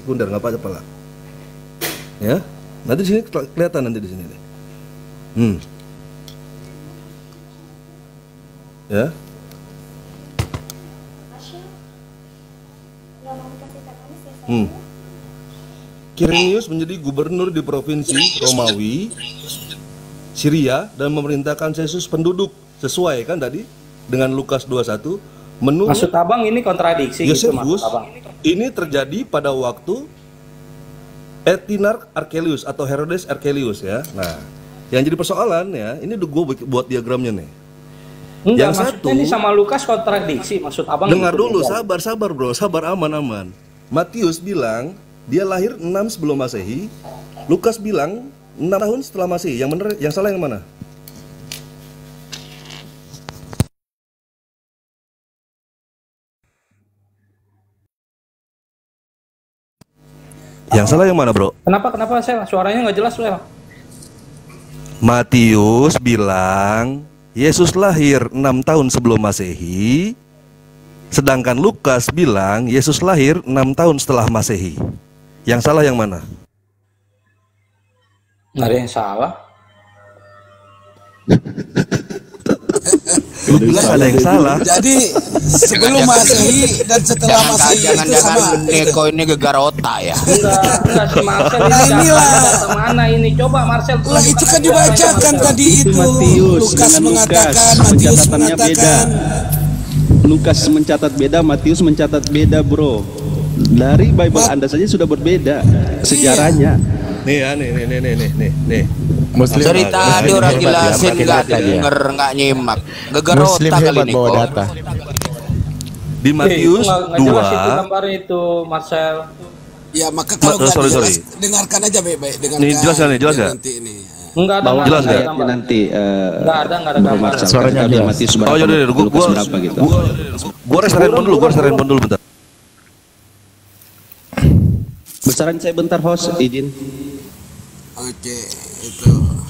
sekunder, nggak apa-apa lah. Ya, nanti di sini kelihatan nanti di sini nih. Ya. Quirinius menjadi gubernur di provinsi Romawi Syria dan memerintahkan sensus penduduk sesuai kan tadi dengan Lukas 21 menurut maksud abang ini kontradiksi gitu Yosefus. maksud abang. Ini terjadi pada waktu Etinark Archelaus atau Herodes Archelaus ya. Nah, yang jadi persoalan ya, ini gue buat diagramnya nih. Enggak, Yang maksudnya satu ini sama Lukas kontradiksi maksud abang. dengar gitu, dulu, ya. sabar bro, sabar aman. Matius bilang dia lahir 6 sebelum Masehi. Lukas bilang 6 tahun setelah Masehi. Yang benar, yang salah yang mana? Yang salah yang mana, bro? Kenapa saya suaranya nggak jelas, Wel? Matius bilang Yesus lahir 6 tahun sebelum Masehi. Sedangkan Lukas bilang Yesus lahir 6 tahun setelah Masehi. Yang salah yang mana? Nggak ada yang salah. Bilang ada yang salah. Jadi sebelum Masehi dan setelah Masehi itu sama. Neko ini gegar otak ya. Enggak si Marcel ini Nah, inilah. data mana ini? Coba Marcel. Lah itu kan dibacakan tadi itu. Matius Lukas dengan mengatakan, Lukas, Matius pencatatannya beda. mengatakan. Lukas mencatat beda, Matius mencatat beda, bro. Dari Bible Anda saja sudah berbeda sejarahnya. Nih ya, nih. Muslim cerita dia orang jelasin nggak denger nggak nyimak. Gegar Muslim otak kali hebat ini bawa kok. data. Di Matius nggak jelas itu 2. gambar itu, Marcel. Ya maka kalau nggak sorry. jelas, dengarkan aja baik-baik. Dengarkan. Nih, jelas nggak nih, jelas Ya, nggak? nanti ini. Enggak ada Bawa Jelas nggak ada nggak? gambar. nanti Nggak ada Bro gambar. Marcel, Suaranya kita jelas. Matius Oh berapa, ya udah, Lukas berapa gitu. Gua restart handphone dulu bentar. Besaran saya bentar, host, izin. Oke, itu.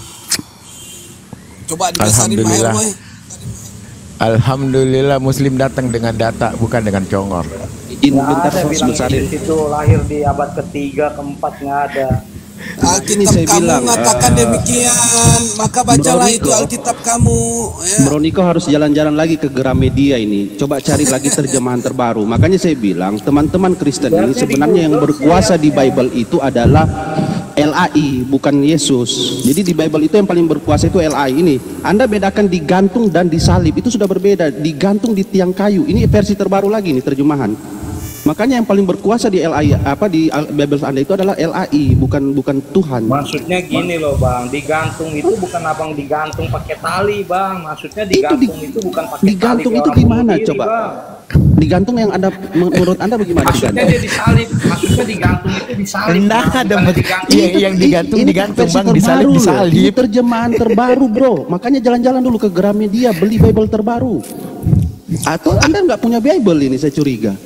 Coba dibesarin Maher, Alhamdulillah. boy. Alhamdulillah Muslim datang dengan data bukan dengan congor. Izin Nggak bentar, ada host, bilang besarin. Yesus itu lahir di abad ketiga, keempat, nggak ada. Ini Alkitab saya kamu bilang, mengatakan demikian, maka bacalah itu Alkitab kamu. Ya. Bro Niko harus jalan-jalan lagi ke Gramedia ini. Coba cari lagi terjemahan terbaru. Makanya saya bilang, teman-teman Kristen ini sebenarnya yang berkuasa di Bible itu adalah LAI, bukan Yesus. Jadi di Bible itu yang paling berkuasa itu LAI ini. Anda bedakan digantung dan disalib, itu sudah berbeda. Digantung di tiang kayu. Ini versi terbaru lagi nih terjemahan. Makanya yang paling berkuasa di LAI di Bible Anda itu adalah LAI, bukan Tuhan. Maksudnya gini loh bang, digantung itu bukan abang digantung pakai tali bang. Maksudnya digantung itu bukan pakai digantung tali. itu Orang gimana bunuh diri, coba? Bang. Digantung yang Anda menurut Anda bagaimana Maksudnya digantung? dia disalib. Maksudnya digantung itu disalib. Nah, Bang. ada Bukan digantung. yang digantung Ini digantung versi bang, terbaru disalib loh. Ini disalib. terjemahan terbaru bro. Makanya jalan-jalan dulu ke Gramedia, beli Bible terbaru. Atau Anda nggak punya Bible ini, saya curiga.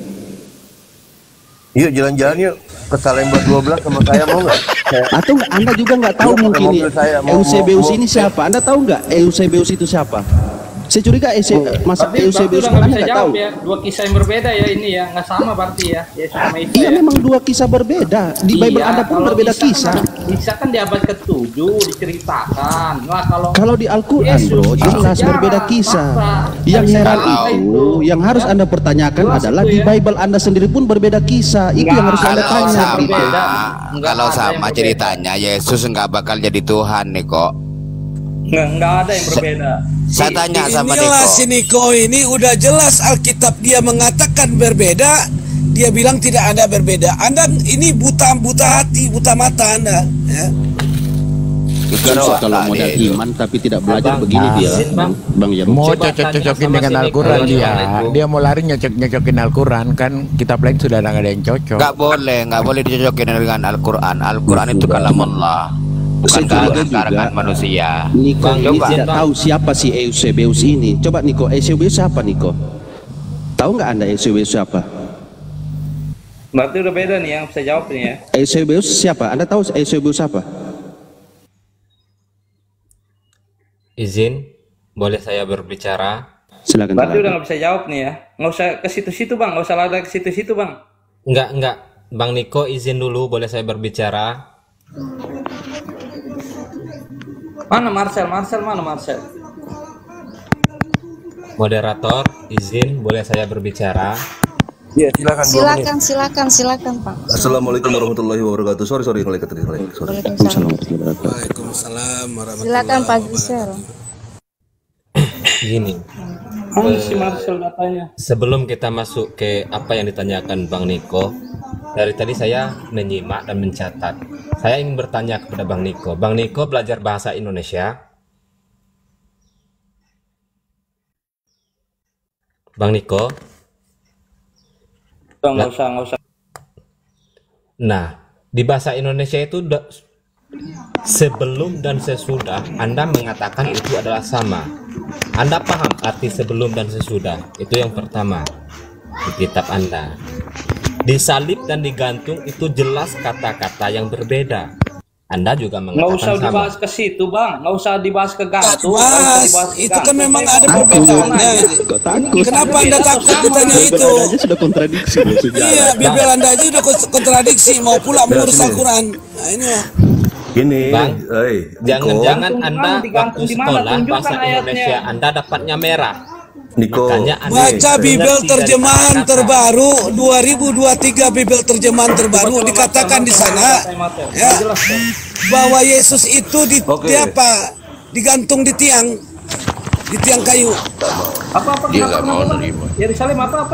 Yuk jalan-jalan yuk ke Salemba 12 sama saya, mau nggak? Atau Anda juga nggak tahu Iya, mungkin mobil saya, mau- Eusebius mau- ini siapa? Anda tahu nggak Eusebius itu siapa? Saya curiga masa Berarti Eusebius udah Anda nggak bisa nggak jawab tahu. ya. Dua kisah yang berbeda ya ini ya. Nggak sama berarti ya. Yesus sama Isa Iya ya. memang dua kisah berbeda. Di Bible Anda pun kalau berbeda Isa kisah. Kan, Isa kan di abad ke-7 diceritakan. Nah kalau Kalau di Al-Quran Yesus, bro, jelas sejarah, berbeda kisah. fakta. Yang Bisa heran tahu itu, yang harus Anda pertanyakan Jelas adalah itu di ya. Bible Anda sendiri pun berbeda kisah. Itu yang harus Anda Kalau tanya. sama, berbeda. Nggak kalau ada yang sama berbeda. ceritanya Yesus nggak bakal jadi Tuhan nih kok. Nggak ada yang berbeda. Saya tanya sama Inilah Niko. si Niko ini udah jelas Alkitab dia mengatakan berbeda, dia bilang tidak ada berbeda. Anda ini buta hati, buta mata Anda. Ya. Gegar Susah otak kalau modal dia itu. iman tapi tidak belajar Bang, begini dia. Bang. Bang Jarum. Mau Coba cocok-cocokin tanya dengan sama si Al-Quran Niko dia. soal itu. Dia mau lari nyocok-nyocokin Al-Quran kan kitab lain sudah nggak ada yang cocok. Nggak boleh dicocokin dengan Al-Quran. Al-Quran itu kalamullah, bukan Saya curiga karangan juga. manusia. Niko Bang, ini coba. tidak tahu siapa si Eusebius ini. Coba Niko, Eusebius siapa Niko? Tahu nggak Anda Eusebius siapa? Berarti udah beda nih yang bisa jawab nih ya. Eusebius siapa? Anda tahu Eusebius siapa? Izin, boleh saya berbicara? Silakan. Berarti udah silakan. nggak bisa jawab nih ya. Nggak usah ke situ-situ bang, nggak usah lada ke situ-situ bang. Enggak. Bang Niko izin dulu, boleh saya berbicara? Mana Marcel? Mana Marcel? Moderator, izin, boleh saya berbicara? Iya, Silakan Pak. Assalamualaikum warahmatullahi wabarakatuh. Sorry ngelihat tadi. Sorry. Waalaikumsalam warahmatullahi Silakan Pak Gisel. Gini, Si Marcel datanya. sebelum kita masuk ke apa yang ditanyakan Bang Niko, dari tadi saya menyimak dan mencatat. Saya ingin bertanya kepada Bang Niko. Bang Niko belajar bahasa Indonesia? Bang Niko? Nggak usah. Nah, di bahasa Indonesia itu sebelum dan sesudah Anda mengatakan itu adalah sama. Anda paham arti sebelum dan sesudah? Itu yang pertama di kitab Anda. Disalib dan digantung itu jelas kata-kata yang berbeda. Anda juga Nggak usah mengatakan sama. dibahas ke situ, Bang. Nggak usah dibahas ke gantung. Mas, itu kan memang ada perbedaannya. Kenapa Anda takut ditanya itu? Aja sudah kontradiksi loh sejarah. Iya, Bibel Anda aja udah kontradiksi, mau pula mengurus Al-Quran. Nah, ini ya. Ini, Bang, Niko. jangan-jangan Anda digantung waktu di mana? sekolah Tunjukkan bahasa ayatnya. Indonesia Anda dapatnya merah. Niko. Makanya Anda Baca Bibel mengerti dari terjemahan kata-kata. terbaru 2023 Bibel terjemahan terbaru dikatakan di sana ya bahwa Yesus itu digantung di tiang kayu. Apa? Dia nggak mau nerima. Yerusalem apa?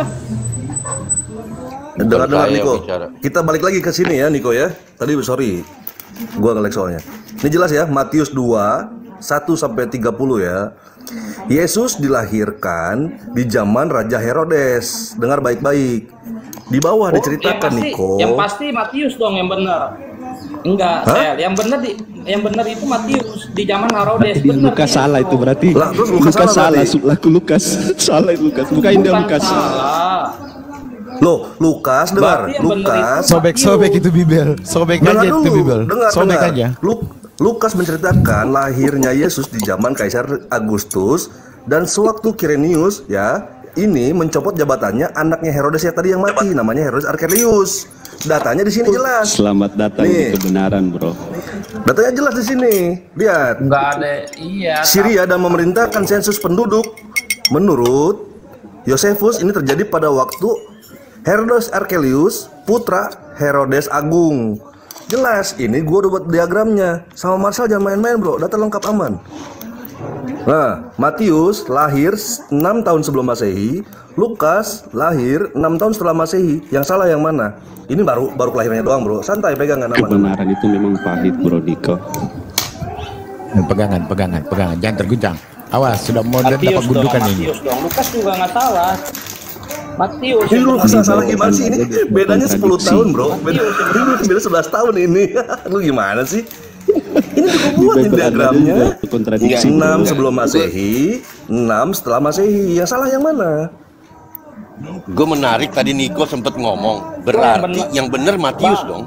Dengar Saya Niko. bicara. Kita balik lagi ke sini ya Niko ya. Tadi sorry, gua nge-lag soalnya. Ini jelas ya, Matius 2 1 sampai 30 ya. Yesus dilahirkan di zaman Raja Herodes. Dengar baik-baik. Di bawah diceritakan Niko. Yang pasti Matius dong yang benar. Enggak, yang benar itu Matius di zaman Herodes. Benar. Lukas salah itu berarti. Lah, terus Lukas Lukas salah salah, laku Lukas salah itu Lukas. Bukain dia Lukas. Salah. Loh, Lukas dengar. Berarti yang benar Lukas. itu Sobek itu Bibel. Sobek Dengar aja itu dulu. Bibel. Dengar. Sobek aja. Lukas menceritakan lahirnya Yesus di zaman Kaisar Agustus dan sewaktu Kirenius ya ini mencopot jabatannya anaknya Herodes ya tadi yang mati namanya Herodes Archelaus. Datanya di sini jelas. Selamat datang Nih. di kebenaran, bro. Datanya jelas di sini. Lihat. Enggak ada. Iya. Syria dan memerintahkan sensus penduduk. Menurut Yosefus ini terjadi pada waktu Herodes Archelaus putra Herodes Agung. Jelas, ini gua udah buat diagramnya. Sama Marcel jangan main-main bro, data lengkap aman. Nah, Matius lahir 6 tahun sebelum Masehi, Lukas lahir 6 tahun setelah Masehi. Yang salah yang mana? Ini baru kelahirannya doang bro, santai pegangan aman. Kebenaran itu memang pahit, bro Diko. Pegangan. Jangan terguncang. Awas, sudah mau dapat gundukan ini. Matius dong. Lukas juga nggak salah. Matius. Ini lu salah gimana sih ini? Bedanya 10 tahun bro. Beda 11 tahun ini. Lu gimana sih? Ini juga buat ini diagramnya. 6 sebelum Masehi, 6 setelah Masehi. Yang salah yang mana? Gue menarik tadi Niko sempat ngomong. Berarti yang benar Matius dong.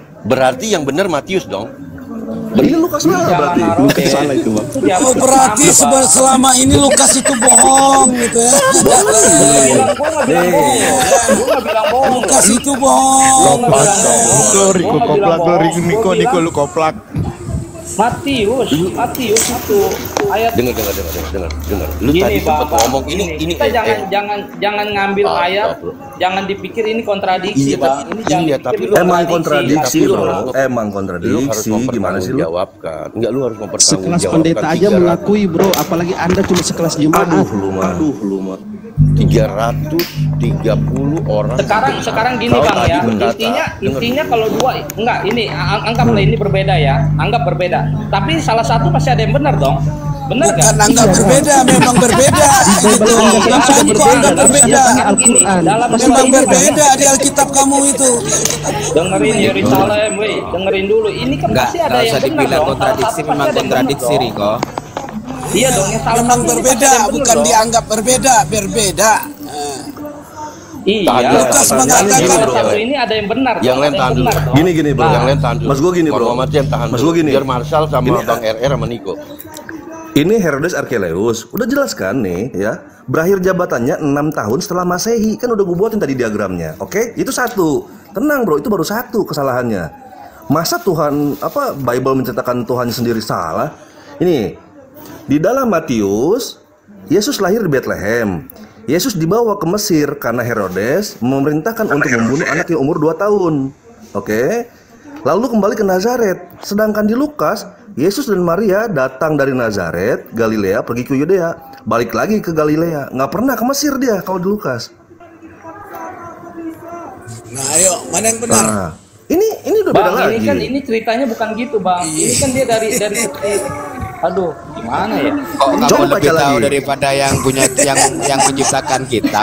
Ini Lukas salah berarti. Lukas salah itu, Bang. Oh, berarti selama ini Lukas itu bohong gitu ya. Gua nggak bilang bohong. Lukas itu bohong. Riko koplak Niko lu koplak. Matius itu ayat. Dengar. Lu Gini, tadi sempat Bang, ngomong gini. ini. Kita jangan ngambil ayat, jangan dipikir ini kontradiksi, Bang. Ini jangan Iya, dipikir tapi ini Emang kontradiksi Tapi lu bro. harus- Emang Lu harus kontradiksi. Gimana sih lu? mempertanggungjawabkan. Enggak, lu harus Sekelas mempertanggungjawabkan. pendeta aja mengakui, bro. Apalagi Anda cuma sekelas jemaat. Aduh lu mah. 330 orang. Sekarang gini Kau Bang tadi ya. berkata, Intinya kalau dua enggak ini anggaplah ini berbeda ya. Anggap berbeda. Tapi salah satu pasti ada yang benar dong. Benar Bukan kan? anggap berbeda, memang berbeda. Gitu. Kenapa kok anggap berbeda? Memang berbeda di Alkitab kamu itu. Dengerin Yerusalem, weh. Dengerin dulu. Ini kan pasti ada yang benar dong. kontradiksi, Salah satu memang pasti ada yang benar kontradiksi dong. Riko. Iya dong, yang salah Memang satu ini pasti berbeda, ada yang benar bukan dong. dianggap berbeda. Iya. Lukas mengatakan Satu ini ada yang benar. Yang lain tahan dulu. Gini bro. Yang lain tahan dulu. Mas gua gini bro. Muhammad Jem tahan Mas dulu. gua gini. Biar Marshall sama Ini, Bang RR sama Niko. Ini Herodes Archelaus, udah jelas kan nih ya, berakhir jabatannya 6 tahun setelah Masehi, kan udah gue buatin tadi diagramnya. Oke, itu satu. Tenang bro, itu baru satu kesalahannya. Masa Tuhan Bible menceritakan Tuhan sendiri salah? Ini di dalam Matius, Yesus lahir di Bethlehem. Yesus dibawa ke Mesir karena Herodes memerintahkan untuk membunuh anak yang umur 2 tahun. Oke. Lalu kembali ke Nazaret. Sedangkan di Lukas, Yesus dan Maria datang dari Nazaret, Galilea, pergi ke Yudea, balik lagi ke Galilea. Nggak pernah ke Mesir dia kalau di Lukas. Nah, ayo, mana yang benar? Nah, ini udah Bang, beda lagi. ini ceritanya bukan gitu, Bang. Ini kan dia dari kecil. Aduh, gimana ya? Kok kamu Coba lebih baca tahu lagi. daripada yang punya yang menciptakan kitab?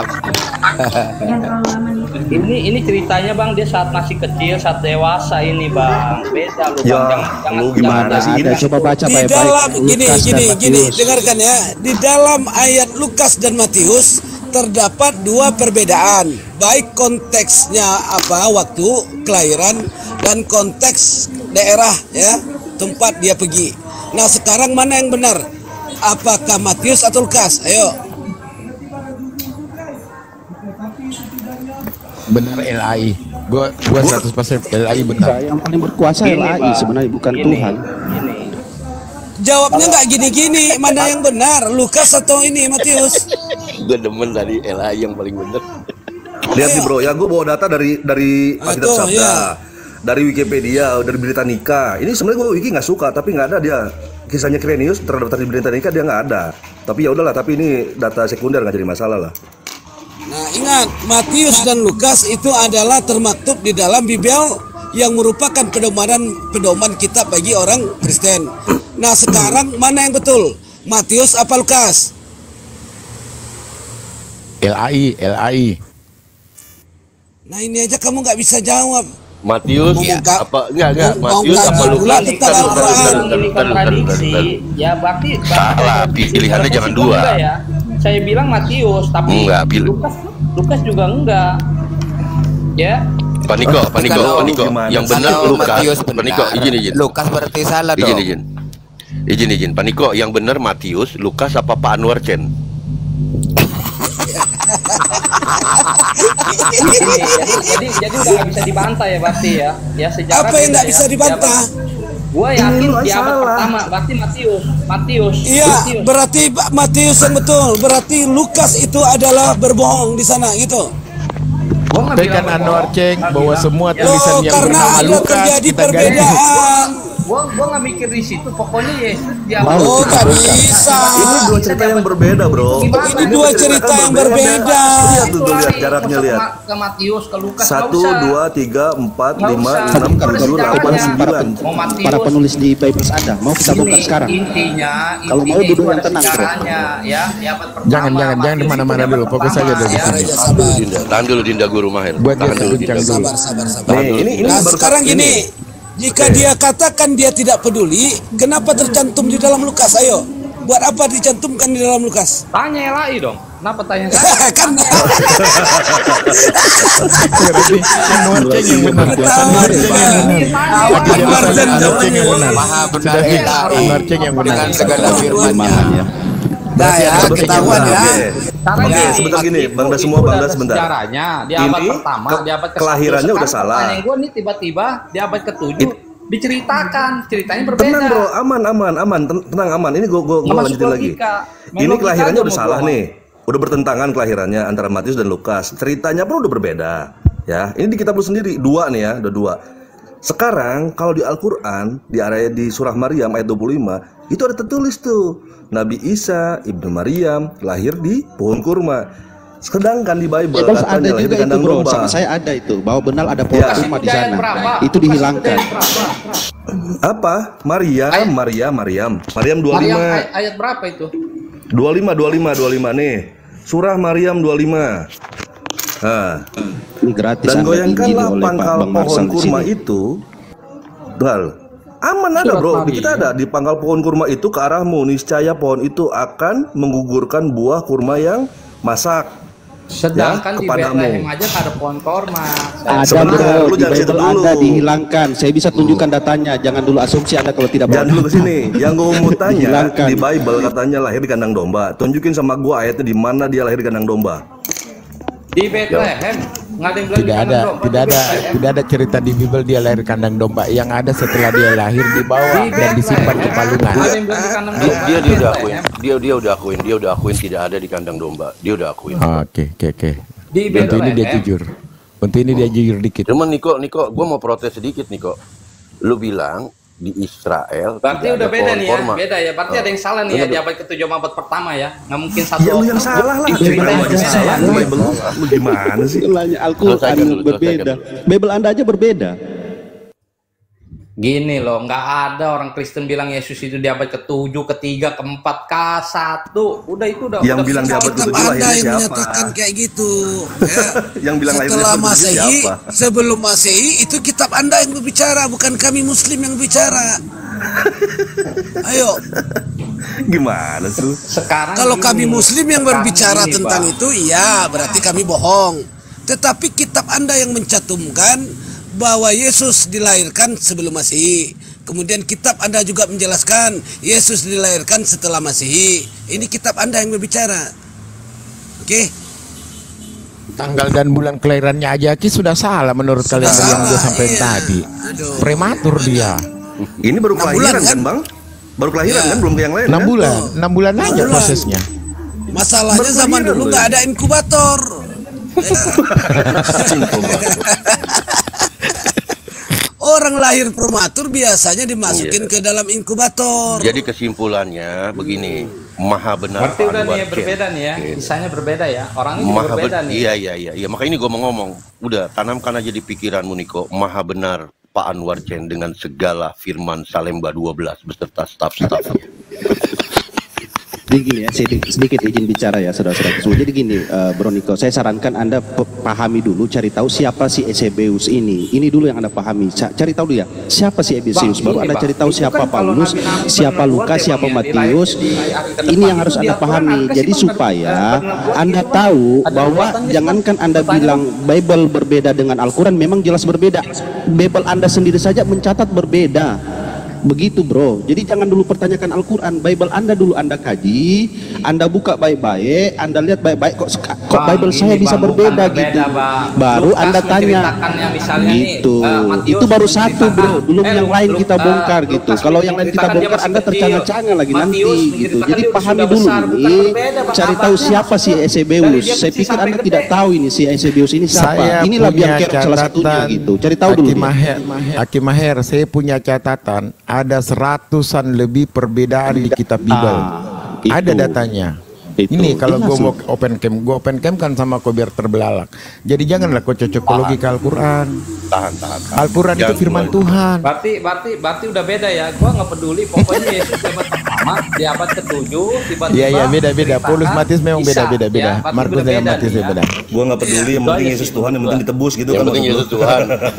Ini ceritanya, Bang, dia saat masih kecil, saat dewasa ini, Bang. Beda lu, Bang. Ya, lu gimana sih ini? Ada, coba baca Di baik-baik. dalam Lukas dan gini, Matius. dengarkan ya. Di dalam ayat Lukas dan Matius terdapat dua perbedaan, baik konteksnya waktu kelahiran dan konteks daerah ya, tempat dia pergi. Nah, sekarang mana yang benar? Apakah Matius atau Lukas? Ayo. Benar LAI. Gua 100% LAI benar. Yang paling berkuasa Gini, LAI Bang. sebenarnya, bukan Gini. Tuhan. Jawabnya nggak gini-gini, mana yang benar? Lukas atau ini Matius? Gue demen tadi LAI yang paling bener. Lihat nih bro, ya gue bawa data dari Alkitab tuh, Sabda, ya. dari Wikipedia, dari Britannica. Ini sebenarnya gue wiki nggak suka, tapi nggak ada dia. Kisahnya Quirinius terdapat di Britannica dia nggak ada. Tapi ya udahlah, tapi ini data sekunder nggak jadi masalah lah. Nah, ingat, Matius dan Lukas itu adalah termaktub di dalam Bible yang merupakan pedoman kitab bagi orang Kristen. Nah, sekarang mana yang betul? Matius apa Lukas? LAI. Nah, ini aja kamu nggak bisa jawab. Matius apa enggak Mau Matius nggak apa pula Lukas? tentang Al-Quran. Ini kontradiksi. Ya, berarti Salah, pilihannya jangan dua. Juga ya. Saya bilang Matius, tapi Enggak, Lukas juga enggak. Ya. Paniko. gimana? Yang benar Kalau Lukas. Matius benar, Paniko, izin. Lukas berarti salah dong. Izin. Paniko, yang benar Matius, Lukas apa Pak Anwar Chen? jadi udah nggak bisa dibantah ya berarti ya. Ya sejarah. Apa yang nggak bisa dibantah? Gua yakin Ini di abad salah. pertama berarti Matius. Iya, berarti Matius yang betul. Berarti Lukas itu adalah berbohong di sana gitu. Tapi kan Anwar cek bahwa semua tulisan Oh, yang karena bernama ada Lukas terjadi kita ganti. perbedaan. Gua nggak mikir di situ. Pokoknya Yesus di abad Oh, nggak bisa. Ini dua cerita yang berbeda bro. Ini dua cerita yang berbeda. Lihat tuh, lihat jaraknya lihat. Ke Matius, ke Lukas. 1, 2, 3, 4, 5, 6, 7, 8, 9. Para penulis di Bible ada. Mau kita bongkar sekarang? Intinya Kalau mau itu duduk yang ada tenang, bro. sejarahnya, ya, di abad pertama. Jangan Matius di mana-mana itu di dulu. abad Fokus pertama, aja dulu di ya. sini. Tahan dulu Dinda Guru Mahir. Buat dia Tahan dulu terbincang Dinda. dulu. Sabar. Nih, ini Nah, baru sekarang gini, jika dia katakan dia tidak peduli, kenapa tercantum di dalam Lukas? Ayo, buat apa dicantumkan di dalam Lukas? Tanya LAI dong. Kenapa tanya saya? Kan Berarti Anwar cek yang benar. Anwar cek yang benar. Anwar Chen Anwar cek yang benar. Maha benar Sudah gitu. LAI Anwar cek yang benar. dengan segala firman-Nya. Nah ya, ketahuan ya. Sekarang Oke, gini, sebentar gini, Matius Bang Das itu semua, udah Bang Das ada sebentar. Sejarahnya di abad Ini pertama, di abad ke-1. kelahirannya udah Sekarang salah. pertanyaan gue nih tiba-tiba di abad ke-7 diceritakan, ceritanya berbeda. Tenang bro, aman, tenang aman. Ini gue Nggak masuk lanjutin lagi. logika. Main Ini logika kelahirannya aja udah mau salah gua. nih. Udah bertentangan kelahirannya antara Matius dan Lukas. Ceritanya pun udah berbeda. Ya, ini di kitab lu sendiri dua nih ya, udah dua. Sekarang kalau di Al-Quran di area di surah Maryam ayat 25 itu ada tertulis tuh Nabi Isa ibnu Maryam lahir di pohon kurma. Sedangkan di Bible Ada katanya lahir di juga itu kandang bro, domba. sama saya ada itu bahwa benar ada pohon Ya. kurma di Ayat sana. berapa? Itu dihilangkan. Apa? Maryam 25. Maryam ayat berapa itu? 25 nih. Surah Maryam 25. Nah, Ini gratis. dan Anda goyangkanlah diinjil oleh pangkal Bang Marsal pohon di kurma sini. itu. Gal, aman ada bro. Di kita ada di pangkal pohon kurma itu ke arahmu. Niscaya pohon itu akan menggugurkan buah kurma yang masak. Sedangkan di kepadamu. Bethlehem aja ada pohon korma. Ada Sebentar, bro, lu di jangan situ Bible dulu. Anda dihilangkan. Saya bisa tunjukkan datanya. Jangan dulu asumsi Anda kalau tidak Jangan mau. dulu kesini. Yang gue mau tanya, Dihilangkan. di Bible katanya lahir di kandang domba. Tunjukin sama gue ayatnya di mana dia lahir di kandang domba. Di Bethlehem nggak ada yang bilang di Tidak kandang ada, domba, tidak di ada, Bethlehem. tidak ada cerita di Bible dia lahir kandang domba. Yang ada setelah dia lahir dibawa Di dan disimpan ke palungan. Nggak ada yang bilang di kandang domba. Dia di udah Bethlehem. akuin, dia udah akuin tidak ada di kandang domba. Dia udah akuin. Oke. Di Untuk ini dia Bethlehem. jujur. Untuk ini dia jujur dikit. Cuman Niko, gue mau protes sedikit Niko. Lu bilang di Israel Berarti tidak udah ada beda pohon nih ya, korma. beda ya. Berarti ada yang salah nih ya di abad ke-7 sama abad pertama ya. Nggak mungkin satu. Ya lu yang salah lah. Itu Cerita aja aja salah. salah. Bible lu gimana sih? Istilahnya Al-Quran Selesaikan dulu, berbeda. Bible Anda aja berbeda. Gini loh, nggak ada orang Kristen bilang Yesus itu di abad ke-7, ke-3, ke-4, ke-1. Udah itu udah. Yang udah bilang di final. abad Kitab ke-7 Anda lahirnya yang siapa? menyatakan kayak gitu. Ya. Yang bilang lahirnya Setelah abad ke-7 Masehi, siapa? sebelum Masehi itu kitab Anda yang berbicara, bukan kami Muslim yang bicara. Ayo, Gimana sih? Sekarang kalau gini, kami Muslim yang sekarang berbicara gini, tentang Bang. itu, iya berarti kami bohong. Tetapi kitab Anda yang mencantumkan bahwa Yesus dilahirkan sebelum Masehi. Kemudian kitab Anda juga menjelaskan Yesus dilahirkan setelah Masehi. Ini kitab Anda yang berbicara. Oke? Tanggal dan bulan kelahirannya aja Ki sudah salah menurut kalian yang salah, gue sampaikan iya. tadi. Aduh. Prematur dia. Ini baru 6 bulan, kelahiran kan, kan? Bang? Baru kelahiran Iya. kan, belum ke yang lain 6 kan? bulan, 6 bulan aja 6 bulan. prosesnya. Masalahnya zaman Berkelahiran dulu loh. nggak ada inkubator. Orang lahir prematur biasanya dimasukin ke dalam inkubator. Jadi kesimpulannya begini, maha benar Berarti udah nih Anwar ya, berbeda nih ya. Gitu. Kisahnya berbeda ya. Orangnya juga Maha berbeda nih. Iya. Makanya ini gue mau ngomong. Udah tanamkan aja di pikiranmu Niko. Maha benar Pak Anwar Chen dengan segala firman Salemba 12 beserta staf-stafnya. Jadi gini ya, sedikit izin bicara ya saudara-saudara. Jadi gini Bro Niko, saya sarankan Anda pahami dulu, cari tahu siapa si Eusebius ini. Ini dulu yang Anda pahami. Cari tahu dulu ya, siapa si Eusebius. Baru Anda cari tahu siapa Paulus, siapa Lukas, siapa Matius. Ini yang harus Anda pahami. Jadi supaya Anda tahu bahwa jangankan Anda bilang Bible berbeda dengan Al-Quran, memang jelas berbeda. Bible Anda sendiri saja mencatat berbeda. Begitu bro, jadi jangan dulu pertanyakan Al-Quran. Bible Anda dulu Anda kaji, Anda buka baik-baik, Anda lihat baik-baik, kok Bang, Bible saya ini, bisa Bang, berbeda bukan gitu. berbeda, Bang. Baru Lukas Anda tanya menceritakan yang misalnya nih, gitu. Matius Itu baru satu bro, menceritakan, belum yang lain kita bongkar Lukas gitu. Kalau yang lain kita menceritakan dia bongkar masih Anda kecil. tercanga-canga lagi nanti Matius gitu. menceritakan Jadi dia pahami sudah dulu besar, bukan ini, berbeda, Bang. cari tahu Abadnya siapa si sama. Dari Eusebius. dia Saya kecil pikir sampai Anda gede. tidak tahu ini si Eusebius ini siapa. Saya Inilah punya biang kerok salah satunya catatan, gitu. Cari tahu dulu. Aki Maher, saya punya catatan ada seratusan lebih perbedaan di kitab Bible. itu. Ada datanya. Itu. Ini kalau Ini gue mau langsung. gue open cam kan sama kau biar terbelalak. Jadi janganlah kau cocokologi ke Al-Quran. Tahan. Al-Quran itu Jangan firman mulai. Tuhan. Berarti udah beda ya. Gua nggak peduli. Pokoknya Yesus di abad pertama, di abad ke-7, tiba-tiba. Iya beda. ceritakan Paulus Matius memang Isa, beda. ya, berarti Markus dan beda Matius nih ya. beda. Gua nggak peduli, yang penting Yesus Tuhan, yang penting ditebus gitu Yang kan. penting maksud Yesus lu. Tuhan.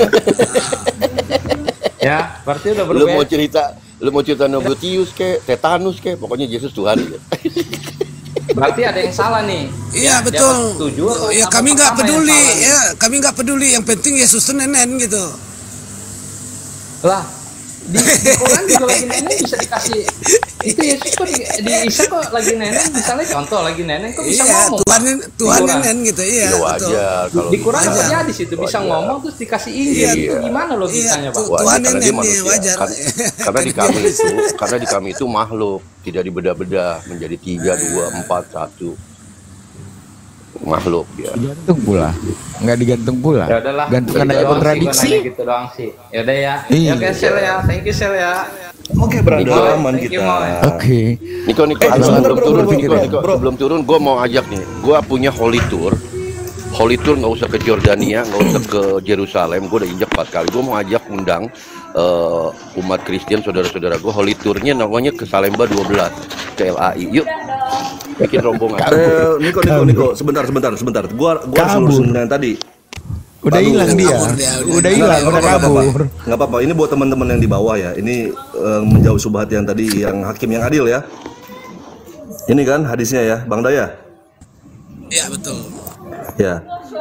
Ya, berarti udah Lu mau berbeda. cerita Nogotius ke, Tetanus ke, pokoknya Yesus Tuhan. Berarti ada yang salah nih. Iya Di betul. abad ke-7 atau Ya abad kami nggak pertama yang peduli, salah nih? ya kami nggak peduli. Yang penting Yesus tuh nenen gitu. Lah, di Quran juga lagi nenek bisa dikasih. Itu Yesus kok di Isa kok lagi nenek, misalnya contoh lagi nenek kok bisa Iya, ngomong. Tuhan Di Tuhan Quran. nenen gitu, iya Ya betul. wajar kalau Di Quran Wajar. terjadi situ bisa Wajar. ngomong terus dikasih Injil. Iya. Itu gimana logikanya, Pak? Tuhan karena nenen dia nih, manusia. wajar. Karena di kami itu makhluk, tidak dibeda-beda menjadi 3, 2, 4, 1. Makhluk ya. Digantung pula. Nggak digantung pula. Ya udahlah. Gantung Gitu karena doang sih, kontradiksi. gua nanya gitu doang sih. Ya udah ya. Iya. Ya oke, Sel ya. Thank you, Sel ya. Oke, brother, Moy, aman thank you, kita. Moy. Oke. Niko, sebentar, sebelum bro, turun, bro, Niko, bro. sebelum turun, gue mau ajak nih. Gue punya holy tour. Holy tour nggak usah ke Jordania, nggak usah ke Yerusalem. Gue udah injak 4 kali. Gue mau ajak undang umat Kristen, saudara-saudara gue. Holy tournya namanya ke Salemba 12 ke LAI. Yuk, bikin rombongan. Niko, sebentar. Gua harus lurusin yang tadi. Udah Aduh, hilang dia. kabur dia, Udah hilang, udah kabur. Nggak apa-apa. Ini buat teman-teman yang di bawah ya. Ini menjauh subhat yang tadi, yang hakim yang adil ya. Ini kan hadisnya ya, Bang Daya. Iya betul. Ya.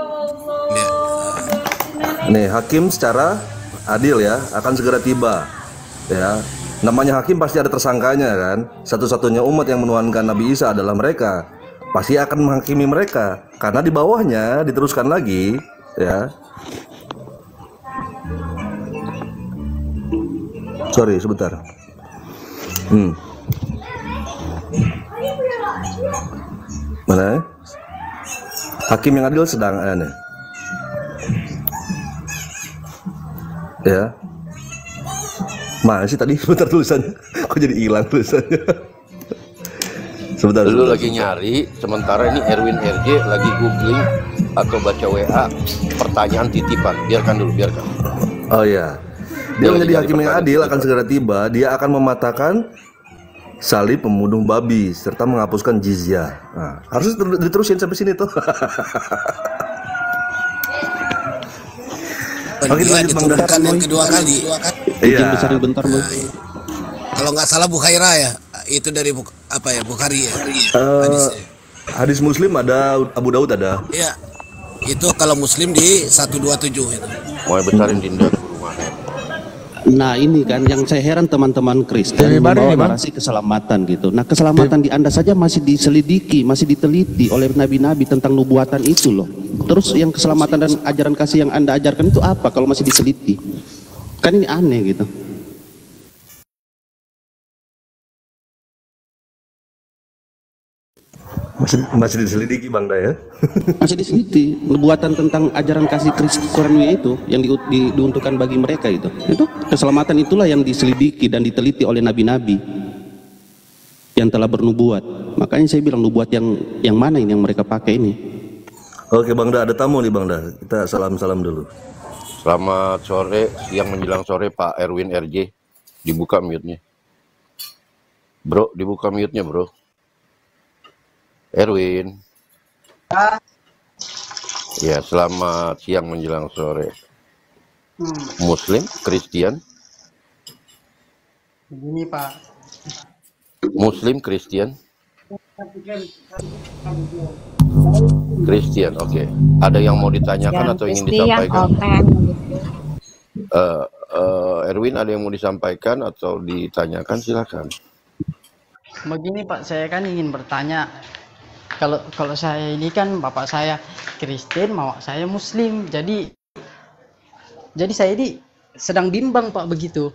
Nih, hakim secara adil ya akan segera tiba. Ya. Namanya hakim pasti ada tersangkanya kan. Satu-satunya umat yang menuhankan Nabi Isa adalah mereka. Pasti akan menghakimi mereka karena di bawahnya diteruskan lagi, ya. Sorry, sebentar. Mana? Hakim yang adil sedang nih. Ya. Mana sih tadi sebentar tulisannya? Kok jadi hilang tulisannya? Sebentar. Lu lagi nyari, sementara ini Erwin RJ lagi googling atau baca WA pertanyaan titipan. Biarkan dulu, biarkan. Oh iya. Dia menjadi hakim yang adil akan segera tiba. Dia akan mematahkan salib pembunuh babi serta menghapuskan jizyah. Nah, harus diterusin sampai sini tuh. Oke, diturunkan yang kedua kali. Iya. Bentar, Boy. Kalau nggak salah Bukhairah ya, itu dari Bukhari ya. Hadis Muslim ada, Abu Daud ada. Iya. Itu kalau Muslim di 127 itu. Mau besarin dinda ke rumah. Nah ini kan yang saya heran teman-teman Kristen membawa narasi keselamatan gitu. Nah keselamatan di Anda saja masih diselidiki, masih diteliti oleh nabi-nabi tentang nubuatan itu loh. Terus yang keselamatan dan ajaran kasih yang Anda ajarkan itu apa kalau masih diteliti? Kan ini aneh gitu. Masih diselidiki Bang Da ya. Masih diselidiki nubuatan tentang ajaran kasih Kristen itu yang diuntukkan bagi mereka itu keselamatan itulah yang diselidiki dan diteliti oleh nabi-nabi yang telah bernubuat. Makanya saya bilang nubuat yang mana ini yang mereka pakai ini. Oke Bang Da, ada tamu nih Bang Da. Kita salam-salam dulu. Selamat sore, siang menjelang sore Pak Erwin RJ. Dibuka mute-nya. Bro, dibuka mute-nya, Bro. Erwin. Ya, selamat siang menjelang sore. Muslim, Kristen. Begini Pak. Muslim, Kristen. Kristen, oke. Ada yang mau ditanyakan atau ingin disampaikan? Erwin, ada yang mau disampaikan atau ditanyakan? Silakan. Begini Pak, saya kan ingin bertanya. Kalau saya ini kan bapak saya Kristen, mama saya Muslim, jadi saya ini sedang bimbang Pak begitu.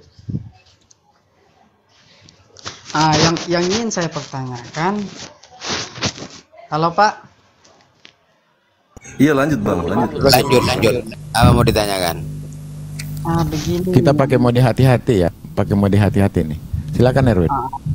Yang ingin saya pertanyakan, halo Pak. Iya lanjut Bang, lanjut. Apa mau ditanyakan? Begini. Kita pakai mode hati-hati ya, pakai mode hati-hati nih. Silakan Erwin.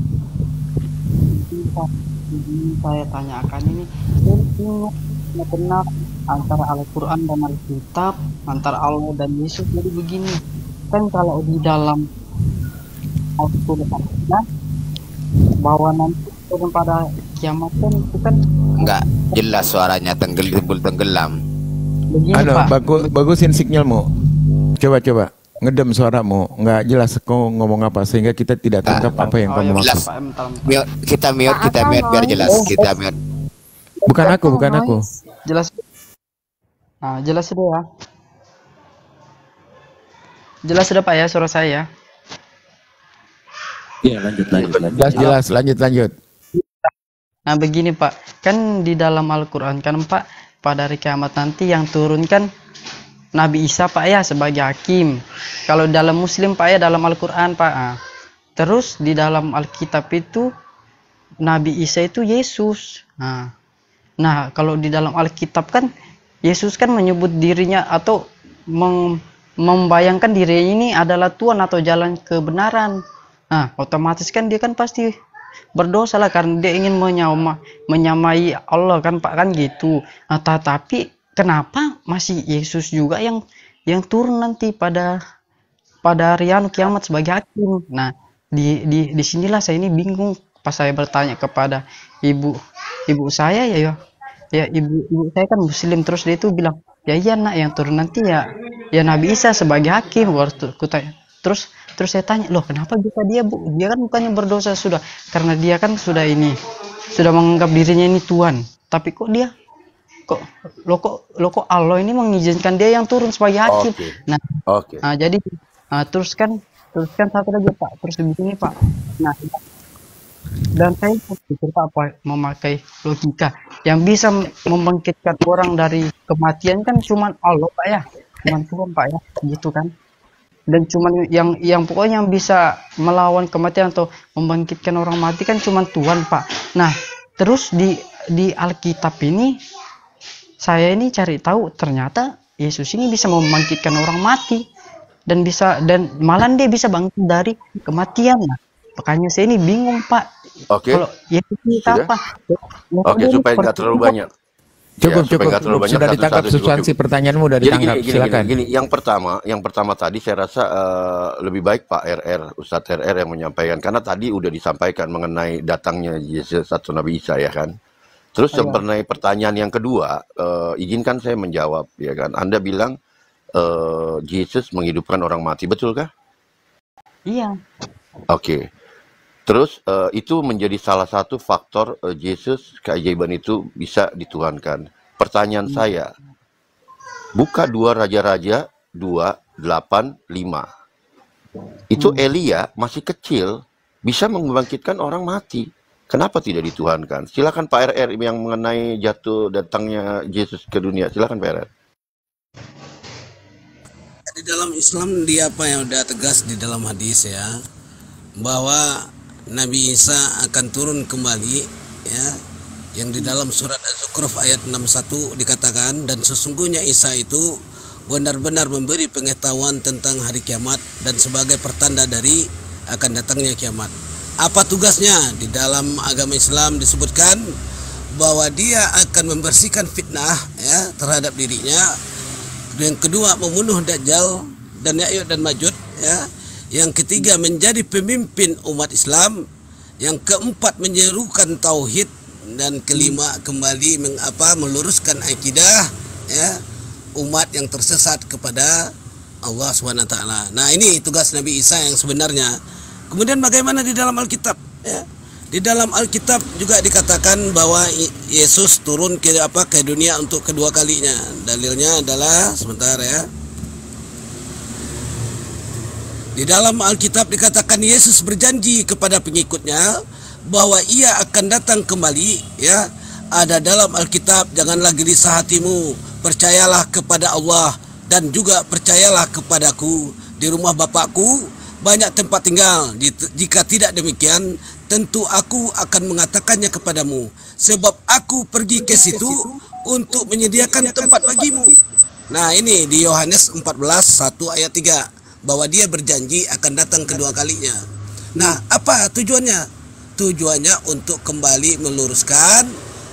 Saya tanyakan ini benar antara Al-Quran dan Alkitab, antara Allah dan Yesus. Jadi begini, kan kalau di dalam Al-Quran bahwa nanti pada kiamat kan enggak jelas suaranya, tenggelam. Bagusin sinyalmu. Coba ngedem suaramu, nggak jelas kau ngomong apa sehingga kita tidak tangkap apa yang kamu maksud. Kita mute biar jelas. Kita mute. Bukan aku. Jelas. Jelas sudah ya. Jelas sudah Pak ya suara saya. Iya lanjut. Jelas, lanjut. Nah begini Pak, kan di dalam Al-Quran kan Pak, pada hari kiamat nanti yang turun kan Nabi Isa Pak ya sebagai hakim. Kalau dalam Muslim Pak ya dalam Al-Quran Pak. Terus di dalam Alkitab itu Nabi Isa itu Yesus. Nah kalau di dalam Alkitab kan Yesus kan menyebut dirinya atau membayangkan dirinya ini adalah Tuhan atau jalan kebenaran. Nah otomatis kan dia kan pasti berdosa lah karena dia ingin menyamai Allah kan Pak kan gitu. Tapi kenapa masih Yesus juga yang turun nanti pada hari kiamat sebagai hakim? Nah, di sinilah saya ini bingung pas saya bertanya kepada ibu saya ya ibu saya kan Muslim, terus dia itu bilang, "Ya iya Nak, yang turun nanti ya Nabi Isa sebagai hakim." Waktu kutanya. Terus saya tanya, "Loh, kenapa bisa dia, Bu? Dia kan bukannya berdosa sudah, karena dia kan sudah menganggap dirinya ini Tuhan. Tapi kok dia kok Allah ini mengizinkan dia yang turun sebagai hakim. Oke. Nah, Oke. jadi teruskan satu lagi Pak, terus di sini Pak. Nah, dan saya berpikir Pak, apa memakai logika yang bisa membangkitkan orang dari kematian kan cuman Allah Pak ya, cuman Tuhan Pak ya, gitu kan. Dan cuman yang pokoknya yang bisa melawan kematian atau membangkitkan orang mati kan cuman Tuhan Pak. Nah, terus di Alkitab ini saya ini cari tahu ternyata Yesus ini bisa membangkitkan orang mati dan malah dia bisa bangkit dari kematian. Nah, makanya saya ini bingung Pak. Oke. Kalau Yesus ini Sudah? apa? Oke, supaya nggak terlalu banyak. Cukup, supaya nggak terlalu banyak, sudah ditangkap satu-satu cukup. substansi pertanyaanmu, udah Jadi ditangkap. Silakan. Gini, yang pertama tadi saya rasa lebih baik Pak Ustadz RR yang menyampaikan, karena tadi udah disampaikan mengenai datangnya Yesus atau Nabi Isa ya kan. Terus mengenai pertanyaan yang kedua, izinkan saya menjawab ya kan. Anda bilang Yesus menghidupkan orang mati, betulkah? Iya. Oke. Terus itu menjadi salah satu faktor Yesus keajaiban itu bisa dituhankan. Pertanyaan saya, buka 2 Raja-Raja 2:8-5. Itu Elia masih kecil bisa membangkitkan orang mati. Kenapa tidak dituhankan? Silakan Pak RR yang mengenai datangnya Yesus ke dunia. Silakan Pak RR. Di dalam Islam dia apa yang udah tegas di dalam hadis ya, bahwa Nabi Isa akan turun kembali ya, yang di dalam surat Az-Zukhruf ayat 61 dikatakan, dan sesungguhnya Isa itu benar-benar memberi pengetahuan tentang hari kiamat dan sebagai pertanda dari akan datangnya kiamat. Apa tugasnya? Di dalam agama Islam disebutkan bahwa dia akan membersihkan fitnah ya terhadap dirinya. Yang kedua, membunuh Dajjal dan Ya'juj dan Ma'juj ya. Yang ketiga, menjadi pemimpin umat Islam. Yang keempat, menyerukan tauhid, dan kelima, kembali meluruskan akidah ya umat yang tersesat kepada Allah SWT. Nah, ini tugas Nabi Isa yang sebenarnya. Kemudian bagaimana di dalam Alkitab ya? Di dalam Alkitab juga dikatakan bahwa Yesus turun ke dunia untuk kedua kalinya. Dalilnya adalah sebentar ya. Di dalam Alkitab dikatakan Yesus berjanji kepada pengikutnya bahwa ia akan datang kembali ya. Ada dalam Alkitab, janganlah gelisah hatimu, percayalah kepada Allah dan juga percayalah kepadaku. Di rumah Bapakku banyak tempat tinggal. Jika tidak demikian, tentu aku akan mengatakannya kepadamu, sebab aku pergi ke situ untuk menyediakan tempat bagimu. Nah, ini di Yohanes 14:1 ayat 3. Bahwa dia berjanji akan datang kedua kalinya. Nah, apa tujuannya? Tujuannya untuk kembali meluruskan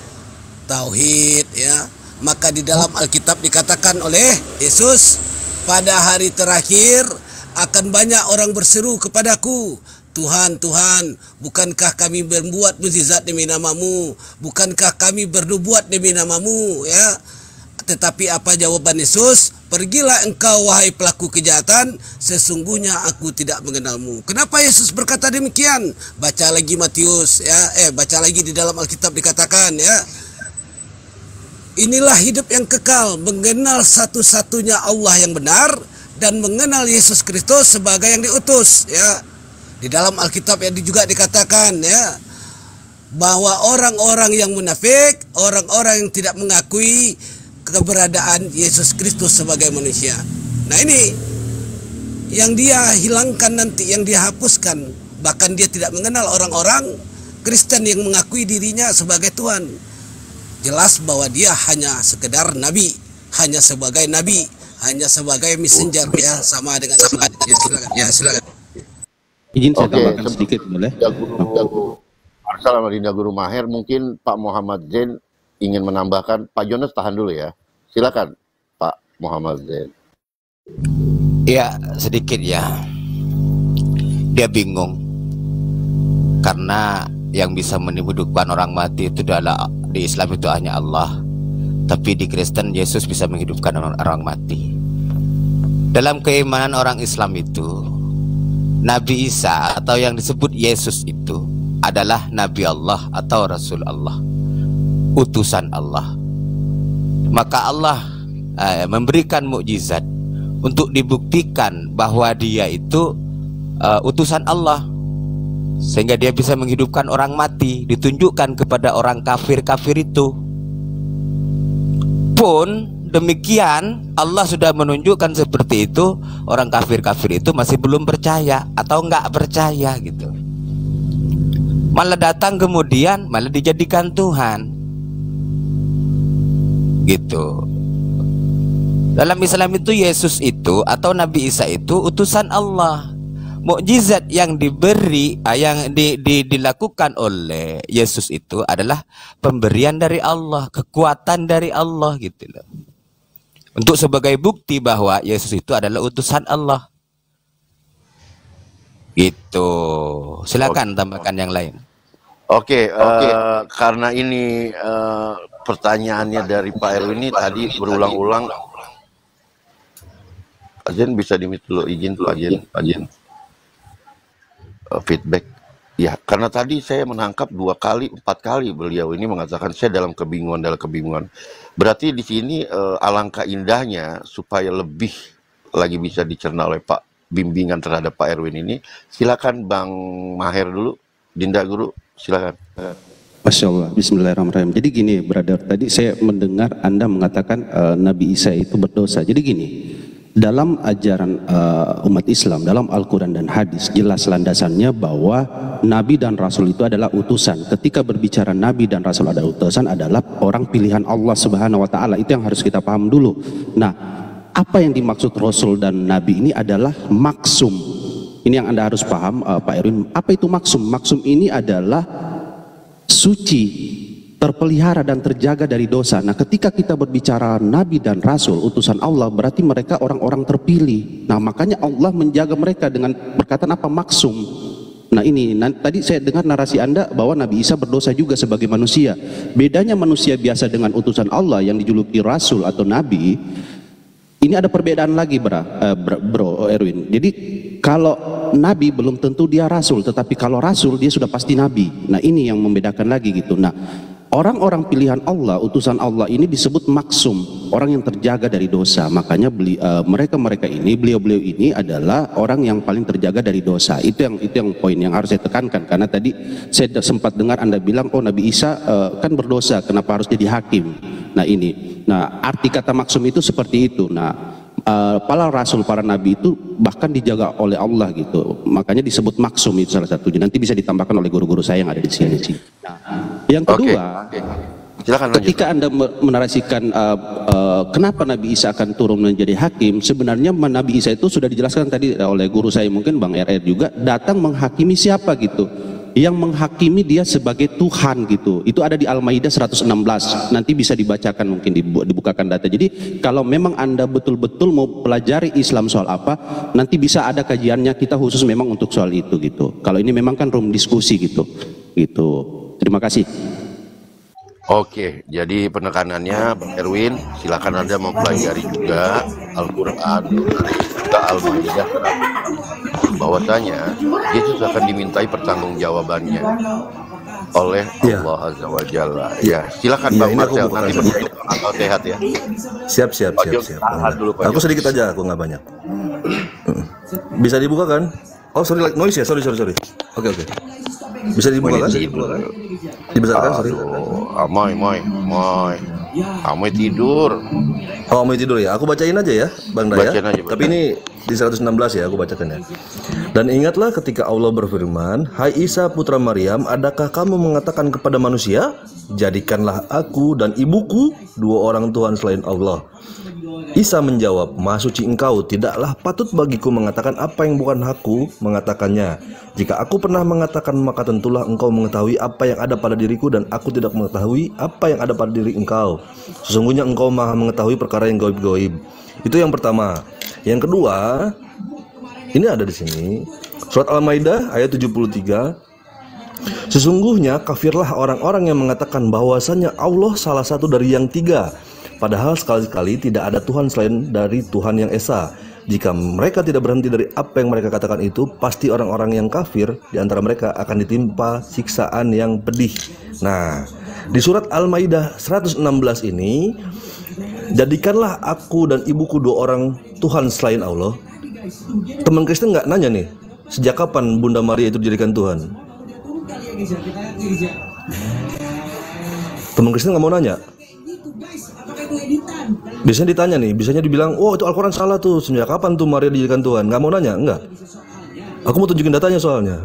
tauhid ya. Maka di dalam Alkitab dikatakan oleh Yesus, pada hari terakhir akan banyak orang berseru kepadaku, Tuhan, Tuhan, bukankah kami berbuat mukjizat demi namamu? Bukankah kami bernubuat demi namamu ya? Tetapi apa jawaban Yesus? Pergilah engkau wahai pelaku kejahatan, sesungguhnya aku tidak mengenalmu. Kenapa Yesus berkata demikian? Baca lagi Matius ya, baca lagi di dalam Alkitab dikatakan ya. Inilah hidup yang kekal, mengenal satu-satunya Allah yang benar dan mengenal Yesus Kristus sebagai yang diutus ya. Di dalam Alkitab juga dikatakan ya, bahwa orang-orang yang munafik, orang-orang yang tidak mengakui keberadaan Yesus Kristus sebagai manusia. Nah, ini yang dia hilangkan nanti, yang dia hapuskan. Bahkan dia tidak mengenal orang-orang Kristen yang mengakui dirinya sebagai Tuhan. Jelas bahwa dia hanya sekedar nabi, hanya sebagai nabi, hanya sebagai messenger ya, sama dengan ya, silakan. Ya, silakan. Izin saya tambahkan sedikit boleh? Assalamualaikum Guru Maher, mungkin Pak Muhammad Zain ingin menambahkan. Pak Jonas tahan dulu ya. Silakan Pak Muhammad Zain. Ya, sedikit ya. Dia bingung karena yang bisa menghidupkan orang mati itu adalah, di Islam itu hanya Allah, tapi di Kristen Yesus bisa menghidupkan orang mati. Dalam keimanan orang Islam itu, Nabi Isa atau yang disebut Yesus itu adalah Nabi Allah atau Rasul Allah, utusan Allah. maka Allah memberikan mukjizat untuk dibuktikan bahwa dia itu utusan Allah, sehingga dia bisa menghidupkan orang mati, ditunjukkan kepada orang kafir-kafir itu. Pun demikian, Allah sudah menunjukkan seperti itu, orang kafir-kafir itu masih belum percaya atau nggak percaya gitu. Malah datang kemudian malah dijadikan Tuhan gitu. Dalam Islam itu Yesus itu atau Nabi Isa itu utusan Allah. Mukjizat yang diberi, yang dilakukan oleh Yesus itu adalah pemberian dari Allah, kekuatan dari Allah gitu loh. Untuk sebagai bukti bahwa Yesus itu adalah utusan Allah. Gitu. Silakan tambahkan yang lain. Oke, karena ini pertanyaannya dari Pak Erwin ini tadi berulang-ulang. Pak Jen bisa dimit dulu, izin Pak Jen. Feedback. Ya, karena tadi saya menangkap 4 kali beliau ini mengatakan saya dalam kebingungan. Berarti di sini alangkah indahnya supaya lebih lagi bisa dicerna oleh Pak, bimbingan terhadap Pak Erwin ini. Silakan Bang Maher dulu, Dinda Guru, silakan. Masya Allah, bismillahirrahmanirrahim. Jadi gini, brother, tadi saya mendengar Anda mengatakan Nabi Isa itu berdosa. Jadi gini, dalam ajaran umat Islam, dalam Al-Quran dan hadis, jelas landasannya bahwa Nabi dan Rasul itu adalah utusan. Ketika berbicara Nabi dan Rasul adalah utusan, adalah orang pilihan Allah Subhanahu wa Ta'ala. Itu yang harus kita paham dulu. Nah, apa yang dimaksud Rasul dan Nabi ini adalah maksum. Ini yang Anda harus paham, Pak Erwin. Apa itu maksum? Maksum ini adalah suci, terpelihara dan terjaga dari dosa. Nah, ketika kita berbicara Nabi dan Rasul, utusan Allah, berarti mereka orang-orang terpilih. Nah, makanya Allah menjaga mereka dengan perkataan apa? Maksum. Nah, ini tadi saya dengar narasi Anda bahwa Nabi Isa berdosa juga sebagai manusia. Bedanya manusia biasa dengan utusan Allah yang dijuluki Rasul atau Nabi, ini ada perbedaan lagi, bro Erwin. Jadi kalau Nabi belum tentu dia Rasul, tetapi kalau Rasul dia sudah pasti Nabi. Nah, ini yang membedakan lagi gitu. Nah, orang-orang pilihan Allah, utusan Allah ini disebut maksum, orang yang terjaga dari dosa. Makanya mereka ini, beliau-beliau ini adalah orang yang paling terjaga dari dosa. Itu yang poin yang harus saya tekankan. Karena tadi saya sempat dengar Anda bilang, oh Nabi Isa kan berdosa, kenapa harus jadi hakim? Nah ini, arti kata maksum itu seperti itu. Nah, para rasul, para nabi itu bahkan dijaga oleh Allah gitu. Makanya disebut maksum, itu salah satunya. Nanti bisa ditambahkan oleh guru-guru saya yang ada di sini. Nah, yang kedua, silakan ketika Anda menarasikan kenapa Nabi Isa akan turun menjadi hakim, sebenarnya Nabi Isa itu sudah dijelaskan tadi oleh guru saya, mungkin Bang RR juga, datang menghakimi siapa gitu. Yang menghakimi dia sebagai Tuhan gitu. Itu ada di Al-Maidah 116. Nanti bisa dibacakan, mungkin dibukakan data. Jadi kalau memang Anda betul-betul mau pelajari Islam soal apa, nanti bisa ada kajiannya kita khusus memang untuk soal itu gitu. Kalau ini memang kan room diskusi gitu. Gitu. Terima kasih. Oke, jadi penekanannya Bang Erwin, silakan Anda mempelajari juga Al-Quran, juga Al-Maidah, bahwasanya Yesus akan dimintai pertanggungjawabannya oleh Allah Azza wa Jalla. Ya, silakan Bang Marcel, nanti bertutup akal sehat ya. Siap. Aku sedikit aja, aku nggak banyak. Bisa dibuka kan? Oh sorry, like noise ya, sorry. Oke. Bisa dibuka kan? Dibesarkan, sorry. Amoy tidur. Oh, Amoy tidur ya. Aku bacain aja ya, Bang Daya. Tapi ini di 116 ya, aku bacakan ya. Dan ingatlah ketika Allah berfirman, "Hai Isa putra Maryam, adakah kamu mengatakan kepada manusia, jadikanlah aku dan ibuku dua orang Tuhan selain Allah?" Isa menjawab, "Maha suci engkau, tidaklah patut bagiku mengatakan apa yang bukan hakku mengatakannya. Jika aku pernah mengatakan, maka tentulah engkau mengetahui apa yang ada pada diriku dan aku tidak mengetahui apa yang ada pada diri engkau. Sesungguhnya engkau maha mengetahui perkara yang gaib-gaib." Itu yang pertama. Yang kedua, ini ada di sini. Surat Al-Maidah ayat 73. Sesungguhnya kafirlah orang-orang yang mengatakan bahwasanya Allah salah satu dari yang tiga. Padahal sekali-kali tidak ada Tuhan selain dari Tuhan yang Esa. Jika mereka tidak berhenti dari apa yang mereka katakan itu, pasti orang-orang yang kafir di antara mereka akan ditimpa siksaan yang pedih. Nah, Di surat Al-Maidah 116 ini, jadikanlah aku dan ibuku dua orang Tuhan selain Allah. Teman Kristen nggak nanya nih, sejak kapan Bunda Maria itu dijadikan Tuhan? Teman Kristen nggak mau nanya. Biasanya ditanya nih, biasanya dibilang, oh itu Al-Quran salah tuh, sejak kapan tuh Maria dijadikan Tuhan? Nggak mau nanya, enggak. Aku mau tunjukin datanya soalnya.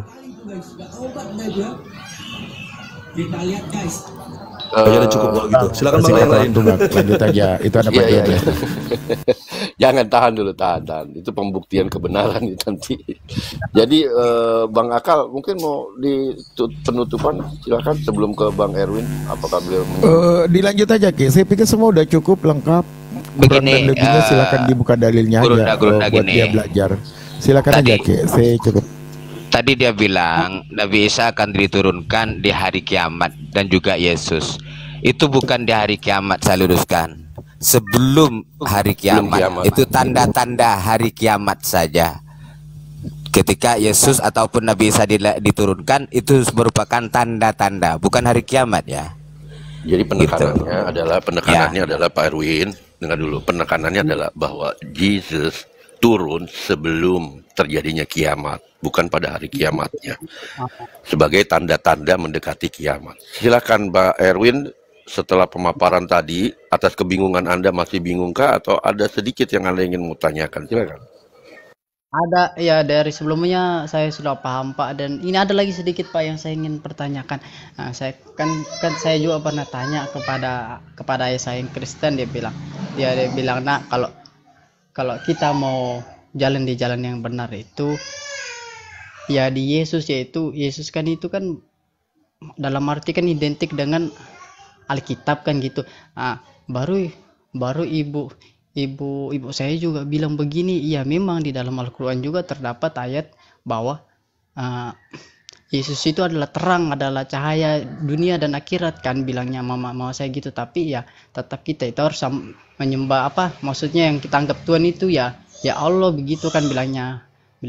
Kita lihat guys. Kayaknya cukup kalau gitu. Silakan Bang yang lain. Lanjut aja. Itu ada Iya. Jangan, tahan dulu, tahan. Itu pembuktian kebenaran itu nanti. Jadi Bang Akal mungkin mau di penutupan, silakan sebelum ke Bang Erwin. Apakah beliau dilanjut aja Ki. Saya pikir semua udah cukup lengkap. Kurang dan lebihnya silakan dibuka dalilnya aja buat dia belajar. Silakan aja Ki. Saya cukup. Tadi dia bilang Nabi Isa akan diturunkan di hari kiamat dan juga Yesus. Itu bukan di hari kiamat, saya luruskan. Sebelum hari kiamat. Itu tanda-tanda hari kiamat saja. Ketika Yesus ataupun Nabi Isa diturunkan, itu merupakan tanda-tanda, bukan hari kiamat ya. Jadi penekanannya adalah Pak Erwin, dengar dulu. Penekanannya adalah bahwa Jesus turun sebelum terjadinya kiamat, bukan pada hari kiamatnya, sebagai tanda-tanda mendekati kiamat. Silakan Pak Erwin, setelah pemaparan tadi, atas kebingungan Anda masih bingungkah atau ada sedikit yang Anda ingin mau tanyakan? Silakan. Ada ya, dari sebelumnya saya sudah paham Pak, dan ini ada lagi sedikit Pak yang saya ingin pertanyakan. Nah, saya kan saya juga pernah tanya kepada ayah saya yang Kristen, dia bilang nak, kalau kita mau jalan di jalan yang benar itu ya di Yesus, yaitu Yesus kan itu kan dalam arti kan identik dengan Alkitab kan gitu. Nah, baru ibu saya juga bilang begini, iya memang di dalam Al-Quran juga terdapat ayat bahwa Yesus itu adalah terang, adalah cahaya dunia dan akhirat kan, bilangnya mama saya gitu. Tapi ya tetap kita itu harus menyembah maksudnya yang kita anggap Tuhan itu ya Allah begitu kan, bilangnya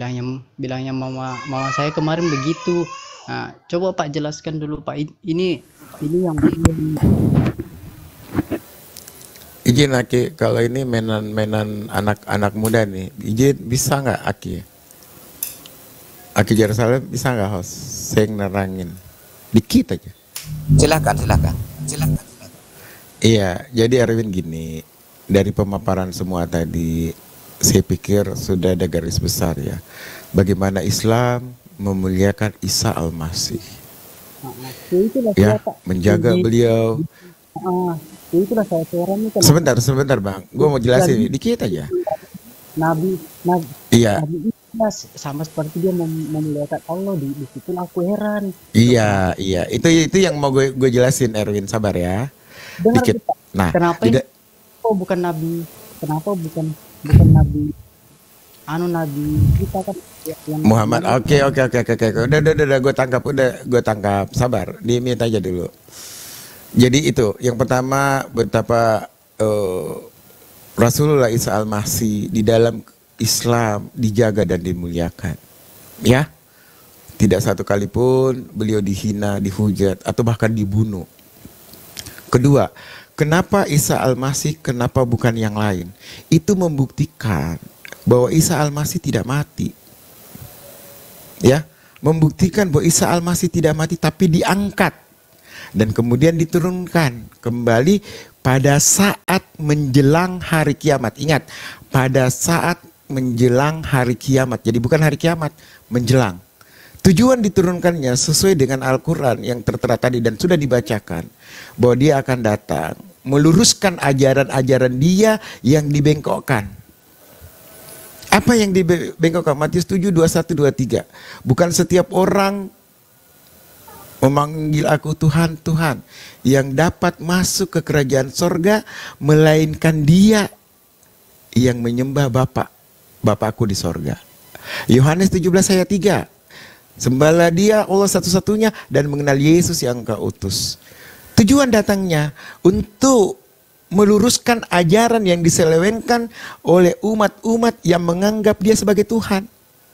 mama saya kemarin begitu. Nah, coba Pak jelaskan dulu Pak, ini yang izin Aki, kalau ini mainan anak muda nih, izin bisa nggak Aki Jerusalem bisa nggak host? Saya nerangin dikit aja. Silakan. Iya, jadi Erwin gini, dari pemaparan semua tadi, saya pikir sudah ada garis besar ya, bagaimana Islam memuliakan Isa Al-Masih, ya, menjaga beliau. Itulah saya kan. Sebentar Bang, gue mau jelasin dikit aja. Nabi iya, sama seperti dia memuliakan Allah, di situ aku heran. Iya, itu yang mau gue jelasin Erwin, sabar ya. Dengar dikit. Kita, nah, kenapa bukan Nabi? Kenapa bukan Nabi? Nabi kita kan yang Muhammad. Oke. Udah gue tangkap. Sabar, diimit aja dulu. Jadi itu yang pertama, betapa Rasulullah Isa Al-Masih di dalam Islam dijaga dan dimuliakan, ya. Tidak satu kali pun beliau dihina, dihujat, atau bahkan dibunuh. Kedua, kenapa Isa Al-Masih, kenapa bukan yang lain? Itu membuktikan bahwa Isa Al-Masih tidak mati, ya. Membuktikan bahwa Isa Al-Masih tidak mati, tapi diangkat dan kemudian diturunkan kembali pada saat menjelang hari kiamat. Ingat, pada saat menjelang hari kiamat. Jadi bukan hari kiamat, menjelang. Tujuan diturunkannya sesuai dengan Al-Quran yang tertera tadi dan sudah dibacakan, bahwa dia akan datang meluruskan ajaran-ajaran dia yang dibengkokkan. Apa yang dibengkokkan? Matius 7, 21, 23. Bukan setiap orang memanggil aku Tuhan, Tuhan, yang dapat masuk ke kerajaan sorga, melainkan dia yang menyembah Bapakku di sorga. Yohanes 17 ayat 3. Sembahlah dia Allah satu-satunya dan mengenal Yesus yang engkau utus. Tujuan datangnya untuk meluruskan ajaran yang diselewengkan oleh umat-umat yang menganggap dia sebagai Tuhan.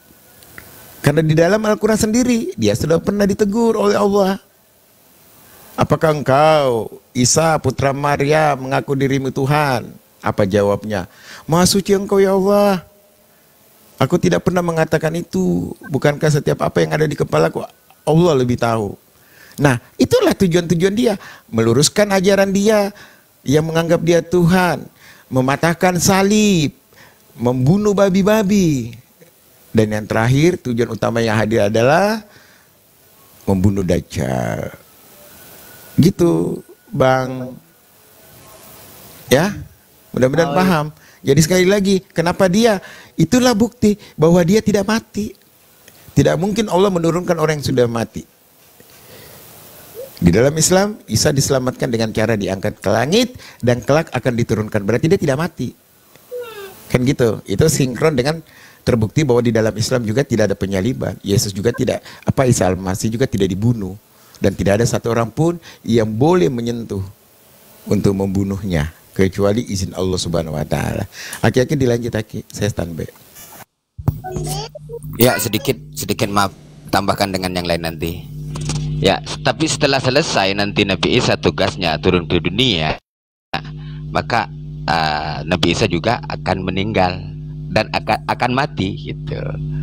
Karena di dalam Al-Quran sendiri dia sudah pernah ditegur oleh Allah. apakah engkau Isa putra Maria mengaku dirimu Tuhan? Apa jawabnya? Maha suci engkau ya Allah. Aku tidak pernah mengatakan itu. Bukankah setiap apa yang ada di kepalaku Allah lebih tahu. Nah, itulah tujuan-tujuan dia. Meluruskan ajaran dia yang menganggap dia Tuhan. Mematahkan salib. Membunuh babi-babi. Dan yang terakhir, tujuan utama yang hadir adalah membunuh Dajjal. Gitu, Bang. Ya, mudah-mudahan paham. Jadi sekali lagi, kenapa dia? Itulah bukti bahwa dia tidak mati. Tidak mungkin Allah menurunkan orang yang sudah mati. Di dalam Islam, Isa diselamatkan dengan cara diangkat ke langit dan kelak akan diturunkan. Berarti dia tidak mati. Kan gitu. Itu sinkron dengan terbukti bahwa di dalam Islam juga tidak ada penyaliban. Yesus juga tidak, Isa Al-Masih juga tidak dibunuh. Dan tidak ada satu orang pun yang boleh menyentuh untuk membunuhnya. Kecuali izin Allah Subhanahu wa Ta'ala. Aki-aki dilanjut, Aki. Saya standby. Ya, sedikit maaf, tambahkan dengan yang lain nanti. Ya, tapi setelah selesai nanti Nabi Isa tugasnya turun ke dunia, maka Nabi Isa juga akan meninggal dan akan mati gitu.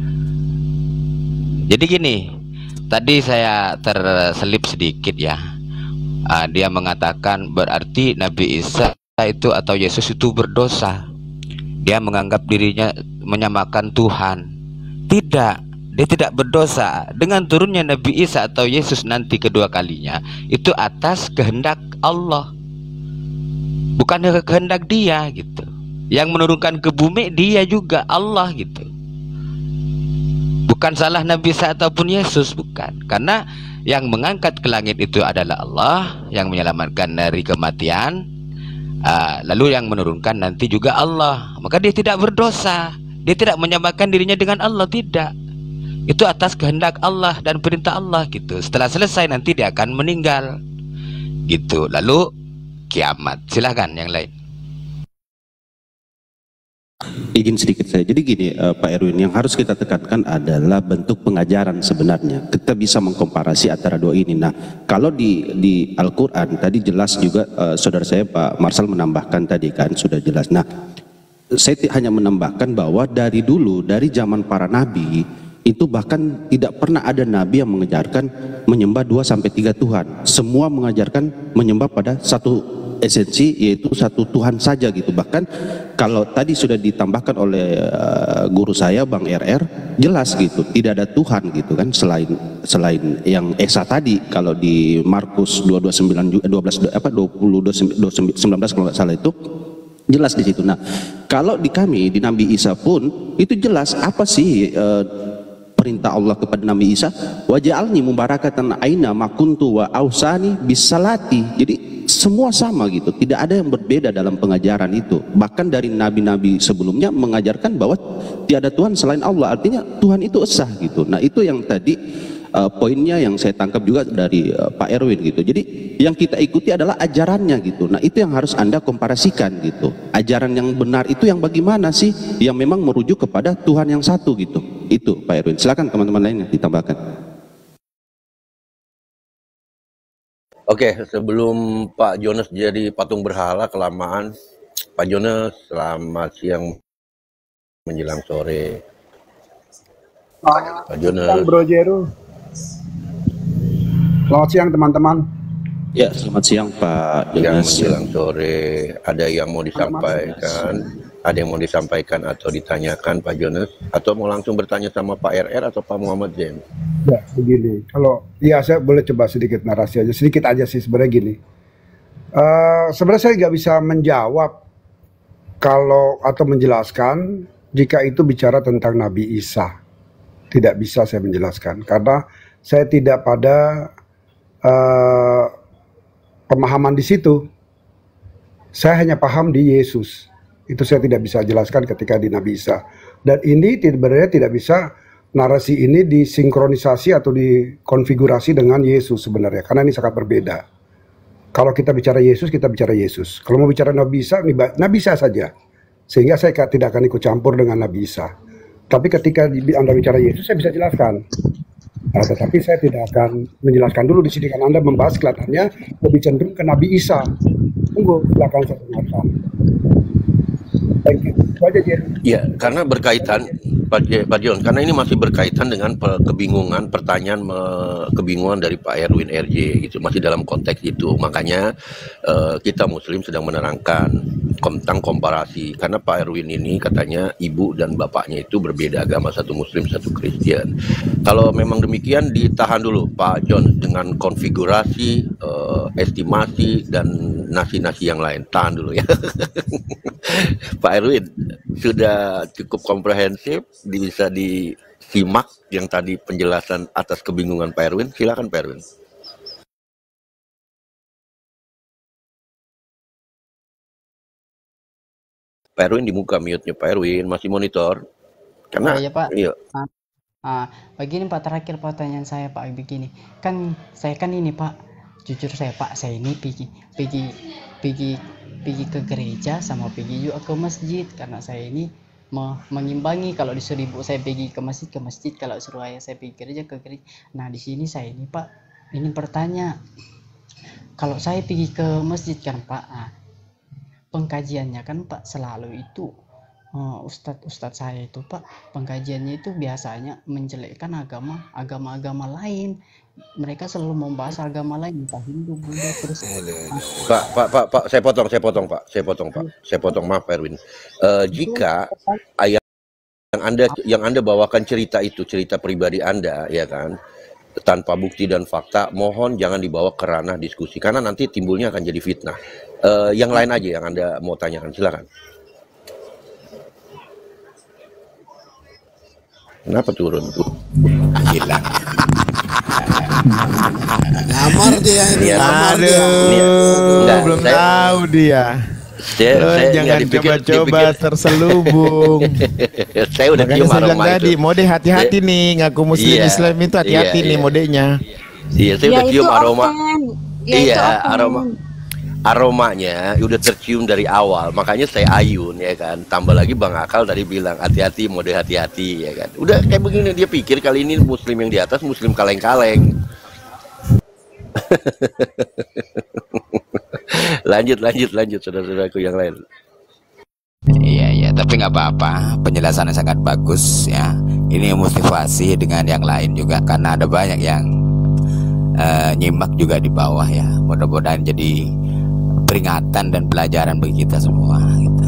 Jadi gini, tadi saya terselip sedikit ya. Dia mengatakan berarti Nabi Isa itu atau Yesus itu berdosa. Dia menganggap dirinya menyamakan Tuhan. Tidak, dia tidak berdosa. Dengan turunnya Nabi Isa atau Yesus nanti kedua kalinya, itu atas kehendak Allah, bukan kehendak dia gitu. Yang menurunkan ke bumi dia juga, Allah gitu. Bukan salah Nabi Isa ataupun Yesus, bukan. Karena yang mengangkat ke langit itu adalah Allah, yang menyelamatkan dari kematian. Lalu yang menurunkan nanti juga Allah. Maka dia tidak berdosa. Dia tidak menyamakan dirinya dengan Allah, tidak. Itu atas kehendak Allah dan perintah Allah gitu. Setelah selesai nanti dia akan meninggal gitu. Lalu kiamat. Silahkan yang lain. Izin sedikit saya. Jadi gini, Pak Erwin, yang harus kita tekankan adalah bentuk pengajaran sebenarnya. Kita bisa mengkomparasi antara dua ini. Nah, kalau di Al-Quran tadi jelas juga, saudara saya Pak Marsal menambahkan tadi kan sudah jelas. Nah, saya hanya menambahkan bahwa dari dulu, dari zaman para nabi itu bahkan tidak pernah ada nabi yang mengajarkan menyembah 2 sampai 3 Tuhan. Semua mengajarkan menyembah pada satu esensi, yaitu satu Tuhan saja gitu. Bahkan kalau tadi sudah ditambahkan oleh guru saya Bang RR, jelas gitu, tidak ada Tuhan gitu kan selain yang Esa tadi. Kalau di Markus 2:29 19 kalau nggak salah itu jelas di situ. Nah, kalau di kami di Nabi Isa pun itu jelas apa sih perintah Allah kepada Nabi Isa, waj'alni mubarakatan aina makuntu wa ausani bisalati. Jadi semua sama gitu, tidak ada yang berbeda dalam pengajaran itu. Bahkan dari nabi-nabi sebelumnya mengajarkan bahwa tiada Tuhan selain Allah, artinya Tuhan itu esa gitu. Nah, itu yang tadi poinnya yang saya tangkap juga dari Pak Erwin gitu. Jadi yang kita ikuti adalah ajarannya gitu. Nah, itu yang harus Anda komparasikan gitu. Ajaran yang benar itu yang bagaimana sih, yang memang merujuk kepada Tuhan yang satu gitu. Itu Pak Erwin. Silakan teman-teman lainnya ditambahkan. Oke, sebelum Pak Jonas jadi patung berhala kelamaan, Pak Jonas selamat siang menjelang sore. Pak Jonas. Bro Jeru. Selamat siang teman-teman. Ya, selamat siang Pak Jonas. Yang menjelang sore, ada yang mau disampaikan? Ada yang mau disampaikan atau ditanyakan Pak Jonas? Atau mau langsung bertanya sama Pak RR atau Pak Muhammad James? Ya, begini. Kalau ya saya boleh coba sedikit narasi aja, sedikit aja sih sebenarnya gini. Sebenarnya saya nggak bisa menjawab kalau atau menjelaskan jika itu bicara tentang Nabi Isa. Tidak bisa saya menjelaskan karena saya tidak pada pemahaman di situ. Saya hanya paham di Yesus. Itu saya tidak bisa jelaskan ketika di Nabi Isa. Dan ini sebenarnya tidak bisa, narasi ini disinkronisasi atau dikonfigurasi dengan Yesus sebenarnya. Karena ini sangat berbeda. Kalau kita bicara Yesus, kita bicara Yesus. Kalau mau bicara Nabi Isa saja. Sehingga saya tidak akan ikut campur dengan Nabi Isa. Tapi ketika Anda bicara Yesus, saya bisa jelaskan. Nah, tetapi saya tidak akan menjelaskan dulu di sini karena Anda membahas kelihatannya lebih cenderung ke Nabi Isa. Tunggu, silakan saya dengarkan. Thank you. Itu aja, Jerry. Ya, karena berkaitan Pak John, karena ini masih berkaitan dengan kebingungan pertanyaan kebingungan dari Pak Erwin RJ gitu, masih dalam konteks itu. Makanya kita Muslim sedang menerangkan tentang komparasi, karena Pak Erwin ini katanya ibu dan bapaknya itu berbeda agama, satu Muslim satu Kristen. Kalau memang demikian ditahan dulu Pak John dengan konfigurasi, estimasi dan nasi-nasi yang lain, tahan dulu ya. Pak Erwin sudah cukup komprehensif, bisa disimak yang tadi penjelasan atas kebingungan Pak Erwin. Silakan Pak Erwin. Pak Erwin dibuka mute-nya Pak Erwin, masih monitor. Karena ya Pak. Iya. Begini Pak, terakhir pertanyaan saya Pak, begini. Kan saya kan ini Pak, jujur saya Pak, saya ini pergi ke gereja sama pergi juga ke masjid, karena saya ini mengimbangi. Kalau disuruh ibu saya pergi ke masjid, kalau suruh ayah saya pergi ke gereja. Nah di sini saya ini Pak ingin bertanya, kalau saya pergi ke masjid kan Pak, pengkajiannya kan Pak selalu itu ustadz saya itu Pak, pengkajiannya itu biasanya menjelekkan agama lain. Mereka selalu membahas agama lain, entah Hindu, Buddha, terus Pak, saya potong maaf Pak Erwin. Jika ayat yang Anda bawakan cerita itu cerita pribadi Anda, ya kan, tanpa bukti dan fakta, mohon jangan dibawa ke ranah diskusi karena nanti timbulnya akan jadi fitnah. Yang lain aja yang Anda mau tanyakan, silakan. Kenapa turun tuh? Hilang. Lamar dia ini, lamar dia. Belum tahu dia. Jangan coba-coba terselubung. Saya udah cium aroma tadi, mode hati-hati nih, ngaku Muslim Islam itu hati-hati nih modenya. Iya, saya udah cium aroma. Iya, aromanya udah tercium dari awal, makanya saya ayun ya kan. Tambah lagi Bang Akal tadi bilang hati-hati, mode hati-hati ya kan. Udah kayak begini dia pikir kali ini Muslim yang di atas, Muslim kaleng-kaleng. lanjut saudara-saudaraku yang lain. Iya, tapi nggak apa-apa, penjelasannya sangat bagus ya. Ini motivasi dengan yang lain juga, karena ada banyak yang nyimak juga di bawah ya. Mudah-mudahan jadi peringatan dan pelajaran bagi kita semua gitu.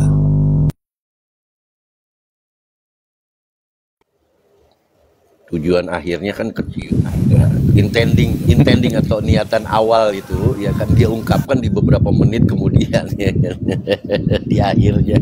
Tujuan akhirnya kan kecil, intending atau niatan awal itu ya kan dia ungkapkan di beberapa menit kemudian ya kan? Di akhirnya.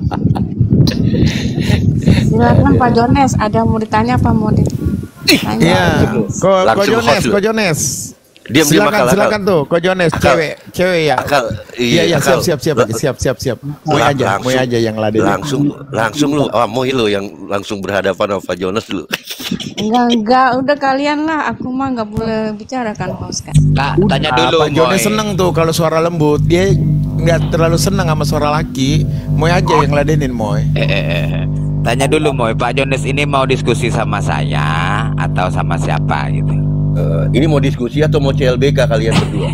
Silakan Pak Jones, ada mau ditanya apa mau ditanya? Iya, Ko Jones. Silakan tuh, Ko Jones, cewek ya. Iya, siap. Mau aja yang laden. Langsung lu, mau lu yang langsung berhadapan sama Pak Jones dulu. Enggak, udah kalian lah. Aku mah nggak boleh bicara kan Pak Oscar. Tanya dulu. Pak Jones seneng tuh kalau suara lembut. Dia nggak terlalu seneng sama suara laki. Moy aja yang ladenin Moy. Tanya dulu Moy, Pak Jones ini mau diskusi sama saya atau sama siapa gitu? Ini mau diskusi atau mau CLBK kalian berdua?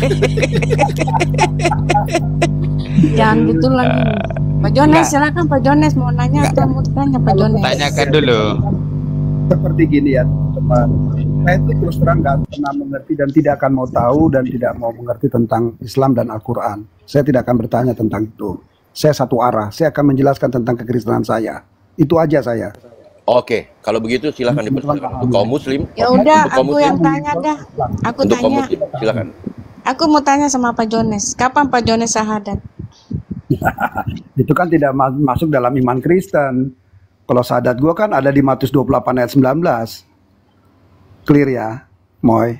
Jangan gitu lagi. Pak Jones, silakan Pak Jones mau nanya atau mau tanya Pak Jones? Tanyakan dulu. Seperti gini ya teman, saya itu terus terang nggak pernah mengerti dan tidak akan mau tahu dan tidak mau mengerti tentang Islam dan Al-Quran. Saya tidak akan bertanya tentang itu. Saya satu arah, saya akan menjelaskan tentang kekristenan saya. Itu aja saya. Oke, kalau begitu silakan dipersilakan untuk kaum Muslim. Ya udah, aku yang tanya dah. Aku untuk tanya. kaum Muslim, silakan. Aku mau tanya sama Pak Jones, kapan Pak Jones syahadat? Itu kan tidak masuk dalam iman Kristen. Kalau syahadat gua kan ada di Matius 28 ayat 19. Clear ya, Moy.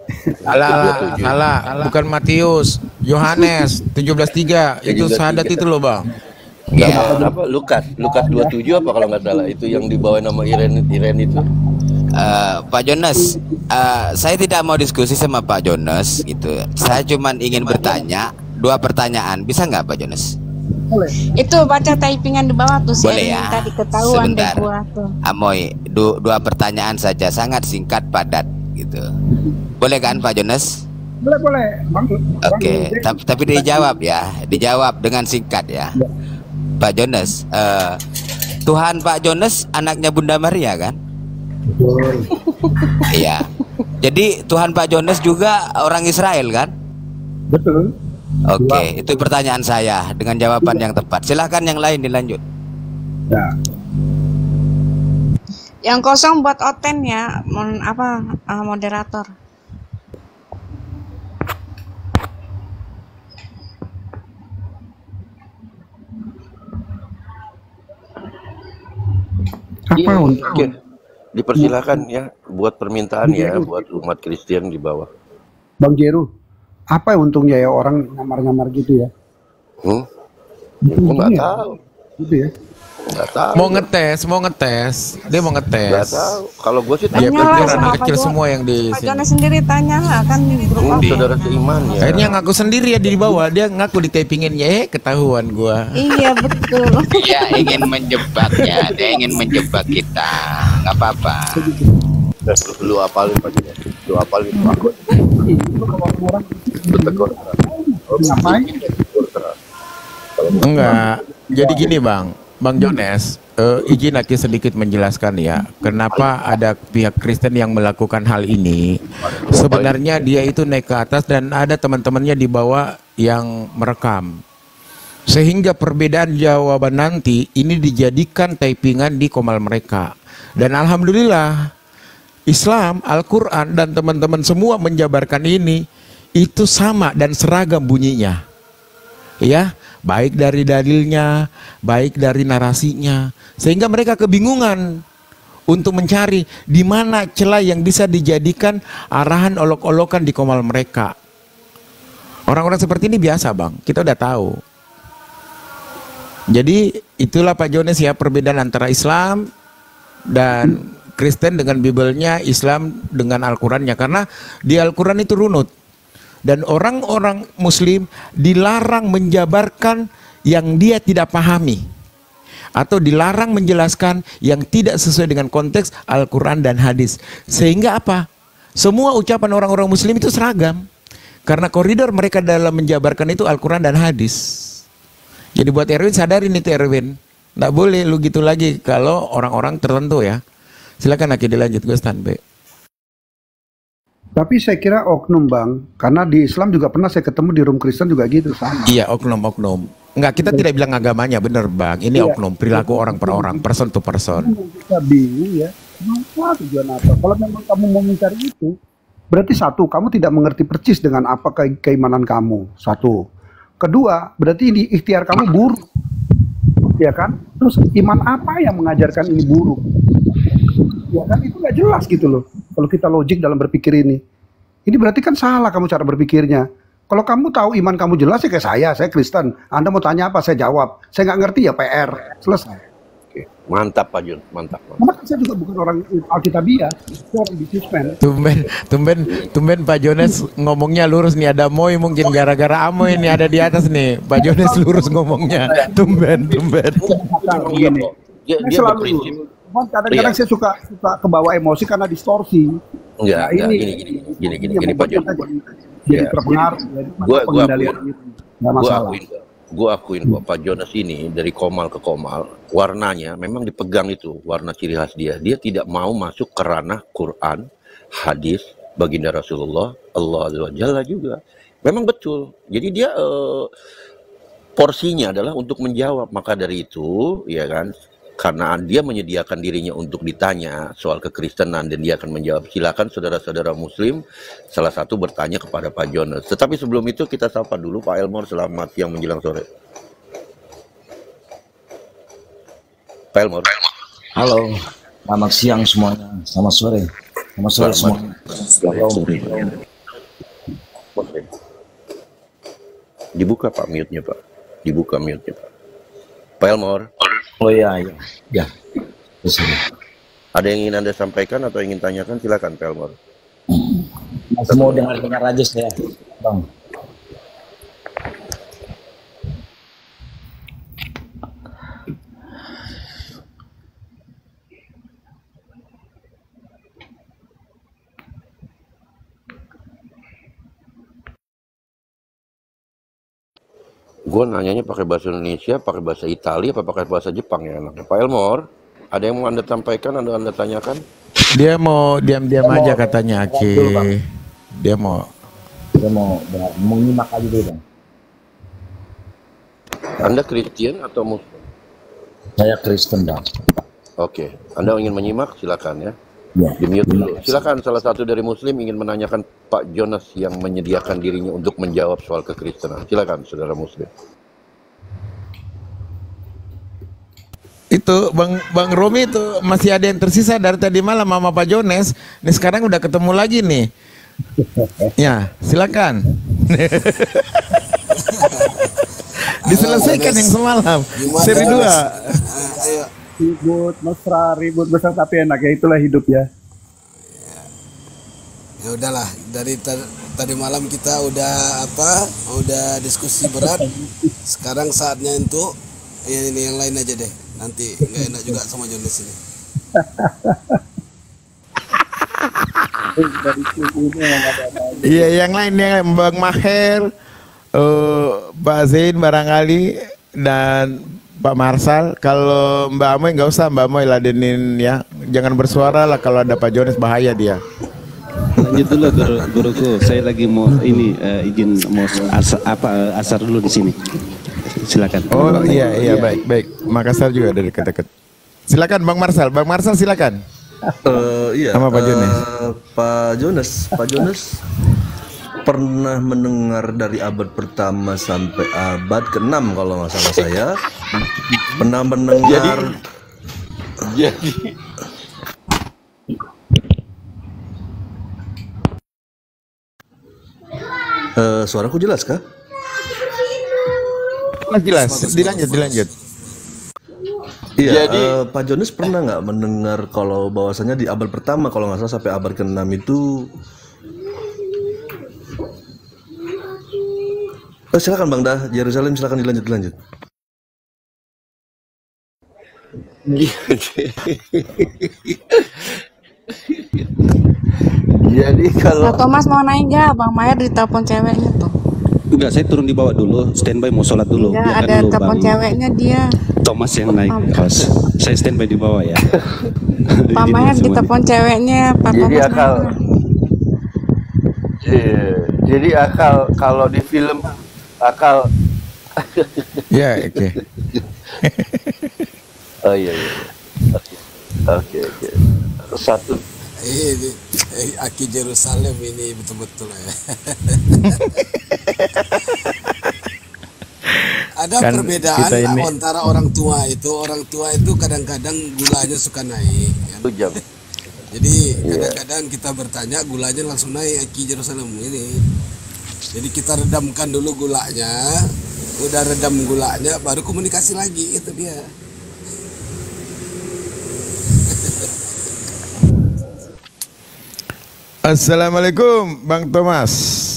Salah, bukan Matius, Yohanes 17:3. Itu syahadat itu loh, Bang. Apa Lukas 27 apa kalau nggak salah, itu yang dibawa nama Iren itu. Pak Jones, saya tidak mau diskusi sama Pak Jones gitu. Saya cuma ingin bertanya 2 pertanyaan, bisa nggak Pak Jones? Itu baca typingan di bawah tuh si Boleh Erwin ya? tadi ketahuan deh Sebentar. gua tuh. Amoy, dua pertanyaan saja, sangat singkat, padat gitu. Boleh kan Pak Jones? Boleh. Oke, tapi dijawab ya, dijawab dengan singkat ya. Pak Jones, Tuhan Pak Jones anaknya Bunda Maria kan? Iya. Jadi Tuhan Pak Jones juga orang Israel kan? Betul. Oke, itu pertanyaan saya dengan jawaban yang tepat. Silahkan yang lain dilanjut. Ya. Yang kosong buat Oten ya, moderator. Iya, oke. Dipersilakan ya buat permintaan ya buat umat Kristen di bawah. Bang Jeru, apa untungnya ya orang nyamar-nyamar gitu ya? Ya, gue nggak tahu. Gitu ya? Nggak tahu. Mau ngetes, dia mau ngetes. Nggak tahu. Kalau gue sih Dia Tanyalah pikir sama anak Pak kecil Jo- semua yang di Pak sini. Jones sendiri tanya lah kan di grup apa. saudara seiman ya. Akhirnya ngaku sendiri ya di bawah, dia ngaku di tapinginnya, ketahuan gua. Iya betul. Dia ingin menjebaknya, dia ingin menjebak kita. Nggak apa-apa. Lu apalin Pak Jones. Lu apalin Pak. Bertegur. Ngapain? Enggak. Jadi gini Bang Jones, izin aku sedikit menjelaskan ya, kenapa ada pihak Kristen yang melakukan hal ini. Sebenarnya dia itu naik ke atas dan ada teman-temannya di bawah yang merekam. Sehingga perbedaan jawaban nanti ini dijadikan typingan di komal mereka. Dan alhamdulillah Islam, Al-Quran dan teman-teman semua menjabarkan ini itu sama dan seragam bunyinya. Ya, baik dari dalilnya, baik dari narasinya, sehingga mereka kebingungan untuk mencari di mana celah yang bisa dijadikan arahan olok-olokan di komal mereka. Orang-orang seperti ini biasa Bang, kita udah tahu. Jadi itulah Pak Jones ya perbedaan antara Islam dan Kristen dengan Bibelnya, Islam dengan Al-Qurannya. Karena di Al-Quran itu runut. Dan orang-orang Muslim dilarang menjabarkan yang dia tidak pahami. Atau dilarang menjelaskan yang tidak sesuai dengan konteks Al-Quran dan hadis. Sehingga apa? Semua ucapan orang-orang Muslim itu seragam. Karena koridor mereka dalam menjabarkan itu Al-Quran dan hadis. Jadi buat Erwin, sadarin itu Erwin. Nggak boleh lu gitu lagi kalau orang-orang tertentu ya. Silakan Aki dilanjut, gue standby. Tapi saya kira oknum Bang, karena di Islam juga pernah saya ketemu di room Kristen juga gitu sama. Iya, oknum. Enggak, kita tidak bilang agamanya, bener Bang. Ini oknum, perilaku orang per orang, person to person. Kita bingung ya, apa tujuan apa? Kalau memang kamu mau mencari itu, berarti satu, kamu tidak mengerti persis dengan apa keimanan kamu. Satu. Kedua, berarti ini ikhtiar kamu buruk. Ya kan? Terus iman apa yang mengajarkan ini buruk? Ya kan itu nggak jelas gitu loh. Kalau kita logik dalam berpikir ini berarti kan salah kamu cara berpikirnya. Kalau kamu tahu iman kamu jelas ya kayak saya Kristen. Anda mau tanya apa saya jawab. Saya nggak ngerti ya PR. Selesai. Mantap Pak Jun, mantap. Karena kan saya juga bukan orang Alkitabiah, saya orang businessman. Tumben Pak Jones ngomongnya lurus nih. Ada Moy mungkin gara-gara Amoy ini ada di atas nih. Pak Jones lurus ngomongnya. Tumben. Dia selalu berprinsip. Kadang-kadang saya suka kebawa emosi karena distorsi. Enggak, Nah, gini Pak Jun. Jadi terpengaruh dari pengendalian itu. Nggak masalah. Gue akuin kok Pak Jones ini dari komal ke komal, warnanya memang dipegang itu, warna ciri khas dia. Dia tidak mau masuk ke ranah Quran, hadis, baginda Rasulullah, Allah Azza wa Jalla juga. Memang betul. Jadi dia porsinya adalah untuk menjawab. Maka dari itu, ya kan, karena dia menyediakan dirinya untuk ditanya soal kekristenan dan dia akan menjawab. Silakan saudara-saudara Muslim, salah satu bertanya kepada Pak Jones. Tetapi sebelum itu kita sapa dulu Pak Elmore, selamat siang menjelang sore. Pak Elmore. Halo, selamat siang semuanya, selamat sore, semuanya. Dibuka Pak mute-nya Pak, dibuka mute-nya Pak. Pak Elmore. Oh iya. Ada yang ingin Anda sampaikan atau ingin tanyakan, silakan Pak Elmore. Masih mau dengar aja saya, Bang. Gue nanyanya pakai bahasa Indonesia, pakai bahasa Italia, apa pakai bahasa Jepang ya enaknya? Pak Elmore, ada yang mau Anda sampaikan, Anda tanyakan? Dia mau diam-diam aja katanya, Aki. Dia mau menyimak aja dulu bang. Anda Kristen atau Muslim? Saya Kristen bang. Oke, Anda ingin menyimak, silakan ya. Ya. Di-mute dulu. Silakan salah satu dari Muslim ingin menanyakan Pak Jonas yang menyediakan dirinya untuk menjawab soal kekristenan. Silakan, saudara Muslim. Itu Bang Romi itu masih ada yang tersisa dari tadi malam sama Pak Jones. Nih sekarang udah ketemu lagi nih. Ya, silakan. Diselesaikan yang semalam. Seri 2. Ayo. Ribut mesra, ribut besar tapi enak ya, itulah hidup ya. Ya udahlah, dari tadi malam kita udah diskusi berat. Sekarang saatnya untuk ini yang lain aja deh. Nanti nggak enak juga sama Jones ini. Iya, yang lain Bang Maher, Pak Zain barangkali dan Pak Marsal. Kalau Mbak Amoy nggak usah, Mbak Amoy ladenin ya. Jangan bersuara lah kalau ada Pak Jones, bahaya dia. Lanjut dulu guruku. Saya lagi mau ini izin mau asar dulu di sini. Silakan. Oh iya baik. Makassar juga dari dekat-dekat. Silakan Bang Marsal. Bang Marsal silakan. Iya. Sama Pak Jones. Pak Jones pernah mendengar dari abad pertama sampai abad ke-6 kalau nggak salah saya. Pernah mendengar. Jadi suaraku jelas kah? Jelas. Dilanjut. Iya, Pak Jones pernah nggak mendengar kalau bahwasanya di abad pertama kalau nggak salah sampai abad ke-6 itu silakan Bang Dah, Yerusalem silakan dilanjut. Jadi kalau Pak Thomas mau naik nggak? Bang Mayer ditelepon ceweknya tuh. Enggak, saya turun di bawah dulu, standby mau sholat dulu. Enggak, Biarkan ada dulu telepon Bang ceweknya dia. Thomas yang naik. Saya standby di bawah ya. Pak Mayer ditelepon ceweknya. Pak jadi Thomas akal. Jadi akal kalau di film akal. Ya, oke. Oh iya. Oke. Satu. Ini Aki Jerusalem ini betul-betul ya. Ada Kan perbedaan kita ini- antara orang tua itu kadang-kadang gulanya suka naik ya. Jadi kadang-kadang kita bertanya gulanya langsung naik Aki Jerusalem ini. Jadi kita redamkan dulu gulanya, udah redam gulanya baru komunikasi lagi, itu dia. Assalamualaikum Bang Thomas.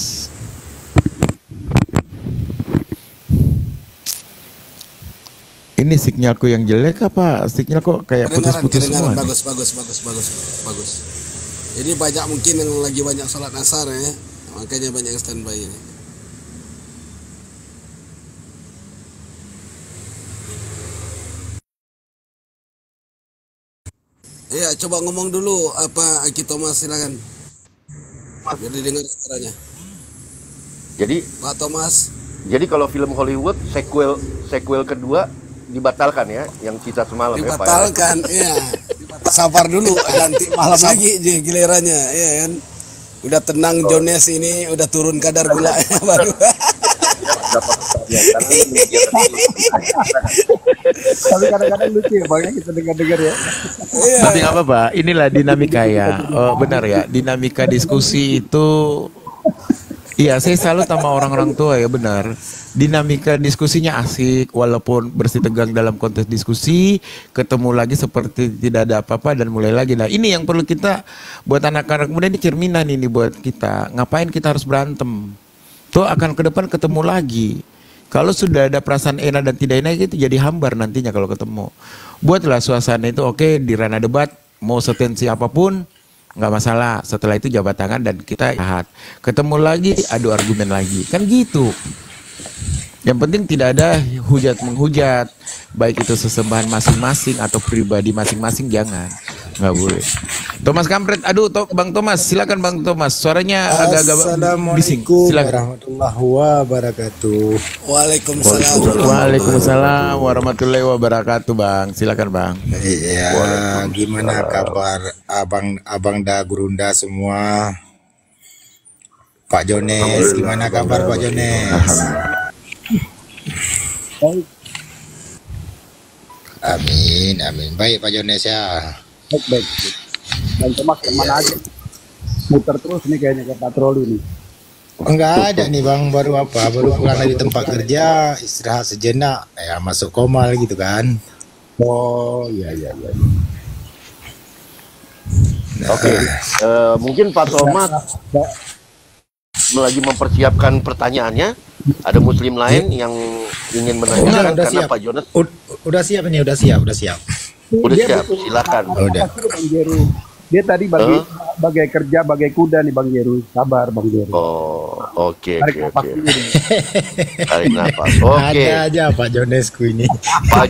Ini sinyalku yang jelek apa? Sinyal kok kayak putus-putus semua nih? Bagus. Ini banyak mungkin yang lagi banyak sholat asar ya, makanya banyak yang standby ini. Ya, coba ngomong dulu apa Aki Thomas, silakan. Biar didengar suaranya. Jadi Pak Thomas. Jadi kalau film Hollywood sequel kedua dibatalkan ya, yang kita semalam Dibatalkan, ya Pak. iya. Sabar dulu, nanti malam lagi gilirannya, ya kan. Udah tenang Jones ini, udah turun kadar gulanya baru. Tapi kadang-kadang lucu ya Bang, kita dengar-dengar ya. Tapi nggak apa-apa, inilah dinamika ya. Oh, benar ya, dinamika diskusi itu. Iya, saya salut sama orang-orang tua ya, benar. Dinamika diskusinya asik, walaupun bersih tegang dalam konteks diskusi, ketemu lagi seperti tidak ada apa-apa dan mulai lagi. Nah, ini yang perlu kita buat anak-anak muda ini cerminan ini buat kita. Ngapain kita harus berantem? Tuh akan ke depan ketemu lagi. Kalau sudah ada perasaan enak dan tidak enak itu jadi hambar nantinya kalau ketemu. Buatlah suasana itu oke, di ranah debat, mau setensi apapun, nggak masalah. Setelah itu jabat tangan dan kita istirahat. Ketemu lagi, adu argumen lagi. Kan gitu. Yang penting tidak ada hujat menghujat, baik itu sesembahan masing-masing atau pribadi masing-masing, jangan, nggak boleh. Thomas Kampret, aduh, Bang Thomas, silakan Bang Thomas, suaranya agak-agak bising. Assalamualaikum Silakan. warahmatullahi wabarakatuh. Waalaikumsalam. Waalaikumsalam warahmatullahi wabarakatuh, Bang. Silakan, Bang. Iya, gimana kabar abang da gurunda semua? Pak Jones, gimana kabar Pak Jones? Amin, amin. Baik Pak Jones ya. Baik. Dan Thomas kemana aja? Muter terus nih kayaknya ke patroli nih. Enggak ada nih Bang, baru pulang dari tempat kerja, istirahat sejenak, ya masuk komal gitu kan. Oh, iya. Oke, mungkin Pak Thomas lagi mempersiapkan pertanyaannya. Ada muslim lain yang ingin menanyakan karena siap. Pak Jones Udah siap ini, udah siap. udah siap, silakan. Udah. Bang Jeru. Dia tadi bagai kerja, bagai kuda nih Bang Jeru. Sabar Bang Jeru. Oh, oke. Tarik nafas dulu nih. Tarik nafas. Oke. Ada aja Pak Jonesku ini. Pak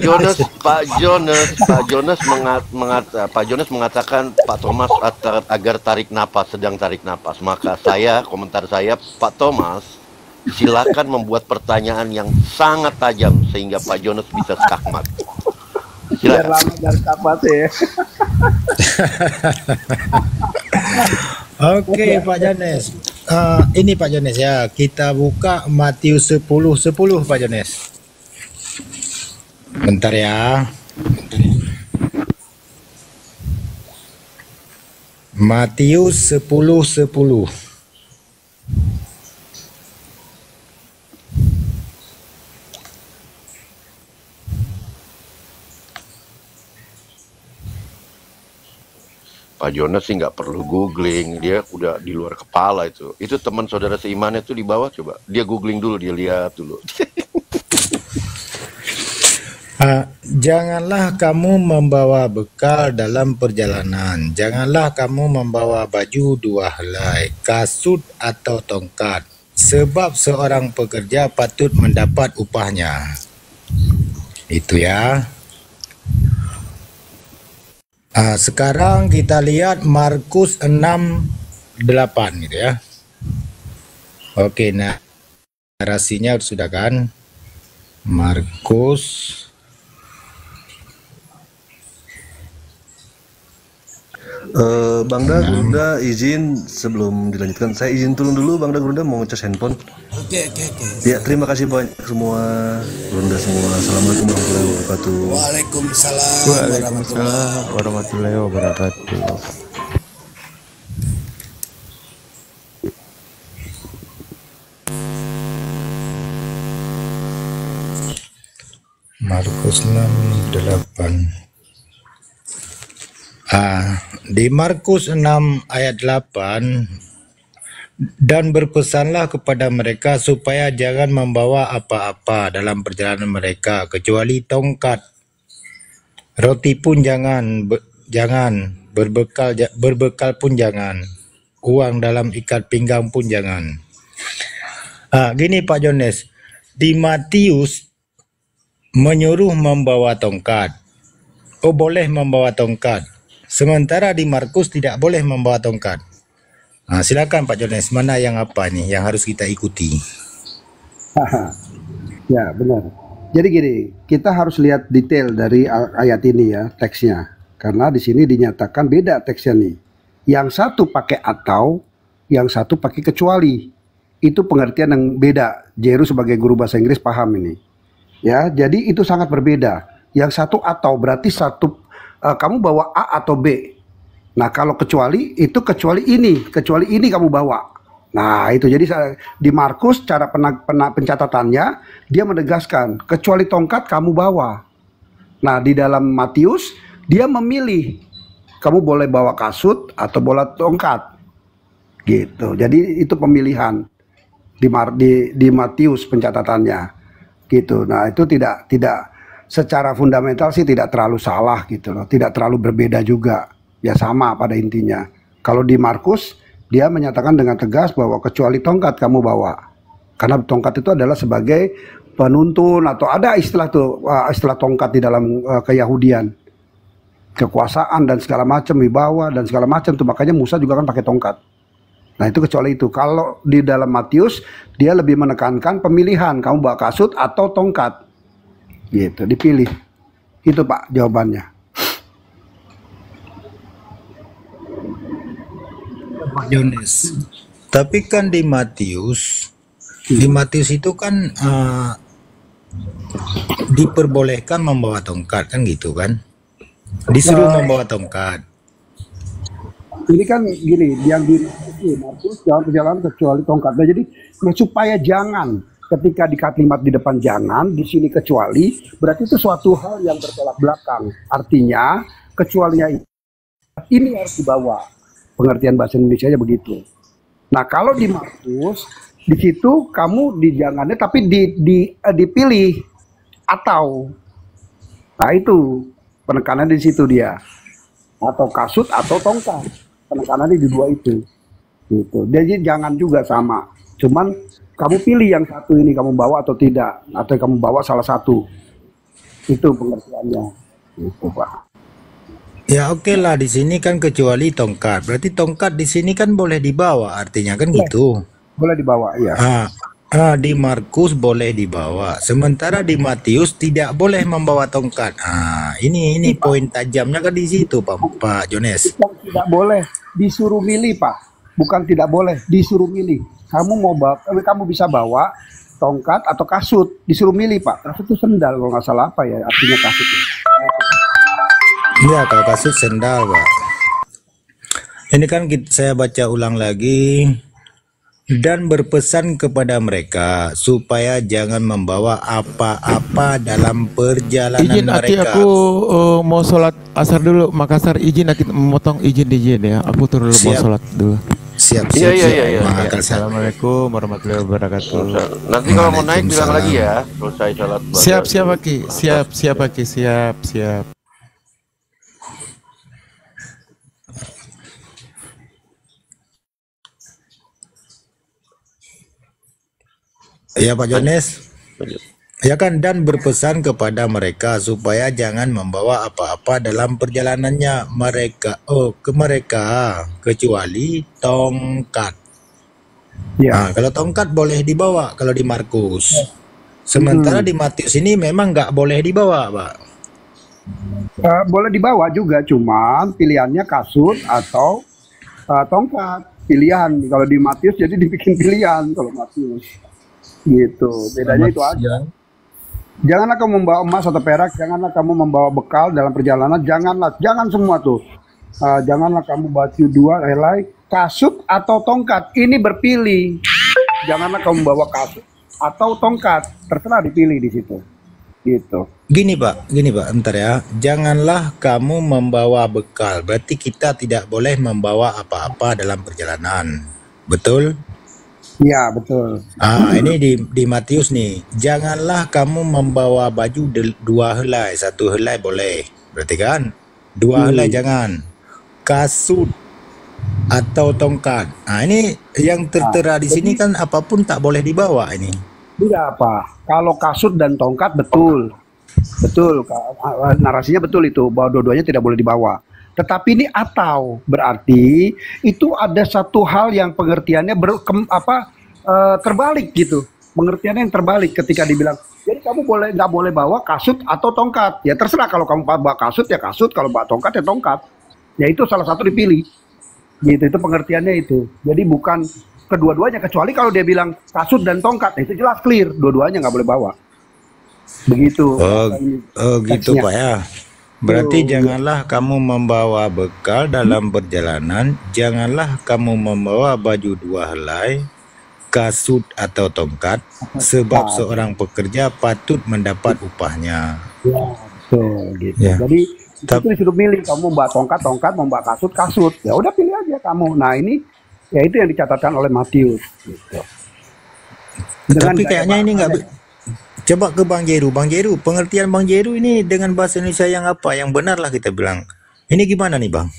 Jones mengatakan Pak Thomas agar tarik napas, sedang tarik napas. Maka komentar saya, Pak Thomas, silakan membuat pertanyaan yang sangat tajam sehingga Pak Jones bisa skakmat. Biar lama dari kapas ya. Oke Pak Jones. Ini Pak Jones ya, kita buka Matius 10:10 Pak Jones. Bentar ya. Matius 10:10. Pak Jones sih nggak perlu googling, dia udah di luar kepala itu. Itu teman saudara seimannya tuh di bawah, coba dia googling dulu, dia lihat dulu. Janganlah kamu membawa bekal dalam perjalanan. Janganlah kamu membawa baju 2 helai, kasut atau tongkat. Sebab seorang pekerja patut mendapat upahnya. Itu ya. Sekarang kita lihat Markus 6:8 gitu ya. Oke, nah narasinya sudah kan? Markus Bang Da Gurunda izin sebelum dilanjutkan, saya izin turun dulu. Bang Da Gurunda mau ngecas handphone. Oke. Ya, terima kasih banyak semua Gurunda semua. Assalamualaikum warahmatullahi wabarakatuh. Waalaikumsalam warahmatullahi wabarakatuh. Markus 6:8. Di Markus 6 ayat 8, dan berpesanlah kepada mereka supaya jangan membawa apa-apa dalam perjalanan mereka kecuali tongkat, roti pun jangan, berbekal pun jangan, uang dalam ikat pinggang pun jangan. Gini Pak Jones, di Matius menyuruh membawa tongkat. Oh, boleh membawa tongkat. Sementara di Markus tidak boleh membawa tongkat. Silakan Pak Jones, mana yang apa nih yang harus kita ikuti? Ya, benar. Jadi gini, kita harus lihat detail dari ayat ini ya, teksnya. Karena di sini dinyatakan beda teksnya nih. Yang satu pakai atau, yang satu pakai kecuali. Itu pengertian yang beda. Jeru sebagai guru bahasa Inggris paham ini. Ya, jadi itu sangat berbeda. Yang satu atau berarti satu kamu bawa A atau B. Nah, kalau kecuali itu kecuali ini kamu bawa. Nah, itu jadi di Markus cara pencatatannya dia menegaskan kecuali tongkat kamu bawa. Nah, di dalam Matius dia memilih kamu boleh bawa kasut atau bola tongkat. Gitu. Jadi itu pemilihan di Matius pencatatannya. Gitu. Nah, itu tidak secara fundamental sih tidak terlalu salah gitu loh, tidak terlalu berbeda juga, ya sama pada intinya. Kalau di Markus dia menyatakan dengan tegas bahwa kecuali tongkat kamu bawa, karena tongkat itu adalah sebagai penuntun, atau ada istilah tuh, istilah tongkat di dalam keyahudian, kekuasaan dan segala macam, wibawa dan segala macam tuh, makanya Musa juga kan pakai tongkat. Nah itu kecuali itu. Kalau di dalam Matius dia lebih menekankan pemilihan, kamu bawa kasut atau tongkat, gitu, dipilih. Itu Pak jawabannya. Pak Jones. Tapi kan di Matius itu kan diperbolehkan membawa tongkat kan gitu kan? Disuruh membawa tongkat. Ini kan gini, yang di Matius jangan perjalanan kecuali tongkat. Nah, jadi supaya jangan, ketika di kalimat di depan jangan, di sini kecuali, berarti itu suatu hal yang bertolak belakang. Artinya kecualinya ini harus dibawa. Pengertian bahasa Indonesianya begitu. Nah kalau di Matius di situ kamu di jangannya tapi dipilih atau, nah itu penekanan di situ dia, atau kasut atau tongkat, penekanannya di dua itu, gitu. Jadi jangan juga sama, cuman kamu pilih yang satu ini kamu bawa atau tidak, atau kamu bawa salah satu, itu pengertiannya, gitu Pak. Ya oke lah, di sini kan kecuali tongkat. Berarti tongkat di sini kan boleh dibawa, artinya kan gitu. Boleh dibawa, ya. Di Markus boleh dibawa, sementara di Matius tidak boleh membawa tongkat. Ini poin tajamnya kan di situ, Pak Jones. Tidak boleh, disuruh milih Pak. Bukan tidak boleh, disuruh milih. Kamu mau bawa, kamu bisa bawa tongkat atau kasut, disuruh milih Pak. Kasut itu sendal kalau nggak salah, apa ya artinya kasut ya. Iya, kalau kasut sendal, Pak. Ini kan saya baca ulang lagi. Dan berpesan kepada mereka supaya jangan membawa apa-apa dalam perjalanan Izin mereka. aku mau sholat asar dulu, Makassar. Izin aku memotong, izin ya. Aku turun dulu, mau sholat dulu. Siap. Iya. Assalamualaikum warahmatullahi wabarakatuh. Nanti kalau mau naik bilang lagi ya, selesai sholat. Siap Aki. Siap Aki. Siap. Ya Pak Jones. Ya kan, dan berpesan kepada mereka supaya jangan membawa apa-apa dalam perjalanannya mereka kecuali tongkat. Ya. Kalau tongkat boleh dibawa kalau di Markus. Sementara di Matius ini memang nggak boleh dibawa, Pak. Boleh dibawa juga, cuman pilihannya kasut atau tongkat. Pilihan kalau di Matius, jadi dibikin pilihan kalau Matius. Gitu, bedanya itu aja. Janganlah kamu membawa emas atau perak, janganlah kamu membawa bekal dalam perjalanan, jangan semua tuh. Janganlah kamu baju dua helai, kasut atau tongkat, ini berpilih. Janganlah kamu bawa kasut atau tongkat, terserah dipilih di situ. Gitu. Gini Pak, bentar ya. Janganlah kamu membawa bekal, berarti kita tidak boleh membawa apa-apa dalam perjalanan. Betul? Iya, betul. Ini di Matius nih. Janganlah kamu membawa baju dua helai, satu helai boleh. Berarti kan? Dua helai jangan. Kasut atau tongkat. Ini yang tertera di sini kan apapun tak boleh dibawa ini. Tidak apa. Kalau kasut dan tongkat betul. Betul, narasinya betul itu, bahwa dua-duanya tidak boleh dibawa. Tetapi ini atau berarti itu ada satu hal yang pengertiannya terbalik gitu. Pengertiannya yang terbalik ketika dibilang, jadi kamu nggak boleh bawa kasut atau tongkat. Ya terserah, kalau kamu bawa kasut ya kasut, kalau bawa tongkat ya tongkat. Ya itu salah satu dipilih. Gitu, itu pengertiannya itu. Jadi bukan kedua-duanya, kecuali kalau dia bilang kasut dan tongkat, itu jelas clear, dua-duanya nggak boleh bawa. Begitu. Gitu Pak ya. Berarti janganlah kamu membawa bekal dalam perjalanan, janganlah kamu membawa baju dua helai, kasut atau tongkat, sebab seorang pekerja patut mendapat upahnya. Ya, betul gitu. Ya. Jadi itu disuruh milih, kamu membawa tongkat, mau membawa kasut. Ya udah pilih aja kamu. Nah ini, ya itu yang dicatatkan oleh Matius. Gitu. Tapi kayaknya ini nggak. Coba ke Bang Jeru, pengertian Bang Jeru ini dengan bahasa Indonesia yang apa? Yang benar lah kita bilang. Ini gimana nih Bang?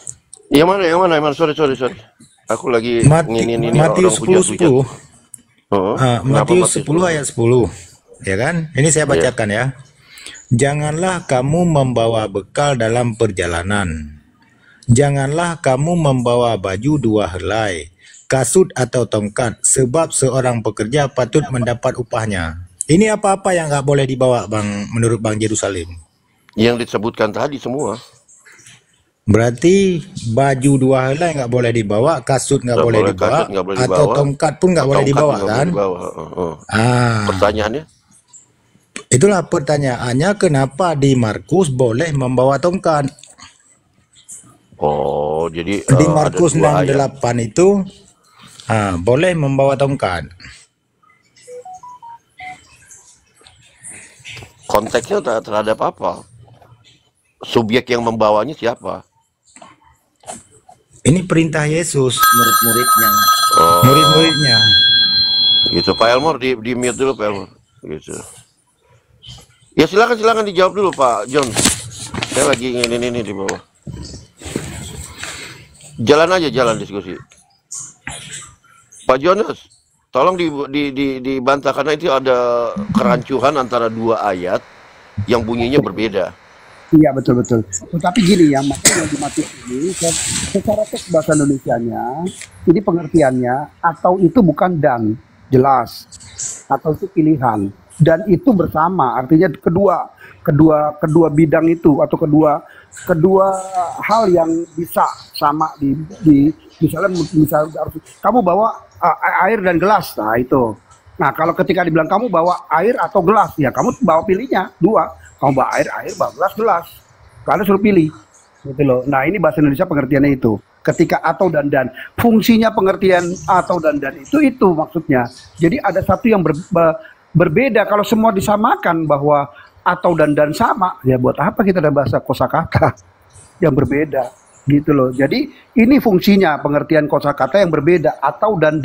Yang mana? Sorry. Aku lagi Matius 10:10. Kenapa Matius Matius 10 ayat 10. Ya kan? Ini saya Ya. bacakan ya. Janganlah kamu membawa bekal dalam perjalanan. Janganlah kamu membawa baju dua helai, kasut atau tongkat, sebab seorang pekerja patut mendapat upahnya. Ini apa-apa yang nggak boleh dibawa, Bang, menurut Bang Jerusalem? Yang disebutkan tadi semua. Berarti baju dua helai nggak boleh dibawa, kasut nggak boleh dibawa, kasut nggak boleh atau dibawa, tongkat pun nggak boleh tongkat dibawa, nggak boleh kan? dibawa. Ah, itulah pertanyaannya, kenapa di Markus boleh membawa tongkat? Oh, jadi Di ada Markus dua ayat. 68 itu boleh membawa tongkat. Konteksnya terhadap apa? Subjek yang membawanya siapa? Ini perintah Yesus. Murid-muridnya. Murid-muridnya. Gitu, Pak Elmore di mute dulu, Pak Elmore. Gitu. Ya silakan dijawab dulu Pak John. Saya lagi ini di bawah. Jalan diskusi. Pak Jonas, tolong dibantah karena itu ada kerancuhan antara dua ayat yang bunyinya berbeda. Iya betul. Tetapi gini ya, makanya di Matius ini secara teks bahasa Indonesianya, ini pengertiannya atau itu bukan dan, jelas, atau itu pilihan, dan itu bersama, artinya kedua bidang itu atau kedua hal yang bisa sama di misalnya harus kamu bawa air dan gelas, nah itu. Nah kalau ketika dibilang kamu bawa air atau gelas, ya kamu bawa pilihnya dua. Kamu bawa air, bawa gelas. Karena suruh pilih, gitu loh. Nah ini bahasa Indonesia pengertiannya itu. Ketika atau dan, fungsinya pengertian atau dan itu maksudnya. Jadi ada satu yang berbeda. Kalau semua disamakan bahwa atau dan sama, ya buat apa kita ada bahasa kosakata yang berbeda, gitu loh. Jadi ini fungsinya pengertian kosakata yang berbeda atau dan.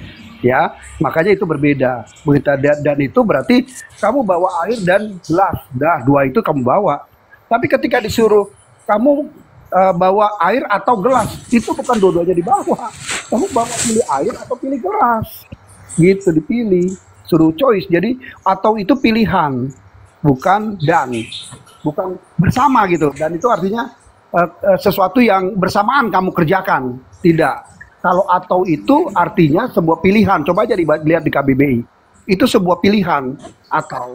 Ya, makanya itu berbeda. Begitu dan itu berarti kamu bawa air dan gelas. Dah, dua itu kamu bawa. Tapi ketika disuruh kamu bawa air atau gelas, itu bukan dua-duanya dibawa. Kamu bawa pilih air atau pilih gelas. Gitu dipilih, suruh choice. Jadi atau itu pilihan, bukan dan. Bukan bersama gitu. Dan itu artinya sesuatu yang bersamaan kamu kerjakan. Tidak. Kalau atau itu artinya sebuah pilihan. Coba aja dilihat di KBBI. Itu sebuah pilihan atau.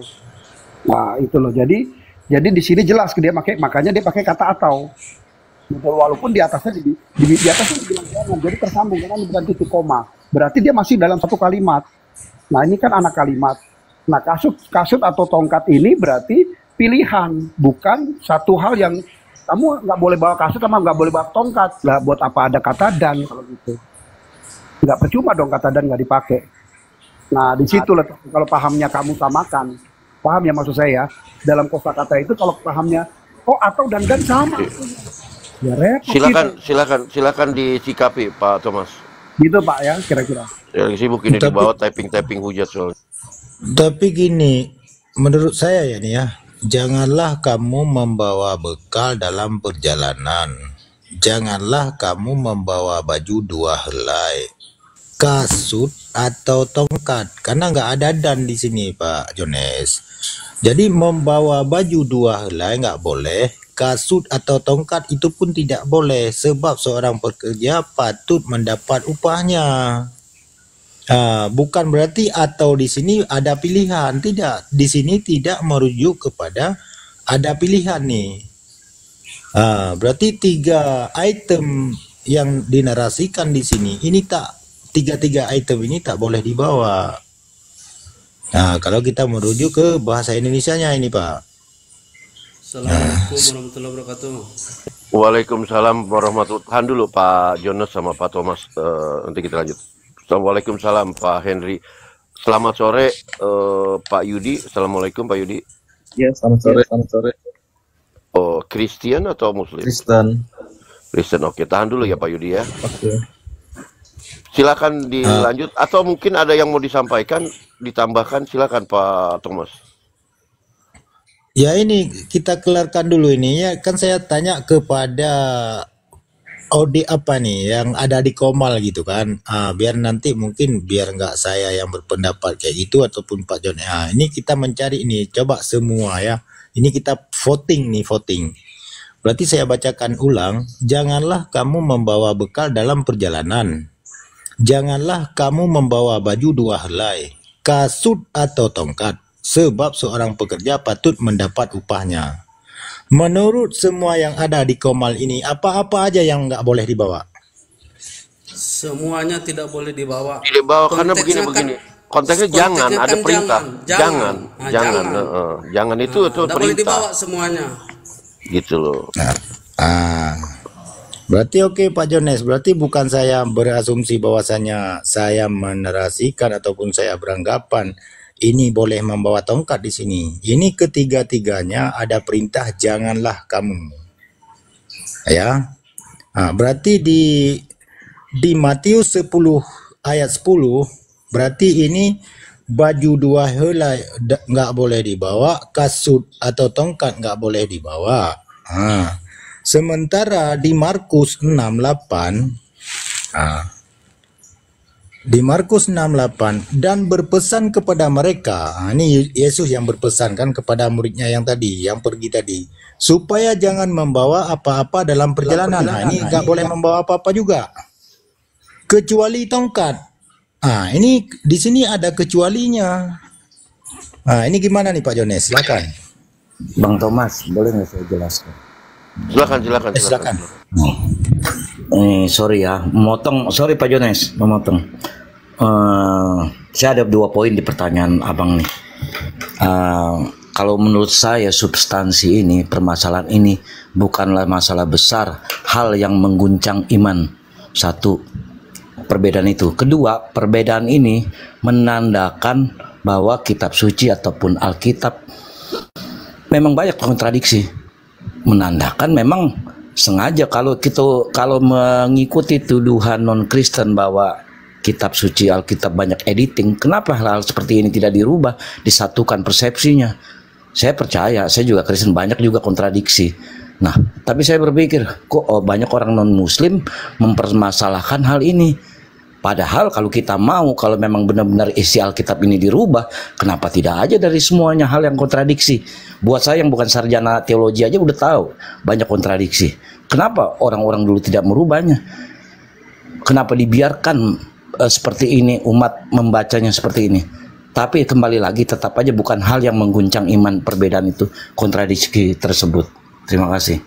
Nah, itu loh. Jadi di sini jelas makanya dia pakai kata atau. Walaupun di atasnya di atasnya dibilang jangan. Jadi tersambung karena bukan titik koma. Berarti dia masih dalam satu kalimat. Nah, ini kan anak kalimat. Nah, kasut atau tongkat ini berarti pilihan, bukan satu hal yang kamu nggak boleh bawa kasut sama nggak boleh bawa tongkat. Lah buat apa ada kata dan kalau gitu? Nggak percuma dong kata dan nggak dipakai. Nah di situ letak kalau pahamnya kamu samakan. Paham ya maksud saya? Dalam kosakata itu kalau pahamnya atau dan sama. Ya repot. Silakan disikapi Pak Thomas. Gitu Pak ya kira-kira. Ya sibuk ini di bawah typing hujat soalnya. Tapi gini, menurut saya ya nih ya. Janganlah kamu membawa bekal dalam perjalanan. Janganlah kamu membawa baju dua helai, kasut atau tongkat. Karena nggak ada dan di sini Pak Jones. Jadi membawa baju dua helai nggak boleh. Kasut atau tongkat itu pun tidak boleh. Sebab seorang pekerja patut mendapat upahnya. Bukan berarti atau di sini ada pilihan, tidak. Di sini tidak merujuk kepada ada pilihan nih. Berarti 3 item yang dinarasikan di sini ini tiga item ini tak boleh dibawa. Nah, kalau kita merujuk ke bahasa Indonesianya ini, Pak. Assalamualaikum warahmatullahi wabarakatuh. Waalaikumsalam warahmatullahi wabarakatuh. Tahan dulu Pak Jonas sama Pak Thomas, nanti kita lanjut. Assalamualaikum Pak Henry. Selamat sore Pak Yudi. Assalamualaikum Pak Yudi. Ya, selamat sore. Oh, Kristen atau Muslim? Kristen. Oke, tahan dulu ya Pak Yudi ya. Oke. Silakan dilanjut atau mungkin ada yang mau disampaikan, ditambahkan, silakan Pak Thomas. Ya ini kita kelarkan dulu ini ya, kan saya tanya kepada audit apa nih yang ada di Komal gitu kan, biar nanti mungkin biar nggak saya yang berpendapat kayak gitu ataupun Pak John. Ini kita mencari ini, coba semua ya, ini kita voting nih, voting. Berarti saya bacakan ulang, janganlah kamu membawa bekal dalam perjalanan, janganlah kamu membawa baju 2 helai, kasut atau tongkat, sebab seorang pekerja patut mendapat upahnya. Menurut semua yang ada di Komal ini, apa-apa aja yang nggak boleh dibawa? Semuanya tidak boleh dibawa. Tidak bawa karena Konteksnya begini. Konteksnya jangan, konteksnya ada kan perintah. Jangan. Jangan itu Tidak boleh perintah. dibawa semuanya. Gitu loh. Berarti oke Pak Jones, berarti bukan saya berasumsi bahwasanya saya menarasikan ataupun saya beranggapan ini boleh membawa tongkat di sini. Ini ketiga-tiganya ada perintah janganlah kamu. Ya. Berarti di Matius 10 ayat 10 berarti ini baju 2 helai nggak boleh dibawa, kasut atau tongkat nggak boleh dibawa. Sementara di Markus 6:8 di Markus 6:8 dan berpesan kepada mereka, ini Yesus yang berpesan kan kepada muridnya yang tadi, yang pergi tadi, supaya jangan membawa apa-apa dalam perjalanan. Ini nggak boleh membawa apa-apa juga, kecuali tongkat. Ini di sini ada kecualinya. Ini gimana nih Pak Jones? Silakan. Bang Thomas, boleh nggak saya jelaskan? Silakan. Sorry ya, sorry Pak Jones, memotong. Saya ada 2 poin di pertanyaan abang nih. Kalau menurut saya substansi ini, permasalahan ini bukanlah masalah besar, hal yang mengguncang iman. 1, perbedaan itu. Kedua, perbedaan ini menandakan bahwa kitab suci ataupun Alkitab memang banyak kontradiksi. Menandakan memang sengaja kalau mengikuti tuduhan non-Kristen bahwa kitab suci Alkitab banyak editing, kenapa hal-hal seperti ini tidak dirubah, disatukan persepsinya? Saya percaya, saya juga Kristen, banyak juga kontradiksi. Nah, tapi saya berpikir, kok banyak orang non-Muslim mempermasalahkan hal ini? Padahal kalau kita mau, kalau memang benar-benar isi Alkitab ini dirubah, kenapa tidak aja dari semuanya hal yang kontradiksi? Buat saya yang bukan sarjana teologi aja udah tahu banyak kontradiksi. Kenapa orang-orang dulu tidak merubahnya? Kenapa dibiarkan seperti ini, umat membacanya seperti ini? Tapi kembali lagi, tetap aja bukan hal yang mengguncang iman, perbedaan itu, kontradiksi tersebut. Terima kasih.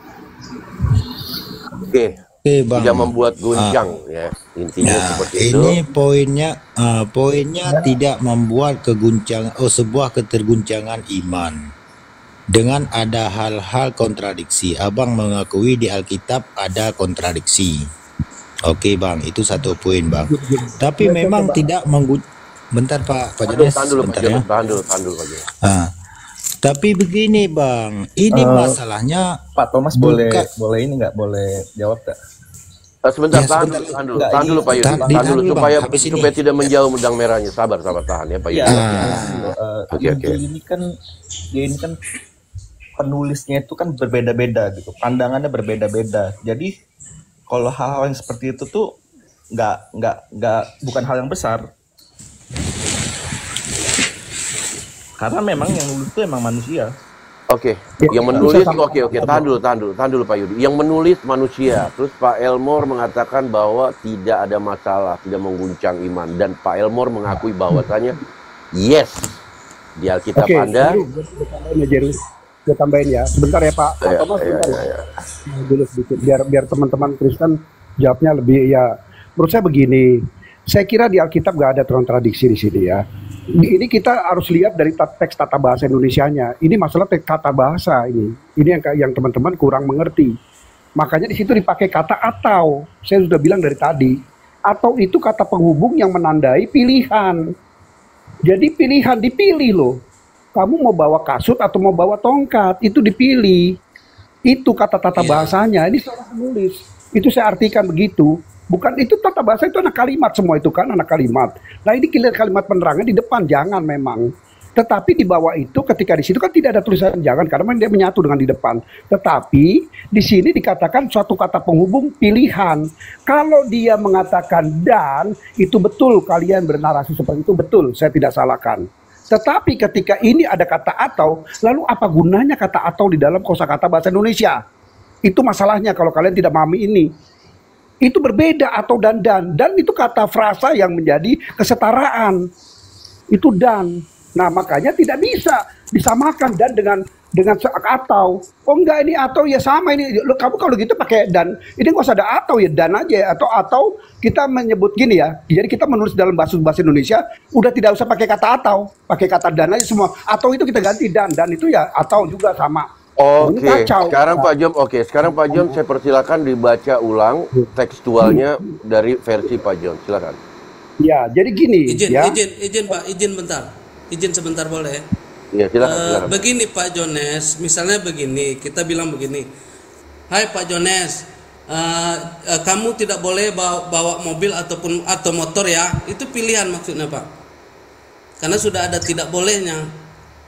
Oke. Bang. Tidak membuat guncang ya, intinya seperti itu. Ini poinnya tidak membuat sebuah keterguncangan iman dengan ada hal-hal kontradiksi. Abang mengakui di Alkitab ada kontradiksi. Oke Bang, itu 1 poin Bang. Tapi memang tidak bentar Pak Jones, bentar ya. Tahan dulu Pak Jones. Tapi begini Bang, ini masalahnya Pak Thomas boleh ini nggak boleh jawab nggak? Sebentar, tahan dulu Pak Yudi, tahan dulu supaya tidak menjauh benang merahnya. Sabar tahan ya Pak Yudi. Oke. Ini kan penulisnya itu kan berbeda-beda gitu, pandangannya berbeda-beda. Jadi kalau hal-hal yang seperti itu tuh bukan hal yang besar. Karena memang yang nulis itu emang manusia. Oke. Yang menulis tahan dulu Pak Yudi. Yang menulis manusia. Terus Pak Elmore mengatakan bahwa tidak ada masalah, tidak mengguncang iman, dan Pak Elmore mengakui bahwasanya yes di Alkitab Anda. Gue tambahin ya. Sebentar ya Pak. Thomas dulu sedikit biar teman-teman Kristen jawabnya lebih ya. Menurut saya begini. Saya kira di Alkitab gak ada kontradiksi di sini ya. Ini kita harus lihat dari teks tata bahasa Indonesianya. Ini masalah teks tata bahasa ini. Ini yang teman-teman kurang mengerti. Makanya di situ dipakai kata atau. Saya sudah bilang dari tadi. Atau itu kata penghubung yang menandai pilihan. Jadi pilihan dipilih loh. Kamu mau bawa kasut atau mau bawa tongkat, itu dipilih. Itu kata tata bahasanya. Ini seorang penulis. Itu saya artikan begitu. Bukan itu tata bahasa, itu anak kalimat semua itu kan, anak kalimat. Nah ini kalimat penerangan di depan, jangan memang. Tetapi di bawah itu ketika di situ kan tidak ada tulisan jangan karena dia menyatu dengan di depan. Tetapi di sini dikatakan suatu kata penghubung pilihan. Kalau dia mengatakan dan, itu betul kalian bernarasi seperti itu, betul, saya tidak salahkan. Tetapi ketika ini ada kata atau, lalu apa gunanya kata atau di dalam kosakata bahasa Indonesia? Itu masalahnya kalau kalian tidak memahami ini. Itu berbeda atau dan. Dan itu kata frasa yang menjadi kesetaraan. Itu dan. Nah, makanya tidak bisa disamakan dan dengan atau. Oh enggak, ini atau ya sama ini. Kamu kalau gitu pakai dan. Ini nggak usah ada atau ya, dan aja. Atau kita menyebut gini ya. Jadi kita menulis dalam bahasa Indonesia udah tidak usah pakai kata atau, pakai kata dan aja semua. Atau itu kita ganti dan itu ya atau juga sama. Oke, sekarang Pak Jon saya persilakan dibaca ulang tekstualnya dari versi Pak Jon, silakan. Ya, jadi gini ya. Izin Pak, izin bentar. Izin sebentar boleh? Iya, silakan. Begini Pak Jones, misalnya begini, kita bilang begini. Hai Pak Jones, kamu tidak boleh bawa mobil atau motor ya. Itu pilihan maksudnya Pak. Karena sudah ada tidak bolehnya.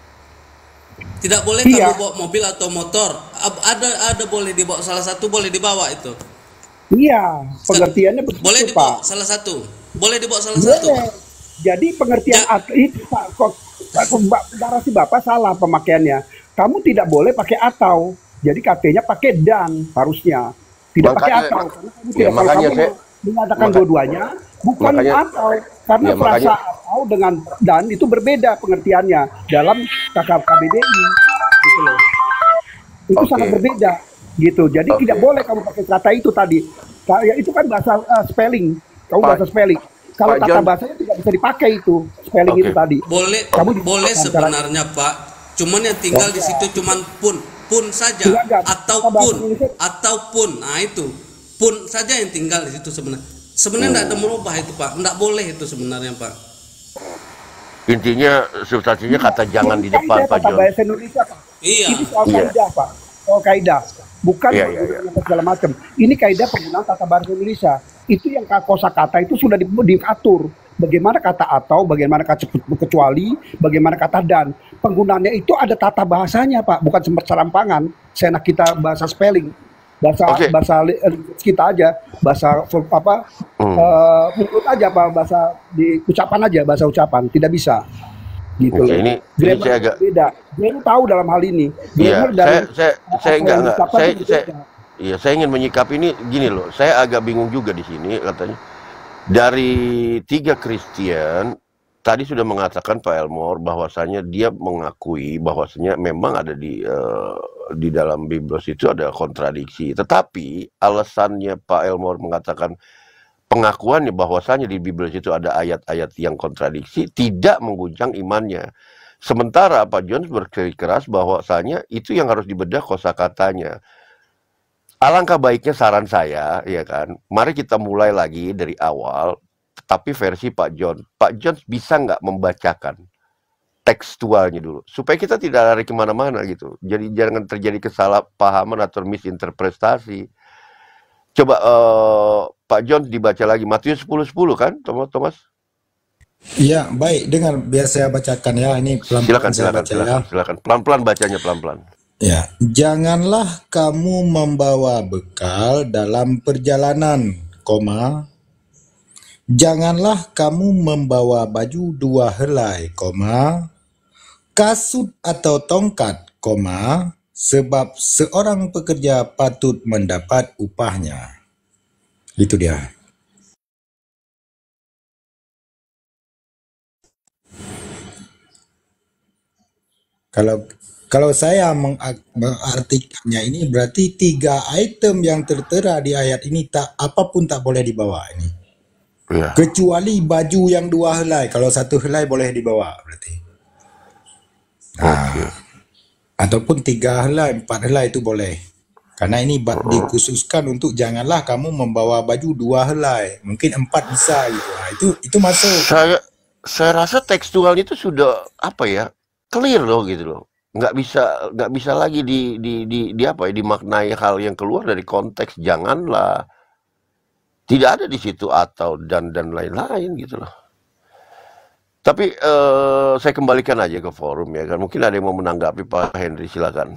Tidak boleh kamu bawa mobil atau motor. Ada boleh dibawa, salah satu boleh dibawa itu. Iya, pengertiannya begitu, boleh dibawa Pak. salah satu. Boleh dibawa salah satu. Jadi pengertian itu Pak, narasi Bapak salah pemakaiannya. Kamu tidak boleh pakai atau. Jadi katanya pakai dan harusnya. Tidak pakai atau. Karena kamu tidak, kalau kamu mengatakan dua-duanya bukan atau. Karena frasa atau dengan dan itu berbeda pengertiannya dalam KBBI gitu loh. Itu sangat berbeda gitu. Jadi tidak boleh kamu pakai kata itu tadi. Itu kan bahasa spelling. Kamu bahasa spelling. Kalau tata bahasanya tidak bisa dipakai itu spelling itu tadi. Boleh sebenarnya Pak. Cuman yang tinggal di situ cuman pun saja ataupun. Nah itu pun saja yang tinggal di situ sebenarnya. Sebenarnya tidak ada merubah itu Pak, tidak boleh itu sebenarnya Pak. Intinya substansinya kata jangan di depan Pak Jon. Bahasa Indonesia Pak. Iya. Ini soal kaidah Pak, soal kaidah, bukan segala macam. Ini kaidah penggunaan tata bahasa Indonesia. Itu yang kosakata itu sudah diatur. Bagaimana kata atau, bagaimana kata kecuali, bagaimana kata dan. Penggunaannya itu ada tata bahasanya Pak, bukan serampangan. Seenak kita bahasa spelling. Bahasa kita aja, bahasa mulut aja, bahasa di ucapan aja, bahasa ucapan tidak bisa gitu. Ini saya agak beda. Grammar tahu dalam hal ini. Iya, saya ingin menyikapi ini gini loh. Saya agak bingung juga di sini katanya. Dari 3 Kristen tadi sudah mengatakan Pak Elmore bahwasanya dia mengakui bahwasanya memang ada di dalam Biblos itu ada kontradiksi. Tetapi alasannya Pak Elmore mengatakan pengakuannya bahwasanya di Biblos itu ada ayat-ayat yang kontradiksi tidak mengguncang imannya. Sementara Pak Jones bersikeras bahwasanya itu yang harus dibedah kosakatanya. Alangkah baiknya saran saya, ya kan, mari kita mulai lagi dari awal, tapi versi Pak John. Pak John bisa nggak membacakan tekstualnya dulu, supaya kita tidak lari kemana-mana gitu. Jadi jangan terjadi kesalahpahaman atau misinterpretasi. Coba Pak John dibaca lagi Matius 10:10 kan, Thomas? Iya, baik. Dengar, biar saya bacakan ya. Ini pelan-pelan silakan. Pelan-pelan bacanya, pelan-pelan. Ya, janganlah kamu membawa bekal dalam perjalanan, janganlah kamu membawa baju 2 helai, kasut atau tongkat, sebab seorang pekerja patut mendapat upahnya. Itu dia. Kalau saya mengartikannya ini berarti 3 item yang tertera di ayat ini apapun tak boleh dibawa ini. Ya. Kecuali baju yang 2 helai. Kalau 1 helai boleh dibawa berarti. Nah, ataupun 3 helai, 4 helai itu boleh. Karena ini dikhususkan untuk janganlah kamu membawa baju 2 helai. Mungkin 4 bisa gitu. Nah, itu masuk. Saya rasa tekstualnya itu sudah clear loh gitu loh. Nggak bisa lagi dimaknai hal yang keluar dari konteks. Janganlah, tidak ada di situ atau dan lain-lain gitu loh. Tapi saya kembalikan aja ke forum ya kan. Mungkin ada yang mau menanggapi Pak Henry, silakan.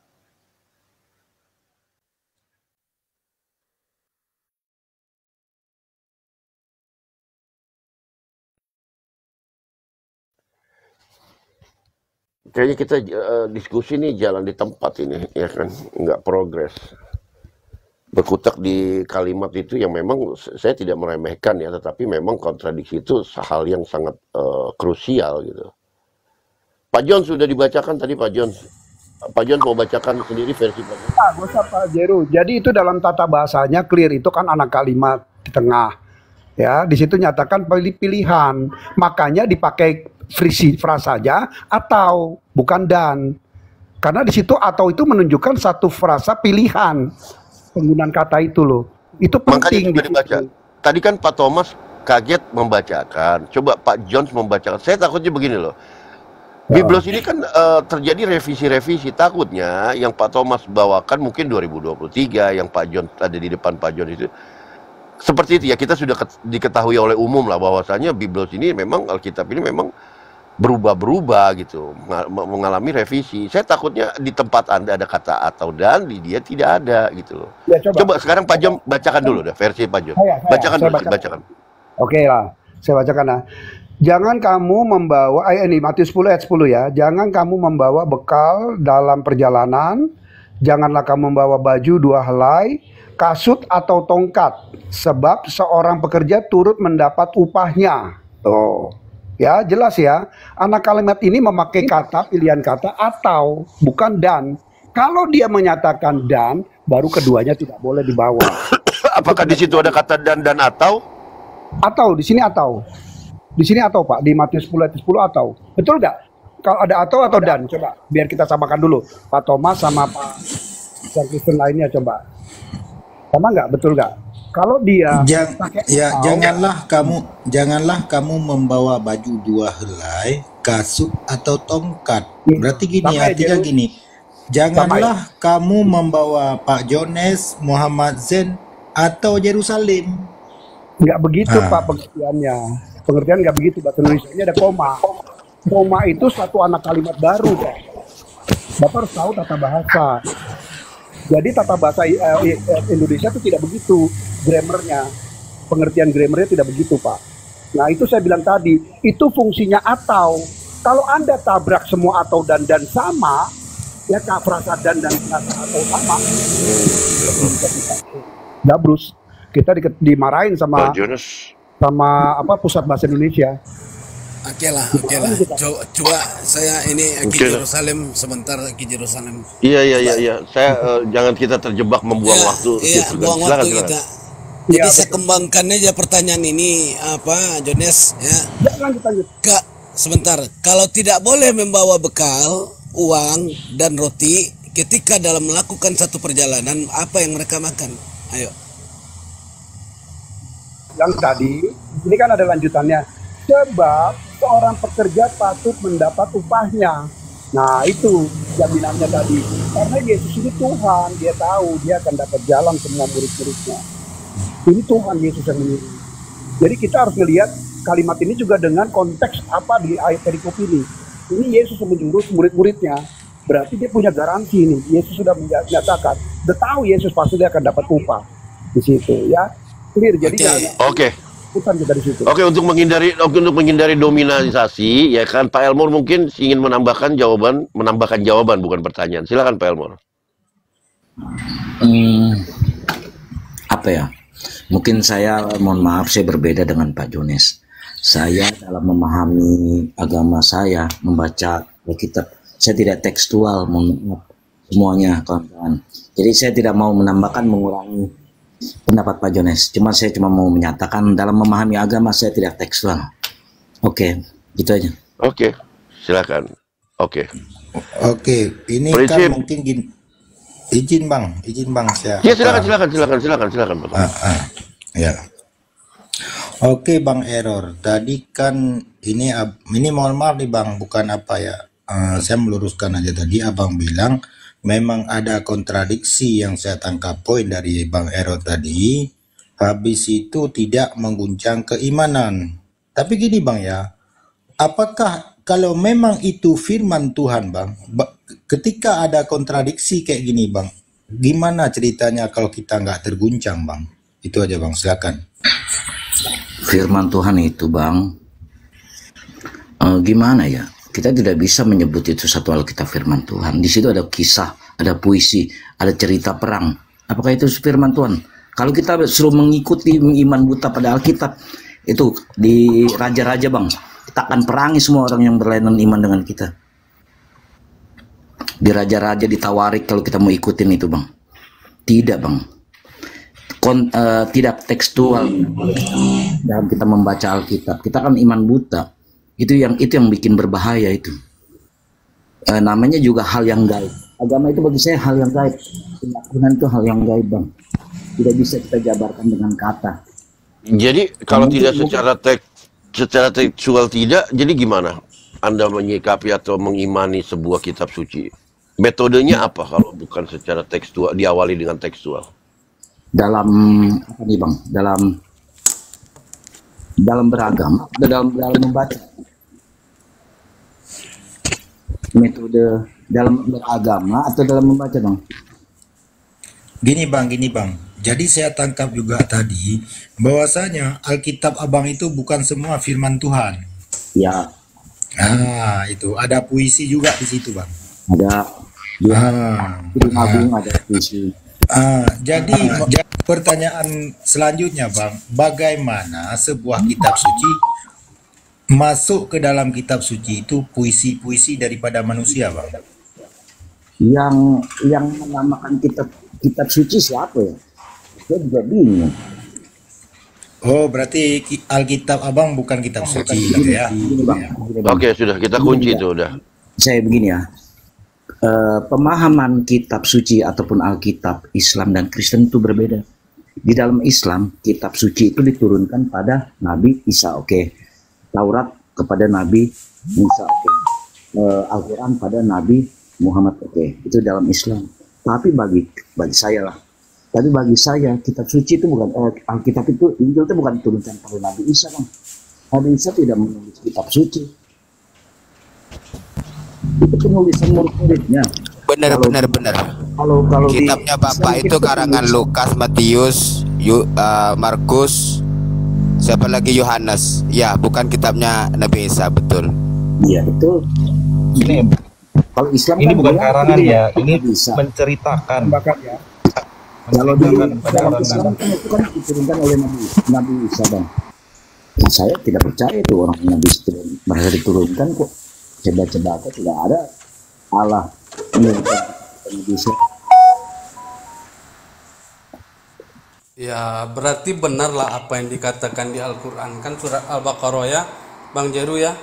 Kayaknya kita diskusi nih jalan di tempat ini ya kan, nggak progres. Berkutak di kalimat itu yang memang saya tidak meremehkan ya, tetapi memang kontradiksi itu hal yang sangat krusial gitu. Pak John sudah dibacakan tadi Pak John. Pak John mau bacakan sendiri versi Pak John. Nah, gak usah Pak Jeru. Jadi itu dalam tata bahasanya clear, itu kan anak kalimat di tengah. Ya, di situ nyatakan pilihan. Makanya dipakai frasanya atau bukan dan. Karena di situ atau itu menunjukkan satu frasa pilihan. Penggunaan kata itu loh. Itu penting. Makanya dibaca. Tadi kan Pak Thomas kaget membacakan. Coba Pak Jones membacakan. Saya takutnya begini loh. Biblos ini kan terjadi revisi-revisi. Takutnya yang Pak Thomas bawakan mungkin 2023, yang Pak John ada di depan Pak John itu. Seperti itu ya, kita sudah diketahui oleh umum lah bahwasanya Biblos ini memang, Alkitab ini memang berubah-berubah gitu, mengalami revisi. Saya takutnya di tempat Anda ada kata atau dan, di dia tidak ada gitu loh. Ya, coba sekarang Pak John bacakan dulu deh versi Pak John. Bacakan dulu, bacakan. Oke lah, saya bacakan lah. Jangan kamu membawa, ini Matius 10 ayat 10 ya. Jangan kamu membawa bekal dalam perjalanan. Janganlah kamu membawa baju 2 helai, kasut atau tongkat. Sebab seorang pekerja turut mendapat upahnya. Tuh. Ya, jelas ya. Anak kalimat ini memakai kata, pilihan kata atau, bukan dan. Kalau dia menyatakan dan, baru keduanya tidak boleh dibawa. Apakah di situ ada kata dan atau? Atau, di sini atau. Di sini atau Pak, di Matius 10 ayat 10 atau. Betul nggak? Kalau ada atau dan, coba biar kita samakan dulu. Pak Thomas sama Pak Kristen lainnya coba. Sama nggak? Betul nggak? Kalau dia pakai janganlah kamu membawa baju 2 helai, kasut atau tongkat. Berarti gini, artinya gini. Janganlah kamu membawa Pak Jones, Muhammad Zen atau Yerusalem. Nggak begitu Pak pengertiannya. Pengertian nggak begitu, bahasa Indonesia ada koma. Koma itu satu anak kalimat baru, Pak. Bapak harus tahu tata bahasa. Jadi tata bahasa Indonesia itu tidak begitu grammarnya. Pengertian grammarnya tidak begitu, Pak. Nah, itu saya bilang tadi, itu fungsinya atau. Kalau Anda tabrak semua atau dan sama, ya frasa dan frasa atau sama. Dabrus. Kita dimarahin sama apa pusat bahasa Indonesia. Oke lah. Coba saya ini ke Yerusalem sebentar, ke Yerusalem. Iya. Saya jangan kita terjebak membuang waktu. Iya, buang waktu kita. Jadi saya kembangkan aja pertanyaan ini apa, Jones ya. Lanjut. Kak, sebentar. Kalau tidak boleh membawa bekal, uang dan roti ketika dalam melakukan satu perjalanan, apa yang mereka makan? Ayo. Yang tadi, ini kan ada lanjutannya. Sebab seorang pekerja patut mendapat upahnya. Nah, itu jaminannya tadi. Karena Yesus ini Tuhan, dia tahu dia akan dapat jalan semua murid-muridnya. Ini Tuhan Yesus yang menyuruh. Jadi kita harus melihat kalimat ini juga dengan konteks apa di ayat perikop ini. Ini Yesus yang menyuruh murid-muridnya. Berarti dia punya garansi ini. Yesus sudah menyatakan, dia tahu Yesus pasti dia akan dapat upah di situ ya. Clear. Jadi Oke. Kita di situ. Oke, untuk menghindari dominasi ya kan, Pak Elmore mungkin ingin menambahkan jawaban bukan pertanyaan. Silakan Pak Elmore. Apa ya? Mungkin saya mohon maaf, saya berbeda dengan Pak Jones. Saya dalam memahami agama saya, membaca Alkitab, saya tidak tekstual, mohon maaf semuanya kawan-kawan. Jadi saya tidak mau menambahkan, mengurangi pendapat Pak Jones. Saya cuma mau menyatakan dalam memahami agama saya tidak tekstual. Oke, gitu aja. Oke, silakan. Oke, ini kan mungkin gini. Izin bang saya. Ya silakan. Ya. Oke Bang Error. Tadi kan ini mohon maaf nih Bang, bukan apa ya. Saya meluruskan aja, tadi Abang bilang memang ada kontradiksi yang saya tangkap poin dari Bang Error tadi. Habis itu tidak mengguncang keimanan. Tapi gini Bang ya, apakah kalau memang itu firman Tuhan, Bang, ketika ada kontradiksi kayak gini, Bang, gimana ceritanya kalau kita nggak terguncang, Bang? Itu aja, Bang, silakan. Firman Tuhan itu, Bang, gimana ya? Kita tidak bisa menyebut itu satu Alkitab firman Tuhan. Di situ ada kisah, ada puisi, ada cerita perang. Apakah itu firman Tuhan? Kalau kita suruh mengikuti iman buta pada Alkitab, itu di raja-raja, Bang, kita akan perangi semua orang yang berlainan iman dengan kita. Di raja-raja, di Tawarik, kalau kita mau ikutin itu, Bang. Tidak, Bang. Tidak tekstual dalam kita membaca Alkitab. Kita kan iman buta. Itu yang bikin berbahaya itu. Namanya juga hal yang gaib. Agama itu bagi saya hal yang gaib. Keyakinan itu hal yang gaib, Bang. Tidak bisa kita jabarkan dengan kata. Jadi kalau tidak secara tekstual tidak, jadi gimana Anda menyikapi atau mengimani sebuah kitab suci? Metodenya apa kalau bukan secara tekstual, diawali dengan tekstual? Dalam apa nih, Bang? Dalam beragama, dalam membaca. Metode dalam beragama atau dalam membaca, Bang? Gini, Bang. Jadi saya tangkap juga tadi bahwasanya Alkitab Abang itu bukan semua firman Tuhan. Ya. Itu ada puisi juga di situ, Bang. Ada. Ada puisi. Jadi pertanyaan selanjutnya, Bang, bagaimana sebuah kitab suci masuk ke dalam kitab suci itu puisi-puisi daripada manusia, Bang? Yang menamakan kitab suci siapa ya? Saya juga bingung. Oh, berarti Alkitab Abang bukan kitab suci gitu ya? Oke, sudah kita kunci itu udah. Saya begini ya. Pemahaman kitab suci ataupun Alkitab Islam dan Kristen itu berbeda. Di dalam Islam, kitab suci itu diturunkan pada Nabi Isa, oke. Taurat kepada Nabi Musa, oke. Al-Quran pada Nabi Muhammad, oke. Itu dalam Islam. Tapi bagi saya lah. Tapi bagi saya kitab suci itu bukan Alkitab itu, Injil itu bukan diturunkan pada Nabi Isa, Bang. Nabi Isa tidak menulis kitab suci. Itu penulisan murid-muridnya. Benar. Kalau kitabnya Bapak itu karangan Lukas, Matius, Markus, siapa lagi, Yohanes. Ya, bukan kitabnya Nabi Isa, betul. Iya, betul. Ini kalau Islam ini kan bukan dia karangan ya, ini bisa menceritakan. Kalau di dalam Islam kan itu kan diturunkan oleh Nabi Isa, Bang. Nah, saya tidak percaya itu orang Nabi Isa merasa diturunkan kok. Coba-coba tidak ada Allah menurunkan Nabi Isa. Ya, berarti benarlah apa yang dikatakan di Al-Quran, kan surat Al-Baqarah ya, Bang Jeru ya.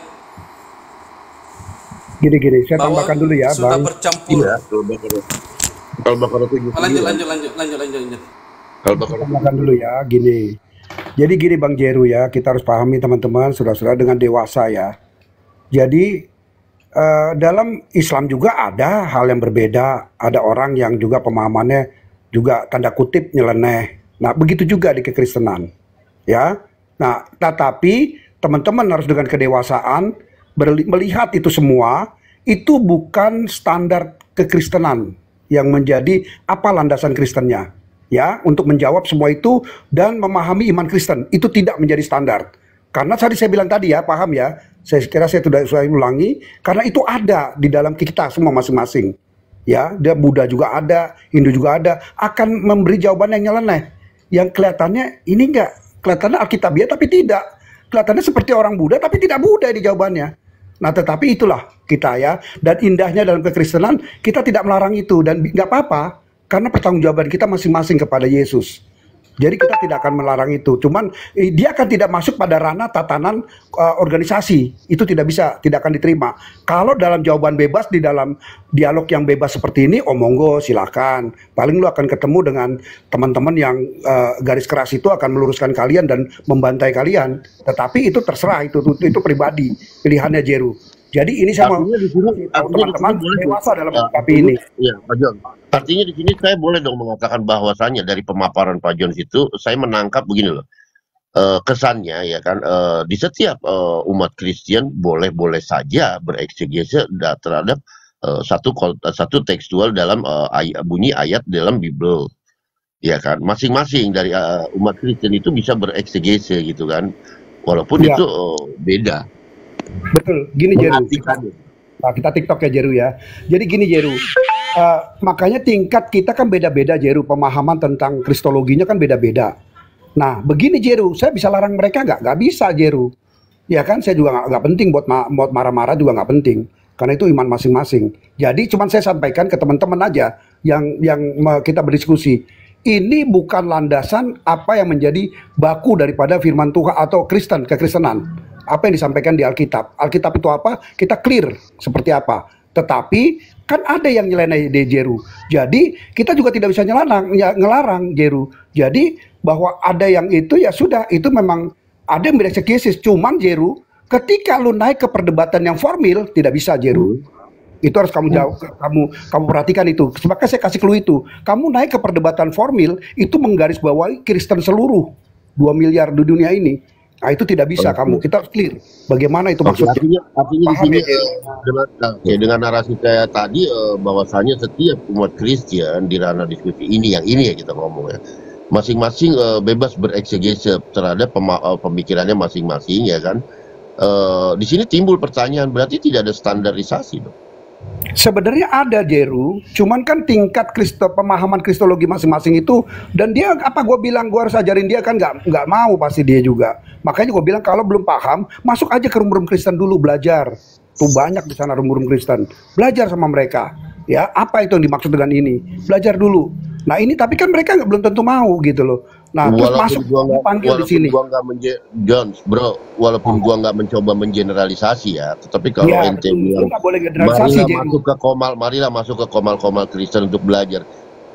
Gini, saya tambahkan dulu ya, sudah Bang. bercampur. Iya, Al-Baqarah 79. Lanjut. Tambahkan dulu ya, gini. Jadi gini, Bang Jeru ya, kita harus pahami teman-teman, saudara-saudara dengan dewasa ya. Jadi dalam Islam juga ada hal yang berbeda. Ada orang yang juga pemahamannya juga tanda kutip nyeleneh. Nah, begitu juga di kekristenan. Ya. Nah, tetapi teman-teman harus dengan kedewasaan melihat itu semua, itu bukan standar kekristenan yang menjadi apa landasan Kristennya. Ya, untuk menjawab semua itu dan memahami iman Kristen, itu tidak menjadi standar. Karena tadi saya bilang tadi ya, paham ya, saya kira saya sudah ulangi, karena itu ada di dalam kita semua masing-masing. Ya, dia Buddha juga ada, Hindu juga ada, akan memberi jawaban yang nyeleneh. Yang kelihatannya ini enggak, kelihatannya Alkitabiah tapi tidak. Kelihatannya seperti orang Buddha tapi tidak Buddha di jawabannya. Nah, tetapi itulah kita ya, dan indahnya dalam kekristenan, kita tidak melarang itu, dan nggak apa-apa, karena pertanggungjawaban kita masing-masing kepada Yesus. Jadi kita tidak akan melarang itu, cuman dia akan tidak masuk pada ranah tatanan organisasi, itu tidak bisa, tidak akan diterima. Kalau dalam jawaban bebas, di dalam dialog yang bebas seperti ini, oh monggo silakan. Paling lu akan ketemu dengan teman-teman yang garis keras itu akan meluruskan kalian dan membantai kalian. Tetapi itu terserah, itu pribadi, pilihannya Jeru. Jadi ini saya mau teman-teman dewasa dalam menyikapi ini. Iya, Pak Jon. Artinya di sini saya boleh dong mengatakan bahwasannya dari pemaparan Pak Jon itu saya menangkap begini loh. kesannya ya kan di setiap umat Kristen boleh-boleh saja bereksegese terhadap satu tekstual dalam bunyi ayat dalam Bible, ya kan. Masing-masing dari umat Kristen itu bisa bereksegese gitu kan, walaupun Iya, itu beda betul. Gini Jeru, mengartikannya. nah, kita TikTok ya Jeru ya. Jadi gini Jeru, makanya tingkat kita kan beda-beda Jeru, pemahaman tentang kristologinya kan beda-beda. Nah, begini Jeru, saya bisa larang mereka nggak? Nggak bisa Jeru. Ya kan, saya juga nggak penting buat marah-marah juga nggak penting. Karena itu iman masing-masing. Jadi cuman saya sampaikan ke teman-teman aja yang kita berdiskusi. Ini bukan landasan apa yang menjadi baku daripada firman Tuhan atau kekristenan. Apa yang disampaikan di Alkitab. Alkitab itu apa? Kita clear seperti apa. Tetapi kan ada yang nyeleneh di Jeru. Jadi kita juga tidak bisa ngelarang Jeru. Jadi bahwa ada yang itu ya sudah, itu memang ada yang bereksekusi. Cuman Jeru, ketika lu naik ke perdebatan yang formil tidak bisa Jeru. Itu harus kamu jauh, kamu perhatikan itu. Maka saya kasih clue itu. Kamu naik ke perdebatan formil itu menggarisbawahi Kristen seluruh 2 miliar di dunia ini. Nah itu tidak bisa kamu. Kita harus clear. Bagaimana itu Oke, maksudnya? artinya di Paham sini ya Jeru? dengan narasi saya tadi bahwasanya setiap umat Kristen di ranah diskusi ini yang ini ya kita ngomong ya, masing-masing bebas bereksegese terhadap pemikirannya masing-masing ya kan. Di sini timbul pertanyaan, berarti tidak ada standarisasi dong? Sebenarnya ada Jeru, cuman kan tingkat pemahaman kristologi masing-masing itu, dan dia apa gue bilang gue harus ajarin dia kan nggak mau pasti dia juga. Makanya gue bilang kalau belum paham masuk aja ke room Kristen dulu belajar. Tuh banyak di sana room Kristen, belajar sama mereka. Ya apa itu yang dimaksud dengan ini? Belajar dulu. Nah ini tapi kan mereka belum tentu mau gitu loh. Nah terus masuk panggil di sini. Jones bro, walaupun gua nggak mencoba mengeneralisasi ya, tetapi kalau Ya, ente betul. Lu bilang nggak boleh generalisasi marilah masuk ke komal Kristen untuk belajar,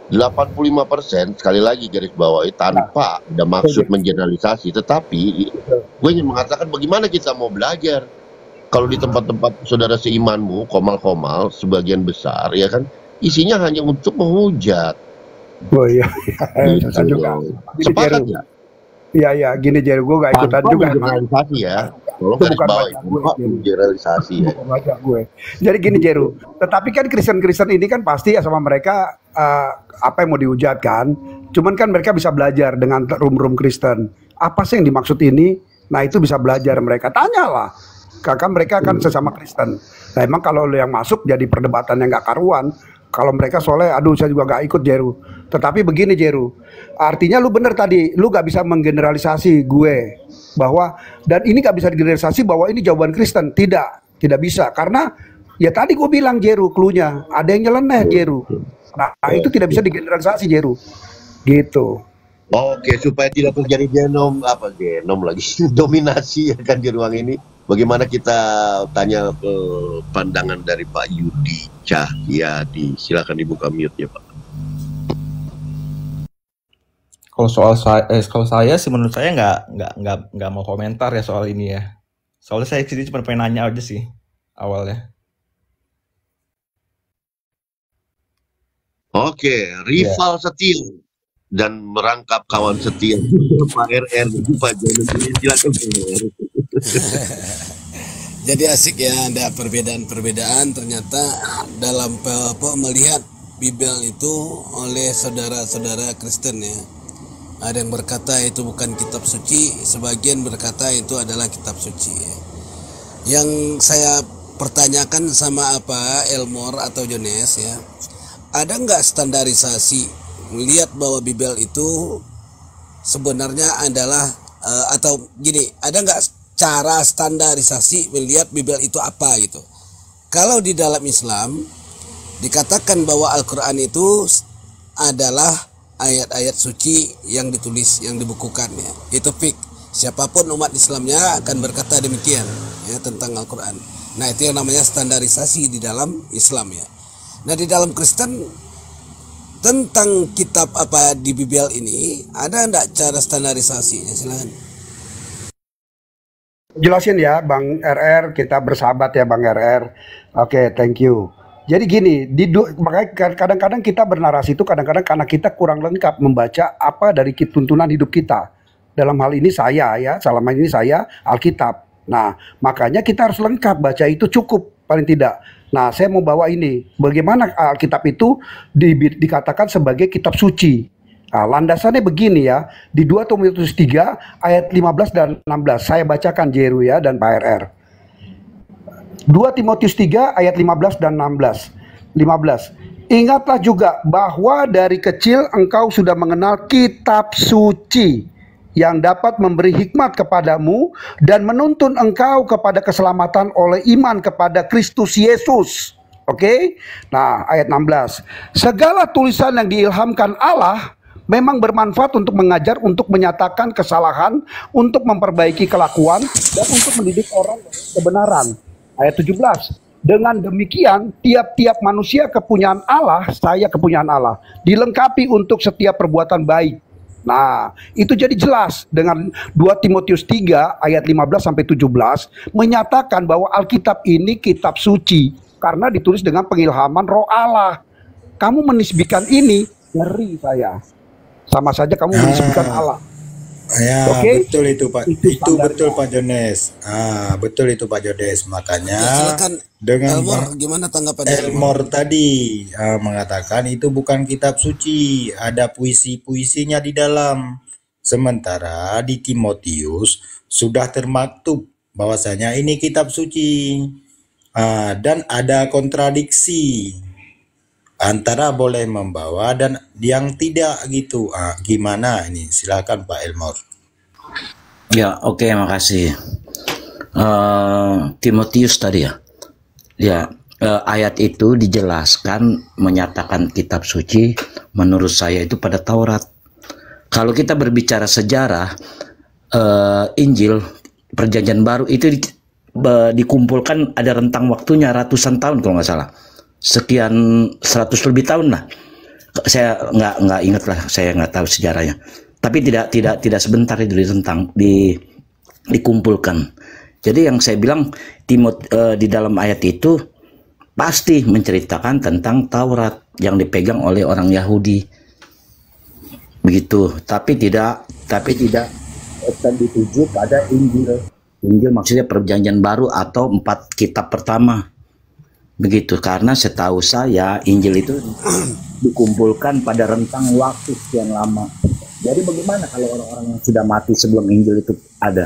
85% sekali lagi garis bawahi tanpa ada maksud mengeneralisasi, tetapi gue ingin mengatakan bagaimana kita mau belajar kalau di tempat-tempat saudara seimanmu komal sebagian besar ya kan isinya hanya untuk menghujat. Oh iya, Gitu saya juga. loh. Gini Sepakat Jeru, nggak? iya gini Jeru, gue gak ikutan Tanpa juga. mengeneralisasi ya, tolong Itu garis bukan bawahi, baca gue, tanpa Jeru. mengeneralisasi ya. Bukan baca gue. Jadi gini Jeru, tetapi kan Kristen ini kan pasti ya sama mereka apa yang mau dihujat kan. Cuman kan mereka bisa belajar dengan room Kristen. Apa sih yang dimaksud ini? Nah itu bisa belajar mereka. Tanyalah. Karena mereka kan sesama Kristen. Nah emang kalau lo yang masuk jadi perdebatan yang gak karuan. Kalau mereka soalnya, aduh saya juga gak ikut Jeru. Tetapi begini Jeru, artinya lu bener tadi, lu gak bisa menggeneralisasi gue bahwa, dan ini gak bisa digeneralisasi bahwa ini jawaban Kristen. Tidak bisa. Karena ya tadi gue bilang Jeru, cluenya ada yang nyeleneh Jeru. Nah itu tidak bisa digeneralisasi Jeru. Gitu. Oke, supaya tidak terjadi genom lagi dominasi ya kan di ruang ini. Bagaimana kita tanya pandangan dari Pak Yudi Cahyadi. Silakan dibuka mute ya Pak. Kalau saya sih menurut saya nggak mau komentar ya soal ini ya. Soalnya saya sini cuma pengen nanya aja sih awalnya. Oke, rival setia dan merangkap kawan setia Pak RR Pak Jones ini silakan Pak RR. Jadi asik ya, ada perbedaan-perbedaan ternyata dalam melihat Bible itu oleh saudara-saudara Kristen ya. Ada yang berkata itu bukan kitab suci, sebagian berkata itu adalah kitab suci ya. Yang saya pertanyakan sama Elmore atau Jones ya, ada nggak standarisasi melihat bahwa Bible itu sebenarnya adalah atau gini, ada nggak cara standarisasi melihat Bible itu apa gitu? Kalau di dalam Islam dikatakan bahwa Al-Quran itu adalah ayat-ayat suci yang ditulis, yang dibukukan ya. Itu fik. Siapapun umat Islamnya akan berkata demikian ya tentang Al-Quran. Nah itu yang namanya standarisasi di dalam Islam ya. Nah di dalam Kristen tentang kitab apa di Bible ini ada enggak cara standarisasinya? Silakan. Jelasin ya Bang RR, kita bersahabat ya Bang RR. Oke, thank you. Jadi gini, makanya kadang-kadang kita bernarasi itu kadang-kadang karena kita kurang lengkap membaca apa dari tuntunan hidup kita. Dalam hal ini saya ya, selama ini saya Alkitab. Nah, makanya kita harus lengkap, baca itu cukup paling tidak. Nah, saya mau bawa ini, bagaimana Alkitab itu dikatakan sebagai kitab suci. Nah, landasannya begini ya, di 2 Timotius 3 ayat 15 dan 16. Saya bacakan Jeru ya dan Pak RR. 2 Timotius 3 ayat 15 dan 16. 15. Ingatlah juga bahwa dari kecil engkau sudah mengenal kitab suci yang dapat memberi hikmat kepadamu dan menuntun engkau kepada keselamatan oleh iman kepada Kristus Yesus. Oke? Nah, ayat 16. Segala tulisan yang diilhamkan Allah memang bermanfaat untuk mengajar, untuk menyatakan kesalahan, untuk memperbaiki kelakuan, dan untuk mendidik orang kebenaran. Ayat 17. Dengan demikian, tiap-tiap manusia kepunyaan Allah, saya kepunyaan Allah, dilengkapi untuk setiap perbuatan baik. Nah, itu jadi jelas dengan 2 Timotius 3 ayat 15 sampai 17 menyatakan bahwa Alkitab ini kitab suci karena ditulis dengan pengilhaman Roh Allah. Kamu menisbikan ini, ngeri saya. Sama saja kamu menisbikan Allah. Ya, betul itu Pak. Itu betul Pak Jones. Betul itu Pak Jones. Makanya silakan dengan Elmore, gimana tanggapan Elmore tadi mengatakan itu bukan kitab suci, ada puisi-puisinya di dalam. Sementara di Timotius sudah termaktub bahwasanya ini kitab suci. Dan ada kontradiksi antara boleh membawa dan yang tidak gitu. Gimana ini? Silakan Pak Elmore. Ya, oke, makasih. Timotius tadi ya. Ya, ayat itu dijelaskan menyatakan kitab suci menurut saya itu pada Taurat. Kalau kita berbicara sejarah, Injil Perjanjian Baru itu dikumpulkan ada rentang waktunya ratusan tahun kalau nggak salah. Sekian 100 lebih tahun lah. Saya nggak ingat lah, saya nggak tahu sejarahnya. Tapi tidak sebentar itu dikumpulkan. Jadi yang saya bilang di dalam ayat itu pasti menceritakan tentang Taurat yang dipegang oleh orang Yahudi. Begitu. Tapi tidak akan dituju pada Injil. Injil maksudnya Perjanjian Baru atau 4 kitab pertama. Begitu, karena setahu saya Injil itu dikumpulkan pada rentang waktu sekian lama. Jadi bagaimana kalau orang-orang yang sudah mati sebelum Injil itu ada?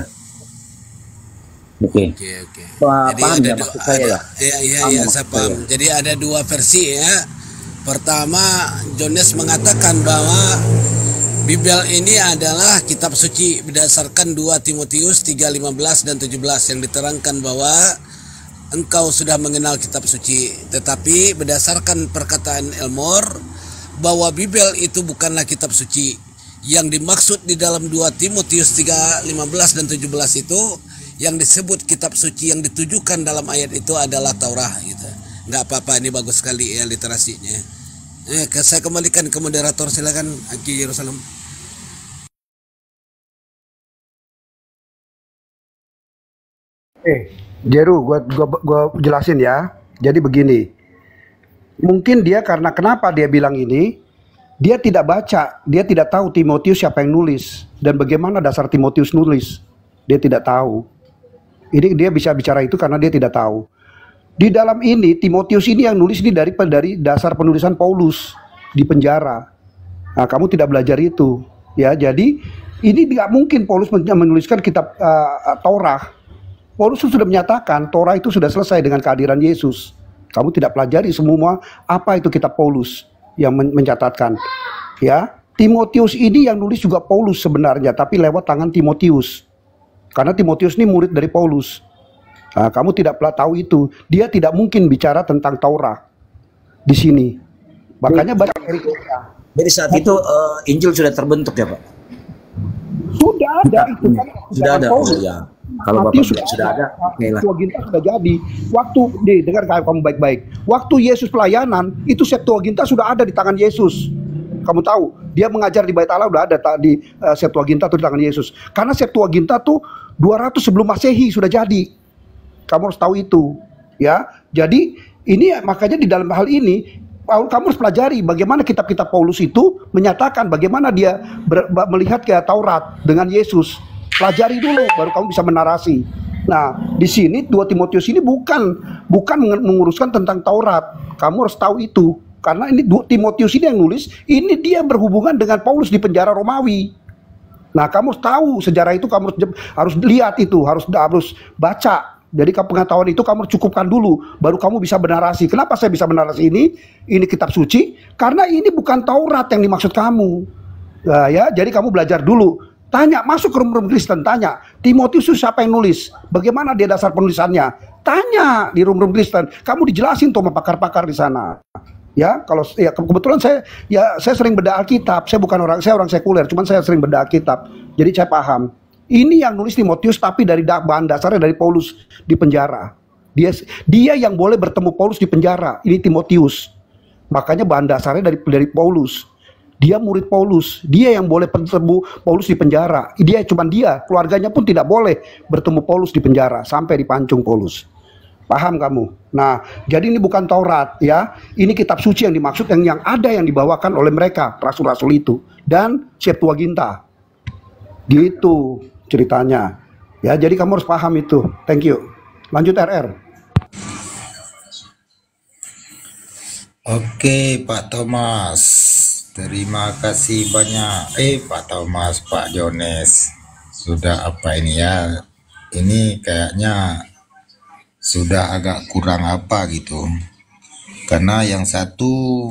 Oke. Paham ya maksud saya ya? Iya, saya paham. Jadi ada dua versi ya. Pertama, Jones mengatakan bahwa Bible ini adalah kitab suci berdasarkan 2 Timotius 3:15 dan 17 yang diterangkan bahwa engkau sudah mengenal kitab suci. Tetapi berdasarkan perkataan Elmore bahwa Bible itu bukanlah kitab suci. Yang dimaksud di dalam 2 Timotius 3:15 dan 17 itu yang disebut kitab suci yang ditujukan dalam ayat itu adalah Taurat gitu. Nggak apa-apa, ini bagus sekali ya literasinya. Saya kembalikan ke moderator, silakan Aki Yerusalem. Jeru, gua jelasin ya. Jadi begini, mungkin dia karena kenapa dia bilang ini, dia tidak baca, dia tidak tahu Timotius siapa yang nulis dan bagaimana dasar Timotius nulis, dia tidak tahu. Ini dia bisa bicara itu karena dia tidak tahu. Di dalam ini Timotius ini yang nulis ini dari dasar penulisan Paulus di penjara. Nah, kamu tidak belajar itu, ya. Jadi ini tidak mungkin Paulus menuliskan kitab Taurat. Paulus sudah menyatakan Taurat itu sudah selesai dengan kehadiran Yesus. Kamu tidak pelajari semua apa itu kitab Paulus yang mencatatkan. Ya, Timotius ini yang nulis juga Paulus sebenarnya, tapi lewat tangan Timotius. Karena Timotius ini murid dari Paulus. Nah, kamu tidak tahu itu. Dia tidak mungkin bicara tentang Taurat di sini. Makanya banyak Erika. Jadi saat itu Injil sudah terbentuk ya Pak? Sudah ada itu kan. Sudah ada. Oh, ya. Kalau Bapak sudah ada, Septuaginta sudah jadi. Waktu dengar kamu baik-baik. Waktu Yesus pelayanan, itu Septuaginta sudah ada di tangan Yesus. Kamu tahu, dia mengajar di Bait Allah udah ada di Septuaginta itu di tangan Yesus. Karena Septuaginta tuh 200 sebelum Masehi sudah jadi. Kamu harus tahu itu, ya. Jadi ini makanya di dalam hal ini Kamu harus pelajari bagaimana kitab-kitab Paulus itu menyatakan bagaimana dia melihat ke Taurat dengan Yesus. Pelajari dulu, baru kamu bisa menarasi. Nah, di sini 2 Timotius ini bukan menguruskan tentang Taurat. Kamu harus tahu itu. Karena ini Timotius ini yang nulis, ini dia berhubungan dengan Paulus di penjara Romawi. Nah, kamu harus tahu sejarah itu, kamu harus lihat itu, harus baca. Jadi pengetahuan itu kamu cukupkan dulu, baru kamu bisa bernarasi. Kenapa saya bisa bernarasi ini? Ini kitab suci, karena ini bukan Taurat yang dimaksud kamu. Nah, ya, jadi kamu belajar dulu. Tanya, masuk ke rum-rum Kristen, tanya. Timotius itu siapa yang nulis? Bagaimana dia dasar penulisannya? Tanya di rum-rum Kristen. Kamu dijelasin tuh sama pakar-pakar di sana. Ya, kalau ya kebetulan saya sering bedah Alkitab. Saya orang sekuler, cuman saya sering bedah Alkitab. Jadi saya paham. Ini yang nulis Timotius, tapi dari bahan dasarnya dari Paulus di penjara. Dia yang boleh bertemu Paulus di penjara. Ini Timotius. Makanya bahan dasarnya dari Paulus. Dia murid Paulus. Dia yang boleh bertemu Paulus di penjara. Dia, keluarganya pun tidak boleh bertemu Paulus di penjara sampai dipancung Paulus. Paham kamu? Nah, jadi ini bukan Taurat, ya. Ini kitab suci yang dimaksud, yang ada yang dibawakan oleh mereka, rasul-rasul itu, dan Septuaginta. Gitu ceritanya. Ya, jadi kamu harus paham itu. Thank you. Lanjut RR. Oke, Pak Thomas. Terima kasih banyak. Pak Thomas, Pak Jones. Sudah apa ini ya? Ini kayaknya sudah agak kurang apa gitu. Karena yang satu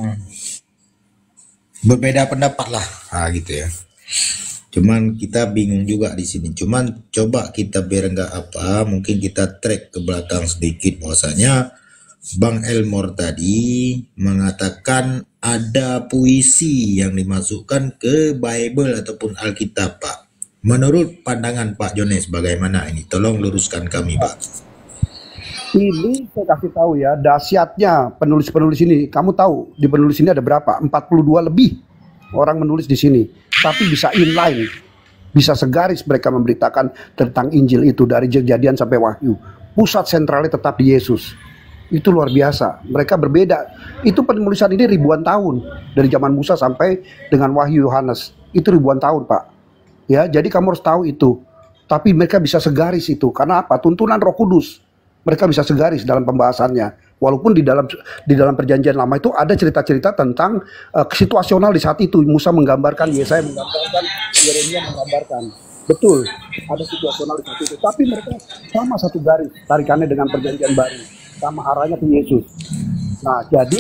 berbeda pendapat lah. Gitu ya. Cuman kita bingung juga di sini. Cuman coba kita biar nggak apa, mungkin kita track ke belakang sedikit bahwasanya Bang Elmore tadi mengatakan ada puisi yang dimasukkan ke Bible ataupun Alkitab, Pak. Menurut pandangan Pak Jones bagaimana ini? Tolong luruskan kami, Pak. Ini saya kasih tahu ya, dahsyatnya penulis-penulis ini. Kamu tahu di penulis ini ada berapa? 42 lebih orang menulis di sini. Tapi bisa inline, bisa segaris mereka memberitakan tentang Injil itu dari Kejadian sampai Wahyu. Pusat sentralnya tetap di Yesus. Itu luar biasa. Mereka berbeda. Itu penulisan ini ribuan tahun dari zaman Musa sampai dengan Wahyu Yohanes. Itu ribuan tahun, Pak. Ya, jadi kamu harus tahu itu. Tapi mereka bisa segaris itu. Karena apa? Tuntunan Roh Kudus. Mereka bisa segaris dalam pembahasannya. Walaupun di dalam perjanjian lama itu ada cerita-cerita tentang situasional di saat itu. Musa menggambarkan, Yesaya menggambarkan, Yeremia menggambarkan. Betul, ada situasional di saat itu. Tapi mereka sama satu garis tarikannya dengan perjanjian baru, sama arahnya ke Yesus. Nah, jadi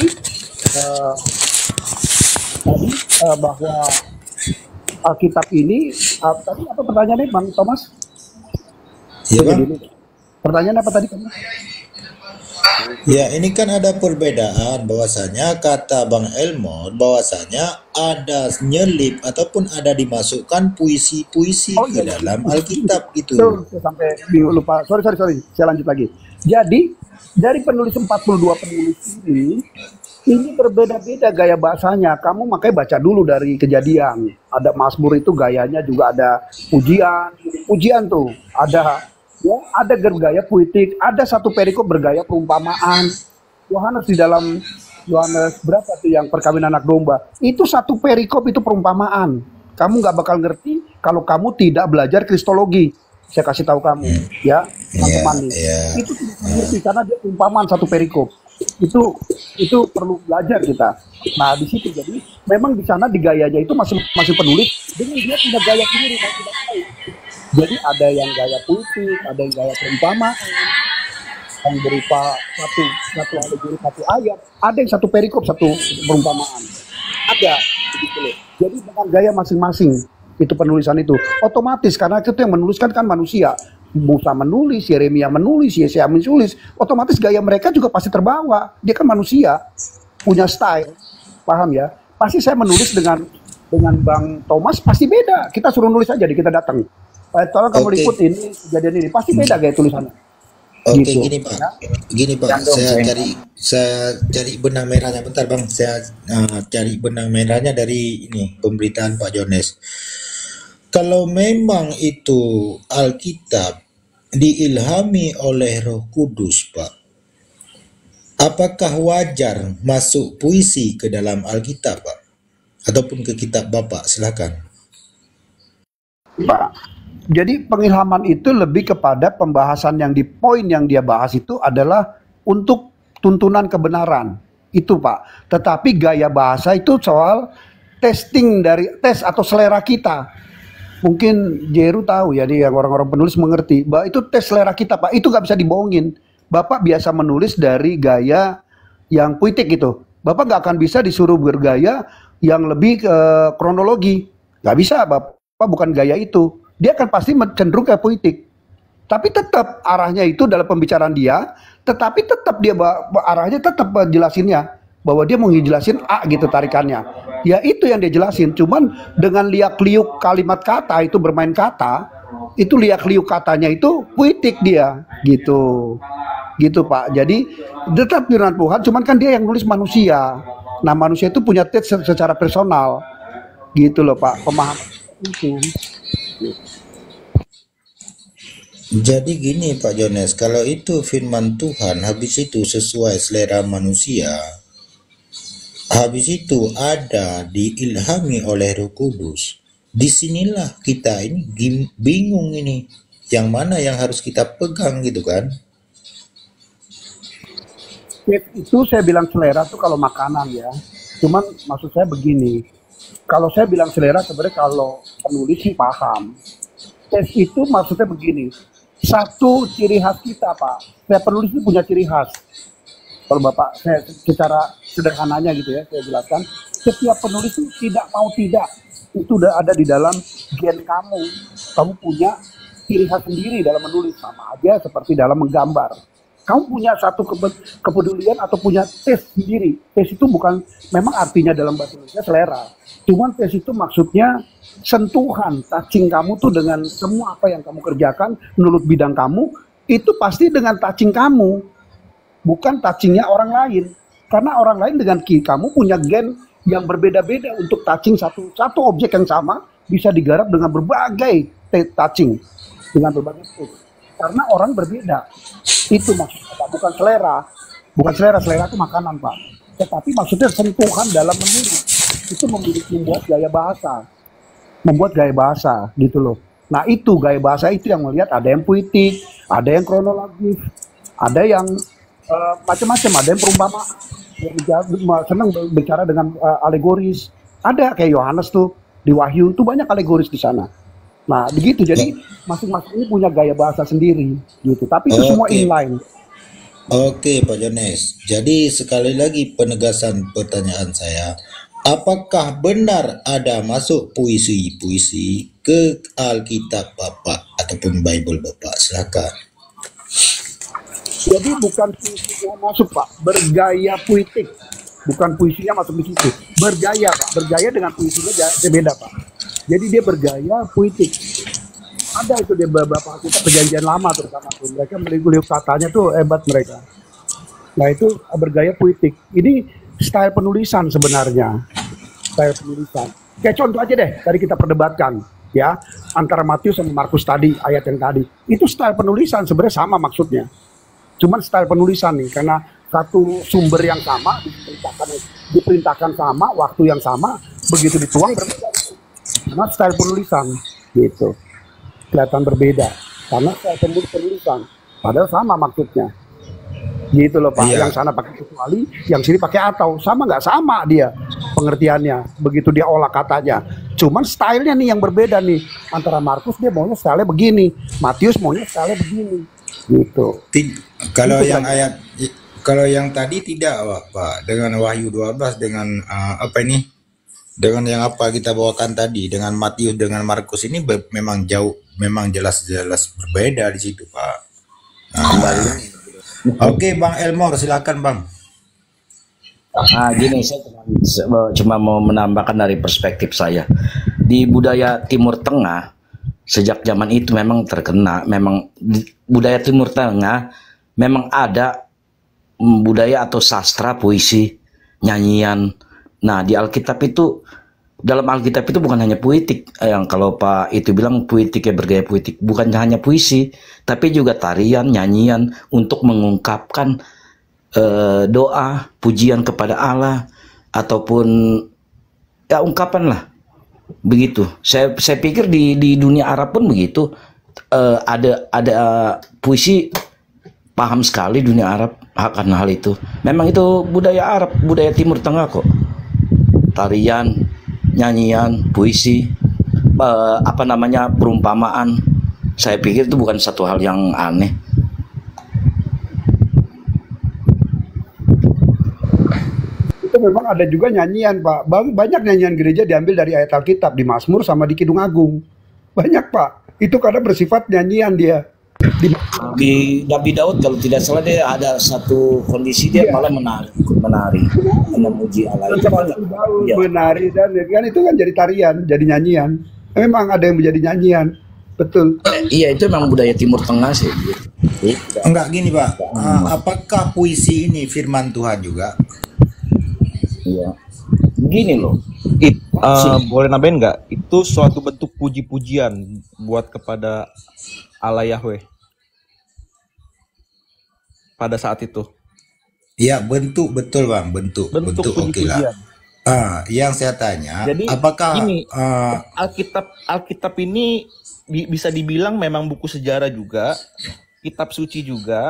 bahwa Alkitab ini, tadi apa pertanyaannya, Bang Thomas? Iya, Bang. Pertanyaan apa tadi, Bang? Ya, ini kan ada perbedaan bahwasanya kata Bang Elmore bahwasanya ada nyelip ataupun ada dimasukkan puisi-puisi ke dalam Alkitab itu. Saya sampai bingung, lupa. Sorry. Saya lanjut lagi. Jadi, dari penulis 42 penulis ini berbeda-beda gaya bahasanya. Kamu makanya baca dulu dari Kejadian. Ada Mazmur itu gayanya juga ada pujian tuh. Ada bergaya puitik, ada satu perikop bergaya perumpamaan. Yohanes di dalam Yohanes berapa tuh yang perkawinan anak domba? Itu satu perikop, itu perumpamaan. Kamu nggak bakal ngerti kalau kamu tidak belajar kristologi. Saya kasih tahu kamu, ya, teman-teman. Itu tidak ngerti karena dia perumpamaan satu perikop. Itu perlu belajar kita. Nah, di situ jadi memang di sana di gayanya itu masih penulis dengan dia punya gaya sendiri, saya tidak tahu. Jadi ada yang gaya puitik, ada yang gaya perumpamaan, yang berupa satu ayat, ada yang satu perikop, satu perumpamaan. Ada, begitu loh. Jadi dengan gaya masing-masing itu penulisan itu. Otomatis karena itu yang menuliskan kan manusia. Musa menulis, Yeremia menulis, Yesaya menulis, otomatis gaya mereka juga pasti terbawa. Dia kan manusia, punya style, paham ya? Pasti saya menulis dengan Bang Thomas pasti beda. Kita suruh nulis aja, kita datang. Tolong kamu liput ini, kejadian ini, pasti beda gaya tulisannya. Oke, Gitu. gini Pak, saya cari benang merahnya. Bentar Bang, saya cari benang merahnya dari ini pemberitaan Pak Jones. Kalau memang itu Alkitab diilhami oleh Roh Kudus, Pak, Apakah wajar masuk puisi ke dalam Alkitab, Pak? Ataupun ke kitab Bapak, silakan. Pak, jadi pengilhaman itu lebih kepada pembahasan yang di poin yang dia bahas itu adalah untuk tuntunan kebenaran. Itu Pak. Tetapi gaya bahasa itu soal testing dari tes atau selera kita. Mungkin Jeru tahu ya, dia orang-orang penulis mengerti bahwa itu tes selera kita Pak. Itu nggak bisa dibohongin. Bapak biasa menulis dari gaya yang puitik gitu. Bapak nggak akan bisa disuruh bergaya yang lebih kronologi. Nggak bisa, Bapak bukan gaya itu. Dia akan pasti cenderung ke puitik. Tapi tetap arahnya itu dalam pembicaraan dia, tetapi tetap dia arahnya tetap jelasinnya bahwa dia mau ngejelasin A gitu tarikannya. Ya itu yang dia jelasin. Cuman dengan liak-liuk kalimat kata itu bermain kata, itu liak-liuk katanya itu puitik dia gitu. Gitu Pak. Jadi tetap firman Tuhan, cuman kan dia yang nulis manusia. Nah manusia itu punya tes secara personal. Gitu loh Pak, pemahaman itu. Jadi gini Pak Jones, kalau itu firman Tuhan, habis itu sesuai selera manusia, habis itu ada diilhami oleh Roh Kudus. Disinilah kita ini bingung ini, yang mana yang harus kita pegang gitu kan? Itu saya bilang selera tuh kalau makanan ya. Cuman maksud saya begini, kalau saya bilang selera sebenarnya kalau penulis sih paham. Tes itu maksudnya begini, satu ciri khas kita Pak. Saya penulis itu punya ciri khas. Kalau Bapak saya secara sederhananya gitu ya, saya jelaskan. Setiap penulis itu tidak mau tidak, itu udah ada di dalam gen kamu. Kamu punya ciri khas sendiri dalam menulis, sama aja seperti dalam menggambar. Kamu punya satu kepedulian atau punya tes sendiri. Tes itu bukan, memang artinya dalam bahasa Indonesia selera. Cuman tes itu maksudnya sentuhan, touching kamu tuh dengan semua apa yang kamu kerjakan menurut bidang kamu, itu pasti dengan touching kamu. Bukan touchingnya orang lain. Karena orang lain dengan kamu punya gen yang berbeda-beda untuk touching satu objek yang sama, bisa digarap dengan berbagai touching. Dengan berbagai tes. Karena orang berbeda. Itu maksudnya Pak, bukan selera. Bukan selera, selera itu makanan Pak. Tetapi maksudnya sentuhan dalam menulis. Itu membuat gaya bahasa. Membuat gaya bahasa gitu loh. Nah itu gaya bahasa itu yang melihat ada yang puitik, ada yang kronologis, ada yang macam-macam, ada yang perumpamaan. Senang bicara dengan alegoris. Ada kayak Yohanes tuh di Wahyu itu banyak alegoris di sana. Nah begitu, jadi masing-masing ini punya gaya bahasa sendiri gitu, tapi itu semua inline. Oke Pak Jones, jadi sekali lagi penegasan pertanyaan saya, apakah benar ada masuk puisi-puisi ke Alkitab Bapak ataupun Bible Bapak? Silakan. Jadi bukan puisinya masuk Pak, bergaya puitik, bukan puisinya masuk di situ, bergaya Pak, bergaya dengan puisinya beda Pak. Jadi dia bergaya puitik. Ada itu dia beberapa kita perjanjian lama terutama tuh. Mereka meliuk-liuk katanya tuh hebat mereka. Nah itu bergaya puitik. Ini style penulisan sebenarnya. Style penulisan. Kayak contoh aja deh, tadi kita perdebatkan ya antara Matius sama Markus tadi, ayat yang tadi. Itu style penulisan sebenarnya sama maksudnya. Cuman style penulisan nih, karena satu sumber yang sama diperintahkan sama, waktu yang sama, begitu dituang berbeda. Karena style penulisan gitu kelihatan berbeda karena style penulisan padahal sama maksudnya gitu loh Pak. Yang sana pakai kecuali, yang sini pakai atau, sama nggak sama dia pengertiannya begitu dia olah katanya. Cuman stylenya nih yang berbeda nih, antara Markus dia maunya stylenya begini, Matius maunya stylenya begini gitu. Kalau itu yang kan ayat, kalau yang tadi tidak Pak, dengan Wahyu 12 dengan apa ini? Dengan yang apa kita bawakan tadi, dengan Matius dengan Markus ini memang jauh, memang jelas-jelas berbeda di situ Pak. Oke Bang Elmore, silakan Bang. Nah gini, saya cuma mau menambahkan dari perspektif saya. Di budaya Timur Tengah, sejak zaman itu memang terkena, memang budaya Timur Tengah memang ada budaya atau sastra, puisi, nyanyian. Nah di Alkitab itu, dalam Alkitab itu bukan hanya puitik, yang kalau Pak itu bilang puitik ya, bergaya puitik, bukan hanya puisi, tapi juga tarian, nyanyian untuk mengungkapkan doa, pujian kepada Allah, ataupun ya ungkapan lah begitu. Saya pikir di dunia Arab pun begitu. Ada puisi, paham sekali dunia Arab akan hal itu. Memang itu budaya Arab, budaya Timur Tengah kok. Tarian, nyanyian, puisi, perumpamaan. Saya pikir itu bukan satu hal yang aneh. Itu memang ada juga nyanyian, Pak. Banyak nyanyian gereja diambil dari ayat Alkitab di Mazmur sama di Kidung Agung. Banyak, Pak. Itu karena bersifat nyanyian dia. Di Nabi Daud kalau tidak salah dia ada satu kondisi dia malah menari, memuji Allah. Menari dan kan itu kan jadi tarian, jadi nyanyian. Memang ada yang menjadi nyanyian. Betul. Iya, itu memang budaya Timur Tengah sih. Enggak gini, Pak. Apakah puisi ini firman Tuhan juga? Iya. Gini loh. Boleh nambahin nggak? Itu suatu bentuk puji-pujian buat kepada Allah Yahweh pada saat itu. Iya, bentuk betul, Bang. Bentuk oke lah. Yang saya tanya, jadi apakah ini Alkitab ini bisa dibilang memang buku sejarah juga, kitab suci juga.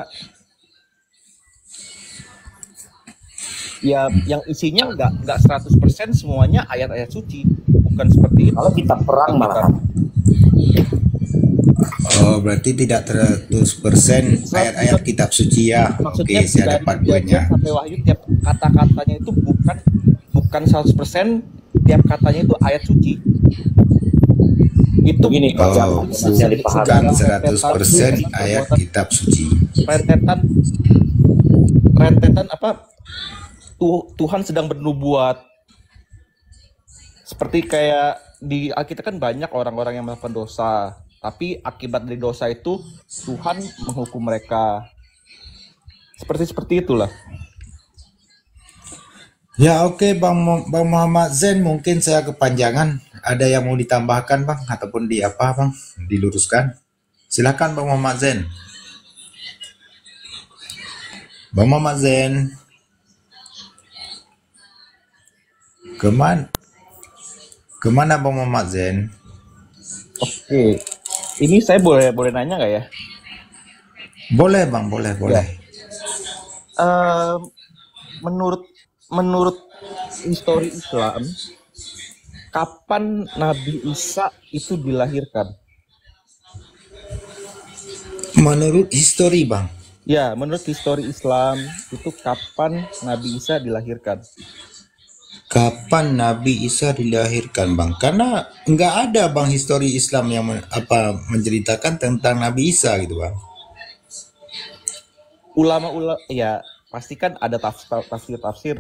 Ya, yang isinya nggak 100% semuanya ayat-ayat suci, bukan seperti itu. Kalau kitab perang malah. Oh, berarti tidak 100% ayat-ayat kitab suci ya. Maksudnya Oke, saya dapat poinnya. sampai Wahyu tiap kata-katanya itu bukan 100% tiap katanya itu ayat suci. Itu gini, bukan 100% ayat kitab suci. Rentetan apa? Tuhan sedang bernubuat. Seperti kayak di Alkitab kan banyak orang-orang yang melakukan dosa, tapi akibat dari dosa itu Tuhan menghukum mereka. Seperti itulah. Ya oke, Bang Muhammad Zain, mungkin saya kepanjangan. Ada yang mau ditambahkan, Bang, ataupun Bang, diluruskan? Silakan Bang Muhammad Zain. Bang Muhammad Zain. Kemana Bang Muhammad Zain? Oke, ini saya boleh nanya nggak ya? Boleh Bang, boleh. Ya. Menurut histori Islam, kapan Nabi Isa itu dilahirkan? Menurut histori, Bang? Ya, menurut histori Islam itu kapan Nabi Isa dilahirkan? Kapan Nabi Isa dilahirkan, Bang? Karena nggak ada, Bang, histori Islam yang menceritakan tentang Nabi Isa gitu, Bang. Ulama-ulama ya pasti kan ada tafsir.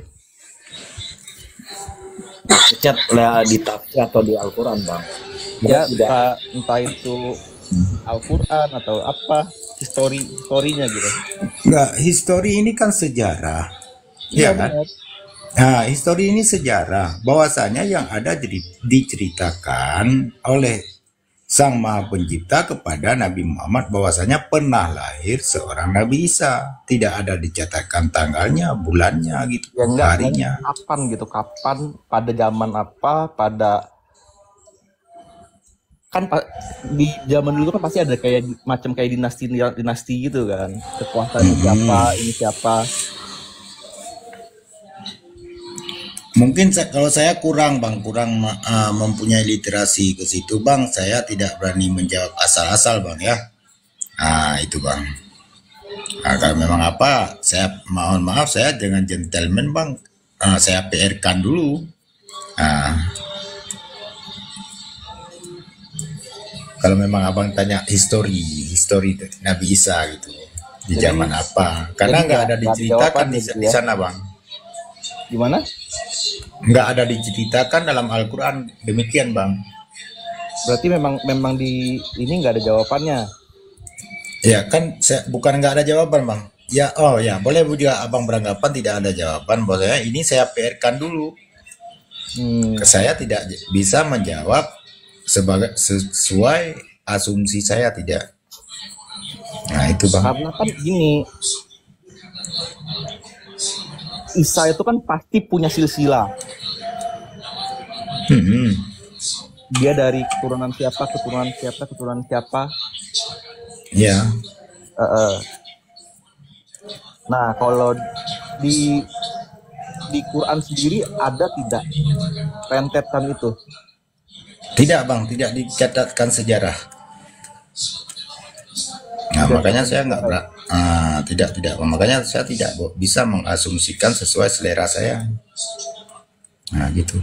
Chat di tafsir atau di Al-Quran, Bang. Ya, entah itu Al-Quran atau apa, historinya gitu. Nggak, histori ini kan sejarah. Ya kan? Benar. Nah, histori ini sejarah. Bahwasanya yang ada diceritakan oleh Sang Maha Pencipta kepada Nabi Muhammad bahwasanya pernah lahir seorang Nabi Isa. Tidak ada dicatatkan tanggalnya, bulannya gitu, Ya, harinya. Kapan, pada zaman apa, di zaman dulu kan pasti ada kayak dinasti gitu kan. Kekuasaan siapa, ini siapa. Mungkin kalau saya kurang mempunyai literasi ke situ, Bang. Saya tidak berani menjawab asal-asal, Bang, ya. Nah, itu, Bang. Nah, kalau memang apa, saya mohon maaf, saya dengan gentleman, Bang. Saya PR-kan dulu. Kalau memang Abang tanya histori Nabi Isa gitu, di zaman apa? Karena nggak ada diceritakan di sana, Bang. Gimana? Nggak ada diceritakan dalam Al-Quran, demikian, Bang. Berarti memang di ini nggak ada jawabannya. Ya kan, bukan nggak ada jawaban, Bang. Ya, oh ya, boleh juga Abang beranggapan tidak ada jawaban. Bahwasanya ini saya PR-kan dulu. Saya tidak bisa menjawab sesuai asumsi saya, tidak. Nah itu, Bang. Karena kan gini, Isa itu kan pasti punya silsilah. Dia dari keturunan siapa, keturunan siapa, keturunan siapa. Ya. Nah, kalau di Quran sendiri ada tidak rentetan itu? Tidak bang, tidak dicatatkan sejarah. Nah, makanya saya nggak tidak. Makanya saya tidak bisa mengasumsikan sesuai selera saya. Nah, gitu.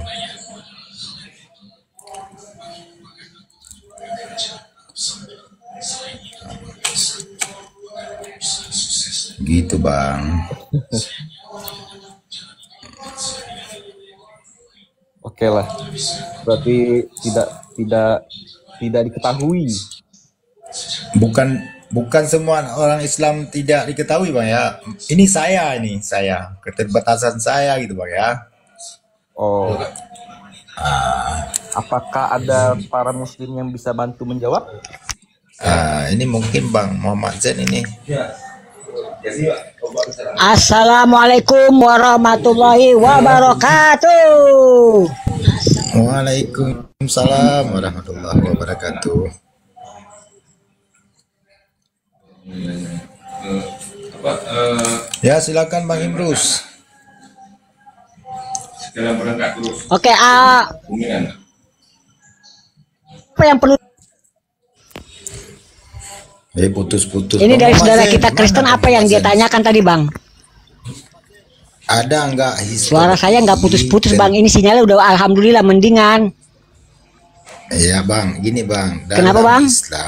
Gitu bang. Oke lah, berarti tidak diketahui. Bukan semua orang Islam tidak diketahui bang ya. Ini saya keterbatasan saya gitu bang ya. Oh. Apakah ada para muslim yang bisa bantu menjawab? Ini mungkin bang Muhammad Zain ini. Assalamualaikum warahmatullahi wabarakatuh. Waalaikumsalam warahmatullahi wabarakatuh. Ya silakan Bang Imrus. Oke, apa yang perlu? Putus-putus. Ini dari saudara kita Kristen, apa yang dia tanyakan tadi bang? Ada enggak Suara saya nggak putus-putus bang. Ini sinyalnya udah alhamdulillah mendingan. Iya bang, gini bang. Kenapa bang?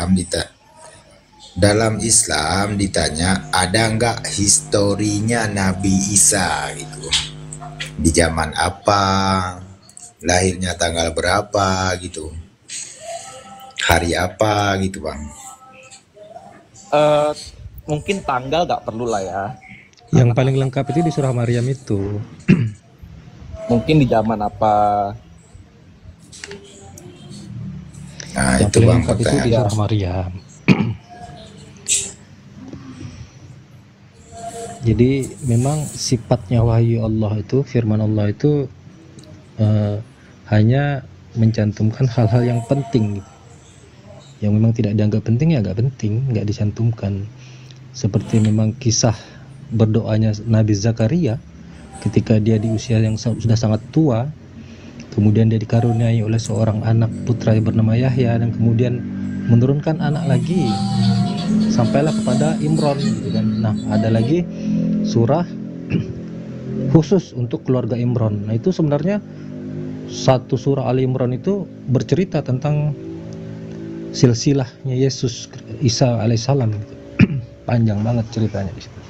Dalam Islam ditanya ada enggak historinya Nabi Isa gitu. Di zaman apa, lahirnya tanggal berapa gitu, hari apa gitu bang. Mungkin tanggal nggak perlu lah ya. Yang paling lengkap itu di surah Maryam itu. Mungkin di zaman apa? Nah, yang itu bang itu di surah Maryam. Jadi memang sifatnya wahyu Allah itu, firman Allah itu hanya mencantumkan hal-hal yang penting. Yang memang tidak dianggap penting ya nggak penting, nggak dicantumkan. Seperti memang kisah berdoanya Nabi Zakaria ketika dia di usia yang sudah sangat tua, kemudian dia dikaruniai oleh seorang anak putra yang bernama Yahya, dan kemudian menurunkan anak lagi sampailah kepada Imron gitu kan. Nah, ada lagi surah khusus untuk keluarga Imron. Nah, itu sebenarnya satu surah Ali Imran itu bercerita tentang silsilahnya Yesus Isa alaihissalam. Panjang banget ceritanya di situ.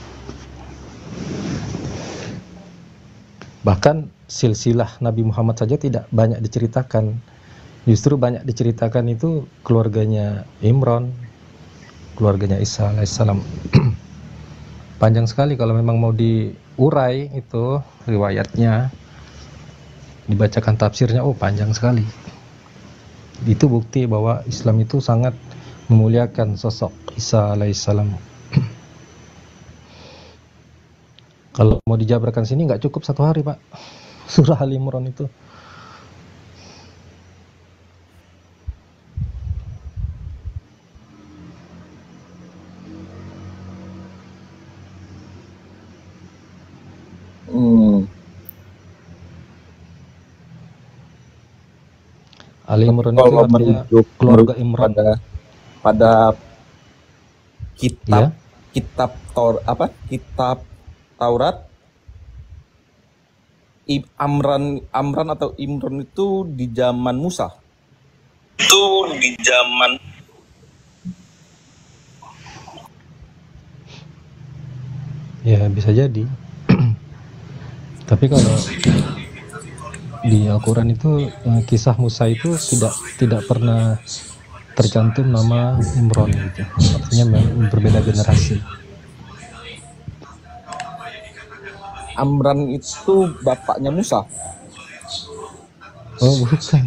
Bahkan silsilah Nabi Muhammad saja tidak banyak diceritakan. Justru banyak diceritakan itu keluarganya Imran, keluarganya Isa alaihissalam. Panjang sekali kalau memang mau diurai itu riwayatnya, dibacakan tafsirnya, panjang sekali. Itu bukti bahwa Islam itu sangat memuliakan sosok Isa alaihissalam. Kalau mau dijabarkan sini nggak cukup 1 hari pak, surah Ali Imran itu. Ali Imran itu artinya keluarga Imran. Pada kitab kitab Taurat, Amran atau Imran itu di zaman Musa. Ya bisa jadi. Tapi kalau di Al-Quran itu kisah Musa itu tidak pernah tercantum nama Imran gitu. Artinya berbeda generasi. Amran itu bapaknya Musa. Oh bukan.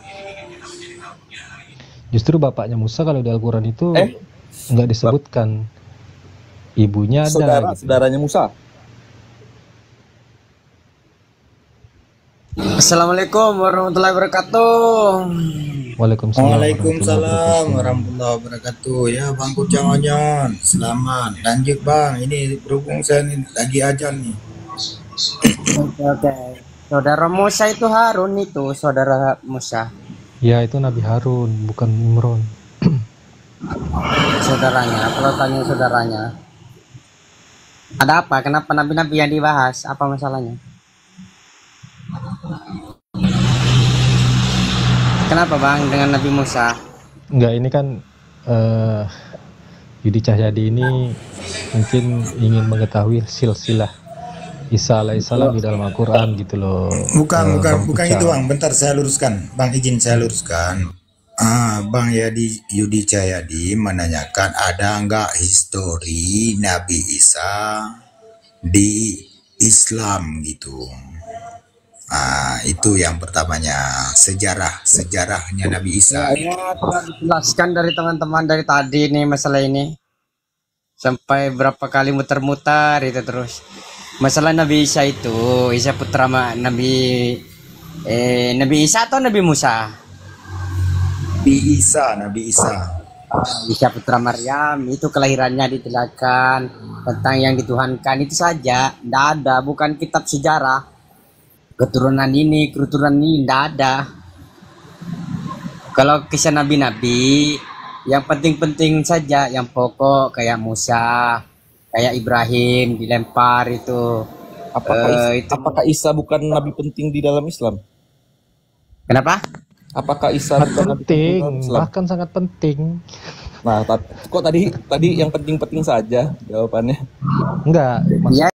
Justru bapaknya Musa kalau di Al-Quran itu nggak disebutkan, ibunya ada. Saudaranya Musa. Assalamualaikum warahmatullahi wabarakatuh. Waalaikumsalam warahmatullahi wabarakatuh. Ya Bang Kucang Onyon, selamat. Lanjut Bang, ini berhubung saya ini lagi ajan nih. Oke. Saudara Musa itu Harun itu, saudara Musa. Ya itu Nabi Harun, bukan Imron. Saudaranya, kalau tanya saudaranya. Ada apa? Kenapa nabi-nabi yang dibahas? Apa masalahnya? Kenapa Bang dengan Nabi Musa? Enggak, ini kan Yudi Cahyadi ini mungkin ingin mengetahui silsilah Isa alaihissalam di dalam Al-Quran gitu loh. Bukan itu Bang, bentar saya luruskan. Bang izin saya luruskan. Bang Yudi Cahyadi menanyakan ada enggak histori Nabi Isa di Islam gitu. Itu yang pertamanya, sejarahnya Nabi Isa. Saya telah dijelaskan dari teman-teman dari tadi nih masalah ini. Sampai berapa kali muter-muter itu terus. Masalah Nabi Isa itu, Isa putra Nabi Isa atau Nabi Musa? Nabi Isa. Isa putra Maryam itu kelahirannya dijelaskan tentang yang dituhankan itu saja. Tidak ada, bukan kitab sejarah. Keturunan ini tidak ada. Kalau kisah nabi-nabi yang penting-penting saja, yang pokok kayak Musa, kayak Ibrahim dilempar itu. Apakah Isa bukan nabi penting di dalam Islam? Kenapa? Apakah Isa bukan nabi penting di dalam Islam? Bahkan sangat penting. Nah, kok tadi yang penting-penting saja jawabannya? Enggak, ya